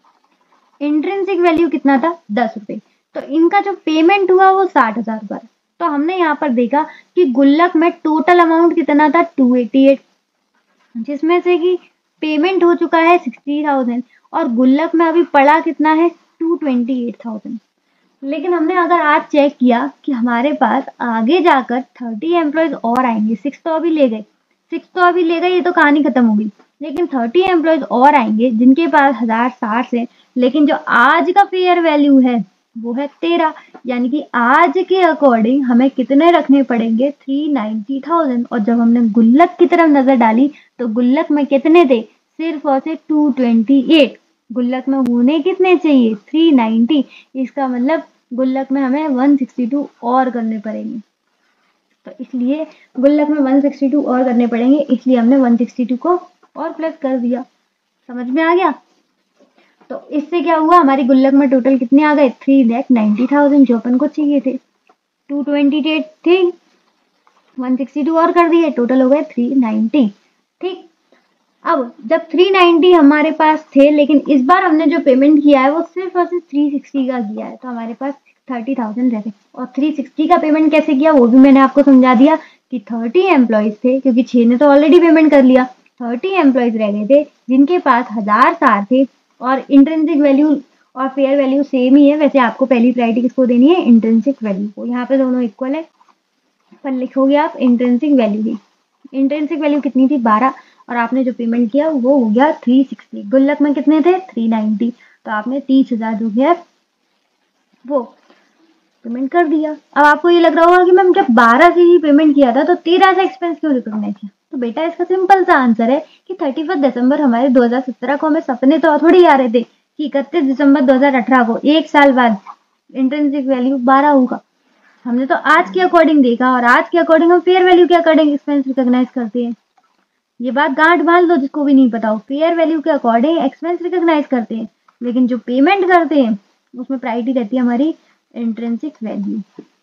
इंट्रिंसिक वैल्यू कितना था, दस रुपए। तो इनका जो पेमेंट हुआ वो साठ हजार हुआ, तो हमने यहाँ पर देखा कि गुल्लक में टोटल अमाउंट कितना था टू एटी एट, जिसमें से कि पेमेंट हो चुका है सिक्सटी थाउजेंड और गुल्लक में अभी पड़ा कितना है टू ट्वेंटी एट थाउजेंड। लेकिन हमने अगर आज चेक किया कि हमारे पास आगे जाकर थर्टी एम्प्लॉयज और आएंगे, सिक्स तो अभी ले गए सिक्स तो अभी ले गए ये तो कहानी खत्म हो गई, लेकिन थर्टी एम्प्लॉयज और आएंगे जिनके पास हजार साठ है, लेकिन जो आज का फेयर वैल्यू है वो है तेरह, यानी कि आज के अकॉर्डिंग हमें कितने रखने पड़ेंगे थ्री नाइन्टी थाउजेंड। और जब हमने गुल्लक की तरफ नजर डाली तो गुल्लक में कितने थे सिर्फ और सिर्फ टू ट्वेंटी एट, गुल्लक में होने कितने चाहिए थ्री नाइन्टी, इसका मतलब गुल्लक में हमें वन सिक्सटी टू और करने पड़ेंगे। तो इसलिए गुल्लक में वन सिक्सटी टू और करने पड़ेंगे, इसलिए हमने वन सिक्सटी टू को और प्लस कर दिया। समझ में आ गया? तो इससे क्या हुआ, हमारी गुल्लक में टोटल कितने आ गए थ्री लैख नाइन्टी थाउजेंड जो अपन को चाहिए थे। टू ट्वेंटी एट थे, वन सिक्सटी टू और कर दिए, टोटल हो गए थ्री नाइन्टी। ठीक, अब जब थ्री नाइन्टी हमारे पास थे, लेकिन इस बार हमने जो पेमेंट किया है वो सिर्फ और सिर्फ थ्री सिक्सटी का किया है, तो हमारे पास थर्टी थाउजेंड रह गए। और थ्री सिक्सटी का पेमेंट कैसे किया वो भी मैंने आपको समझा दिया कि थर्टी एम्प्लॉयज थे, क्योंकि छह ने तो ऑलरेडी पेमेंट कर लिया, थर्टी एम्प्लॉयज रह गए थे जिनके पास हजार सार थे और इंट्रिंसिक वैल्यू और फेयर वैल्यू सेम ही है। वैसे आपको पहली प्रायोरिटी किसको देनी है, इंट्रिंसिक वैल्यू को, यहाँ पे दोनों इक्वल है, पर लिखोगे आप इंट्रिंसिक वैल्यू ही। इंट्रिंसिक वैल्यू कितनी थी बारह, और आपने जो पेमेंट किया वो हो गया थ्री सिक्सटी। गुल्लक में कितने थे थ्री नाइन्टी, तो आपने तीस हजार जो है वो पेमेंट कर दिया। अब आपको ये लग रहा होगा कि मैम जब बारह से ही पेमेंट किया था तो तेरह से एक्सपेंस क्यों रिकॉग्नाइज किया? तो बेटा इसका सिंपल सा आंसर है कि थर्टी फर्स्ट दिसंबर हमारे दो हजार सत्रह को हमें सपने तो थोड़ी आ रहे थे कि इकतीस दिसंबर दो हजार अठारह को एक साल बाद इंट्रिंसिक वैल्यू बारह होगा। हमने तो आज के अकॉर्डिंग देखा, और आज के अकॉर्डिंग हम फेयर वैल्यू के अकॉर्डिंग एक्सपेंस रिकॉग्नाइज करते हैं। ये बात गांठ बांध लो जिसको भी नहीं पता हो, फेयर वैल्यू के अकॉर्डिंग एक्सपेंस रिकॉग्नाइज करते हैं, लेकिन जो पेमेंट करते हैं उसमें प्रायोरिटी रहती है हमारी इंट्रिंसिक वैल्यू।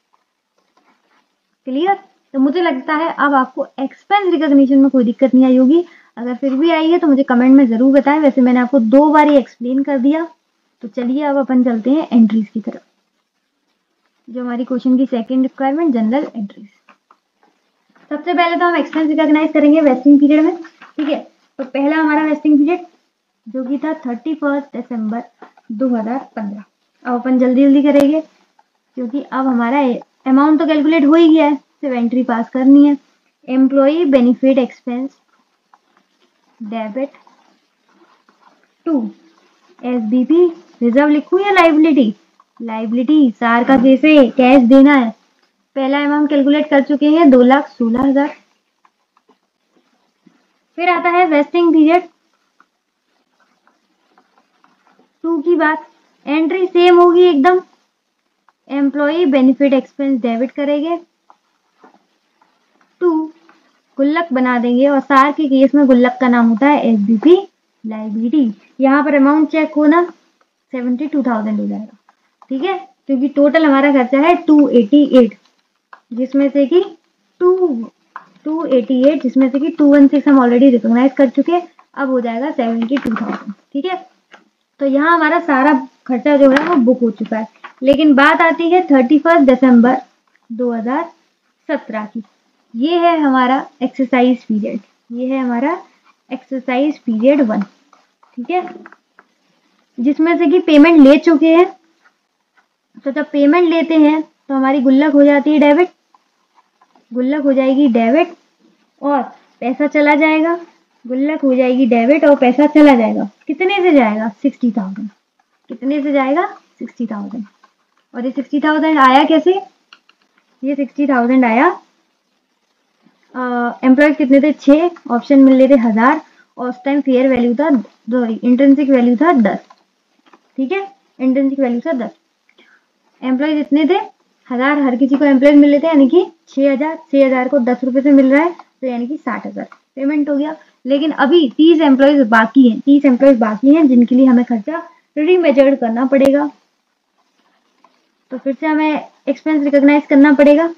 क्लियर? तो मुझे लगता है अब आपको एक्सपेंस रिकॉग्निशन में कोई दिक्कत नहीं आई होगी। अगर फिर भी आई है तो मुझे कमेंट में जरूर बताएं। वैसे मैंने आपको दो बार ही एक्सप्लेन कर दिया। तो चलिए अब अपन चलते हैं एंट्रीज की तरफ, जो हमारी क्वेश्चन की सेकंड रिक्वायरमेंट जनरल एंट्रीज। सबसे पहले तो हम एक्सपेंस रिकॉग्नाइज करेंगे वेस्टिंग पीरियड में। ठीक है, तो पहला हमारा वेस्टिंग पीरियड जो कि था थर्टी फर्स्ट दिसंबर दो हजार पंद्रह। अब अपन जल्दी जल्दी करेंगे क्योंकि अब हमारा अमाउंट तो कैलकुलेट हो ही गया है, सिर्फ एंट्री पास करनी है। Employee benefit expense debit to SBP, reserve लिखूं या लाइबिलिटी? लाइबिलिटी, सार का कैसे कैश देना है। पहला अमाउंट कैलकुलेट कर चुके हैं दो लाख सोलह हजार। फिर आता है वेस्टिंग पीरियड टू की बात, एंट्री सेम होगी एकदम, एम्प्लॉई बेनिफिट एक्सपेंस डेबिट करेंगे टू गुल्लक बना देंगे, और सार के केस में गुल्लक का नाम होता है एसबीपी लाइबिलिटी। यहाँ पर अमाउंट चेक होना सेवेंटी टू थाउजेंड हो जाएगा। ठीक है, क्योंकि टोटल हमारा खर्चा है टू एटी एट, जिसमें से कि टू टू एटी एट जिसमें से कि टू वन सिक्स हम ऑलरेडी रिकॉग्नाइज कर चुके हैं, अब हो जाएगा सेवेंटी टू थाउजेंड। ठीक है, तो यहाँ हमारा सारा खर्चा जो है वो बुक हो चुका है। लेकिन बात आती है थर्टी फर्स्ट दिसंबर दो हजार सत्रह की। ये है हमारा एक्सरसाइज पीरियड, ये है हमारा एक्सरसाइज पीरियड वन। ठीक है, जिसमें से कि पेमेंट ले चुके हैं। तो जब पेमेंट लेते हैं तो हमारी गुल्लक हो जाती है डेबिट, गुल्लक हो जाएगी डेबिट और पैसा चला जाएगा, गुल्लक हो जाएगी डेबिट और पैसा चला जाएगा। कितने से जाएगा? Sixty thousand. कितने से जाएगा? Sixty thousand. और ये सिक्सटी थाउजेंड आया कैसे? ये सिक्सटी थाउजेंड आया, एम्प्लॉयज कितने थे? छः, ऑप्शन मिल रहे थे हजार, और उस टाइम फेयर वैल्यू था, सॉरी इंट्रिंसिक वैल्यू था दस। ठीक है, इंट्रिंसिक वैल्यू था दस। एम्प्लॉयज इतने थे हजार, हर किसी को एम्प्लॉयज मिल रहे थे, यानी कि छः हजार छः हजार को दस रुपये से मिल रहा है, तो यानी कि साठ हजार पेमेंट हो गया। लेकिन अभी तीस एम्प्लॉयज बाकी हैं, तीस एम्प्लॉयज बाकी हैं जिनके लिए हमें खर्चा रीमेजर्ड करना पड़ेगा। तो फिर से हमें एक्सपेंस रिकॉग्नाइज करना पड़ेगा।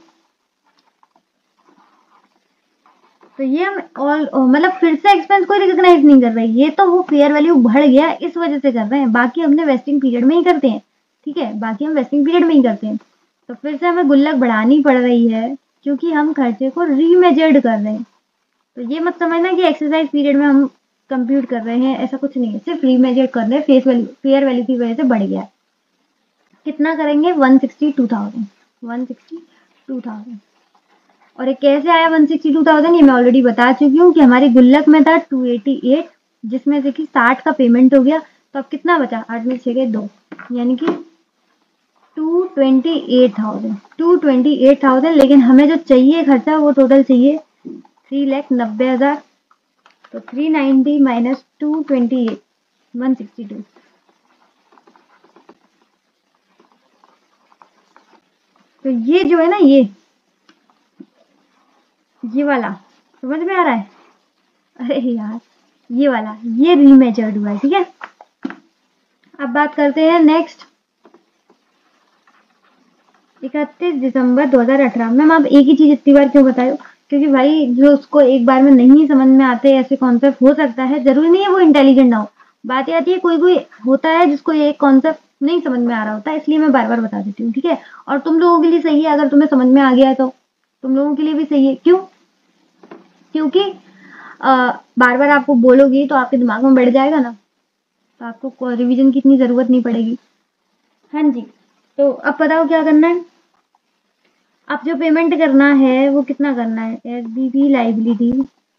तो ये हम ऑल मतलब फिर से एक्सपेंस कोई रिकॉग्नाइज नहीं कर रहे, ये तो वो फेयर वैल्यू बढ़ गया इस वजह से कर रहे हैं, बाकी हमने वेस्टिंग पीरियड में ही करते हैं। ठीक है, बाकी हम वेस्टिंग पीरियड में ही करते हैं। तो फिर से हमें गुल्लक बढ़ानी पड़ रही है क्योंकि हम खर्चे को रीमेजर्ड कर रहे हैं। तो ये मत समझना कि एक्सरसाइज पीरियड में हम कंप्यूट कर रहे हैं, ऐसा कुछ नहीं है, सिर्फ रीमेजर्ड कर रहे हैं, फेस वैल्यू फेयर वैल्यू की वजह से बढ़ गया है। कितना करेंगे? One sixty two thousand one sixty two thousand. और ये कैसे आया वन सिक्सटी टू थाउजेंड? ये मैं ऑलरेडी बता चुकी हूँ कि हमारी गुल्लक में था टू एटी एट, जिसमें से कि साठ का पेमेंट हो गया। तो अब कितना बचा? आठ में छः के दो, यानी कि two twenty eight thousand two twenty eight thousand. लेकिन हमें जो चाहिए खर्चा वो टोटल चाहिए थ्री लैख नब्बे हज़ार। तो three ninety minus two twenty eight, one sixty two. तो ये जो है ना, ये ये वाला समझ में आ रहा है? अरे यार, ये वाला ये रीमेजर्ड हुआ है, ठीक है। अब बात करते हैं नेक्स्ट, इकतीस दिसंबर दो हज़ार अठारह। मैम आप एक ही चीज इतनी बार क्यों बताए हो? क्योंकि भाई जो उसको एक बार में नहीं समझ में आते ऐसे कॉन्सेप्ट हो सकता है, जरूरी नहीं है वो इंटेलिजेंट ना हो। बात ये आती है कोई कोई होता है जिसको ये कॉन्सेप्ट नहीं समझ में आ रहा होता है, इसलिए मैं बार बार बता देती हूँ, ठीक है। और तुम लोगों के लिए सही है, अगर तुम्हें समझ में आ गया है तो तुम लोगों के लिए भी सही है। क्यों? क्योंकि बार बार आपको बोलोगी तो आपके दिमाग में बैठ जाएगा ना, तो आपको रिवीजन की इतनी जरूरत नहीं पड़ेगी। हाँ जी, तो अब बताओ क्या करना है। अब जो पेमेंट करना है वो कितना करना है? S B B liability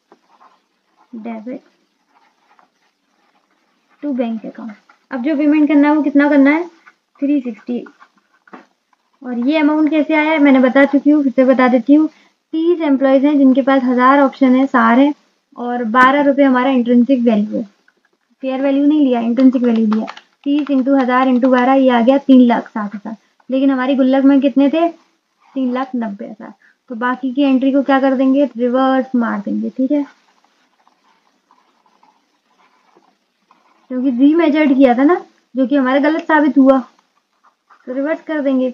debit to bank account. अब जो पेमेंट करना है वो कितना करना है? Three sixty. और ये अमाउंट कैसे आया है मैंने बता चुकी हूँ, फिर से बता देती हूँ। तीस एम्प्लॉयज हैं जिनके पास हजार ऑप्शन है, सारे हैं, और बारह रुपये हमारा इंट्रिंसिक वैल्यू है। फेयर वैल्यू नहीं लिया, इंट्रिंसिक वैल्यू लिया। तीस इंटू हजार इंटू बारह, ये आ गया तीन लाख साठ हजार। लेकिन हमारी गुल्लक में कितने थे? तीन लाख नब्बे हजार। तो बाकी की एंट्री को क्या कर देंगे? रिवर्स मार देंगे, ठीक है, क्योंकि रीमेजर्ड किया था ना, जो कि हमारा गलत साबित हुआ, तो रिवर्स कर देंगे।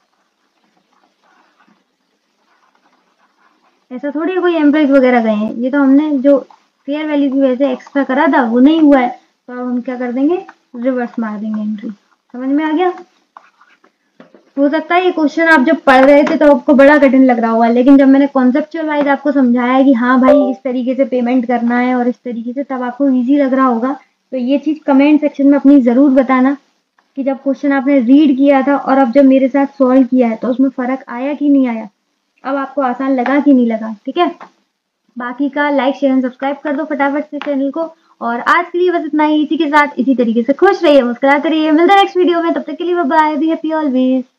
ऐसा थोड़ी कोई एम्प्लॉयज वगैरह गए हैं, ये तो हमने जो फेयर वैल्यू की वजह से एक्स्ट्रा करा था वो नहीं हुआ है, तो अब हम क्या कर देंगे? रिवर्स मार देंगे एंट्री। समझ में आ गया? हो सकता है ये क्वेश्चन आप जब पढ़ रहे थे तो आपको बड़ा कठिन लग रहा होगा, लेकिन जब मैंने कॉन्सेप्चुअल वाइज आपको समझाया कि हाँ भाई इस तरीके से पेमेंट करना है और इस तरीके से, तब आपको इजी लग रहा होगा। तो ये चीज कमेंट सेक्शन में अपनी जरूर बताना कि जब क्वेश्चन आपने रीड किया था और अब जब मेरे साथ सॉल्व किया है तो उसमें फर्क आया कि नहीं आया, अब आपको आसान लगा कि नहीं लगा, ठीक है। बाकी का लाइक शेयर एंड सब्सक्राइब कर दो फटाफट से चैनल को। और आज के लिए बस इतना ही। इसी के साथ इसी तरीके से खुश रहिए, मुस्कुराते रहिए। मिलते हैं नेक्स्ट वीडियो में, तब तक के लिए bye bye, be happy always.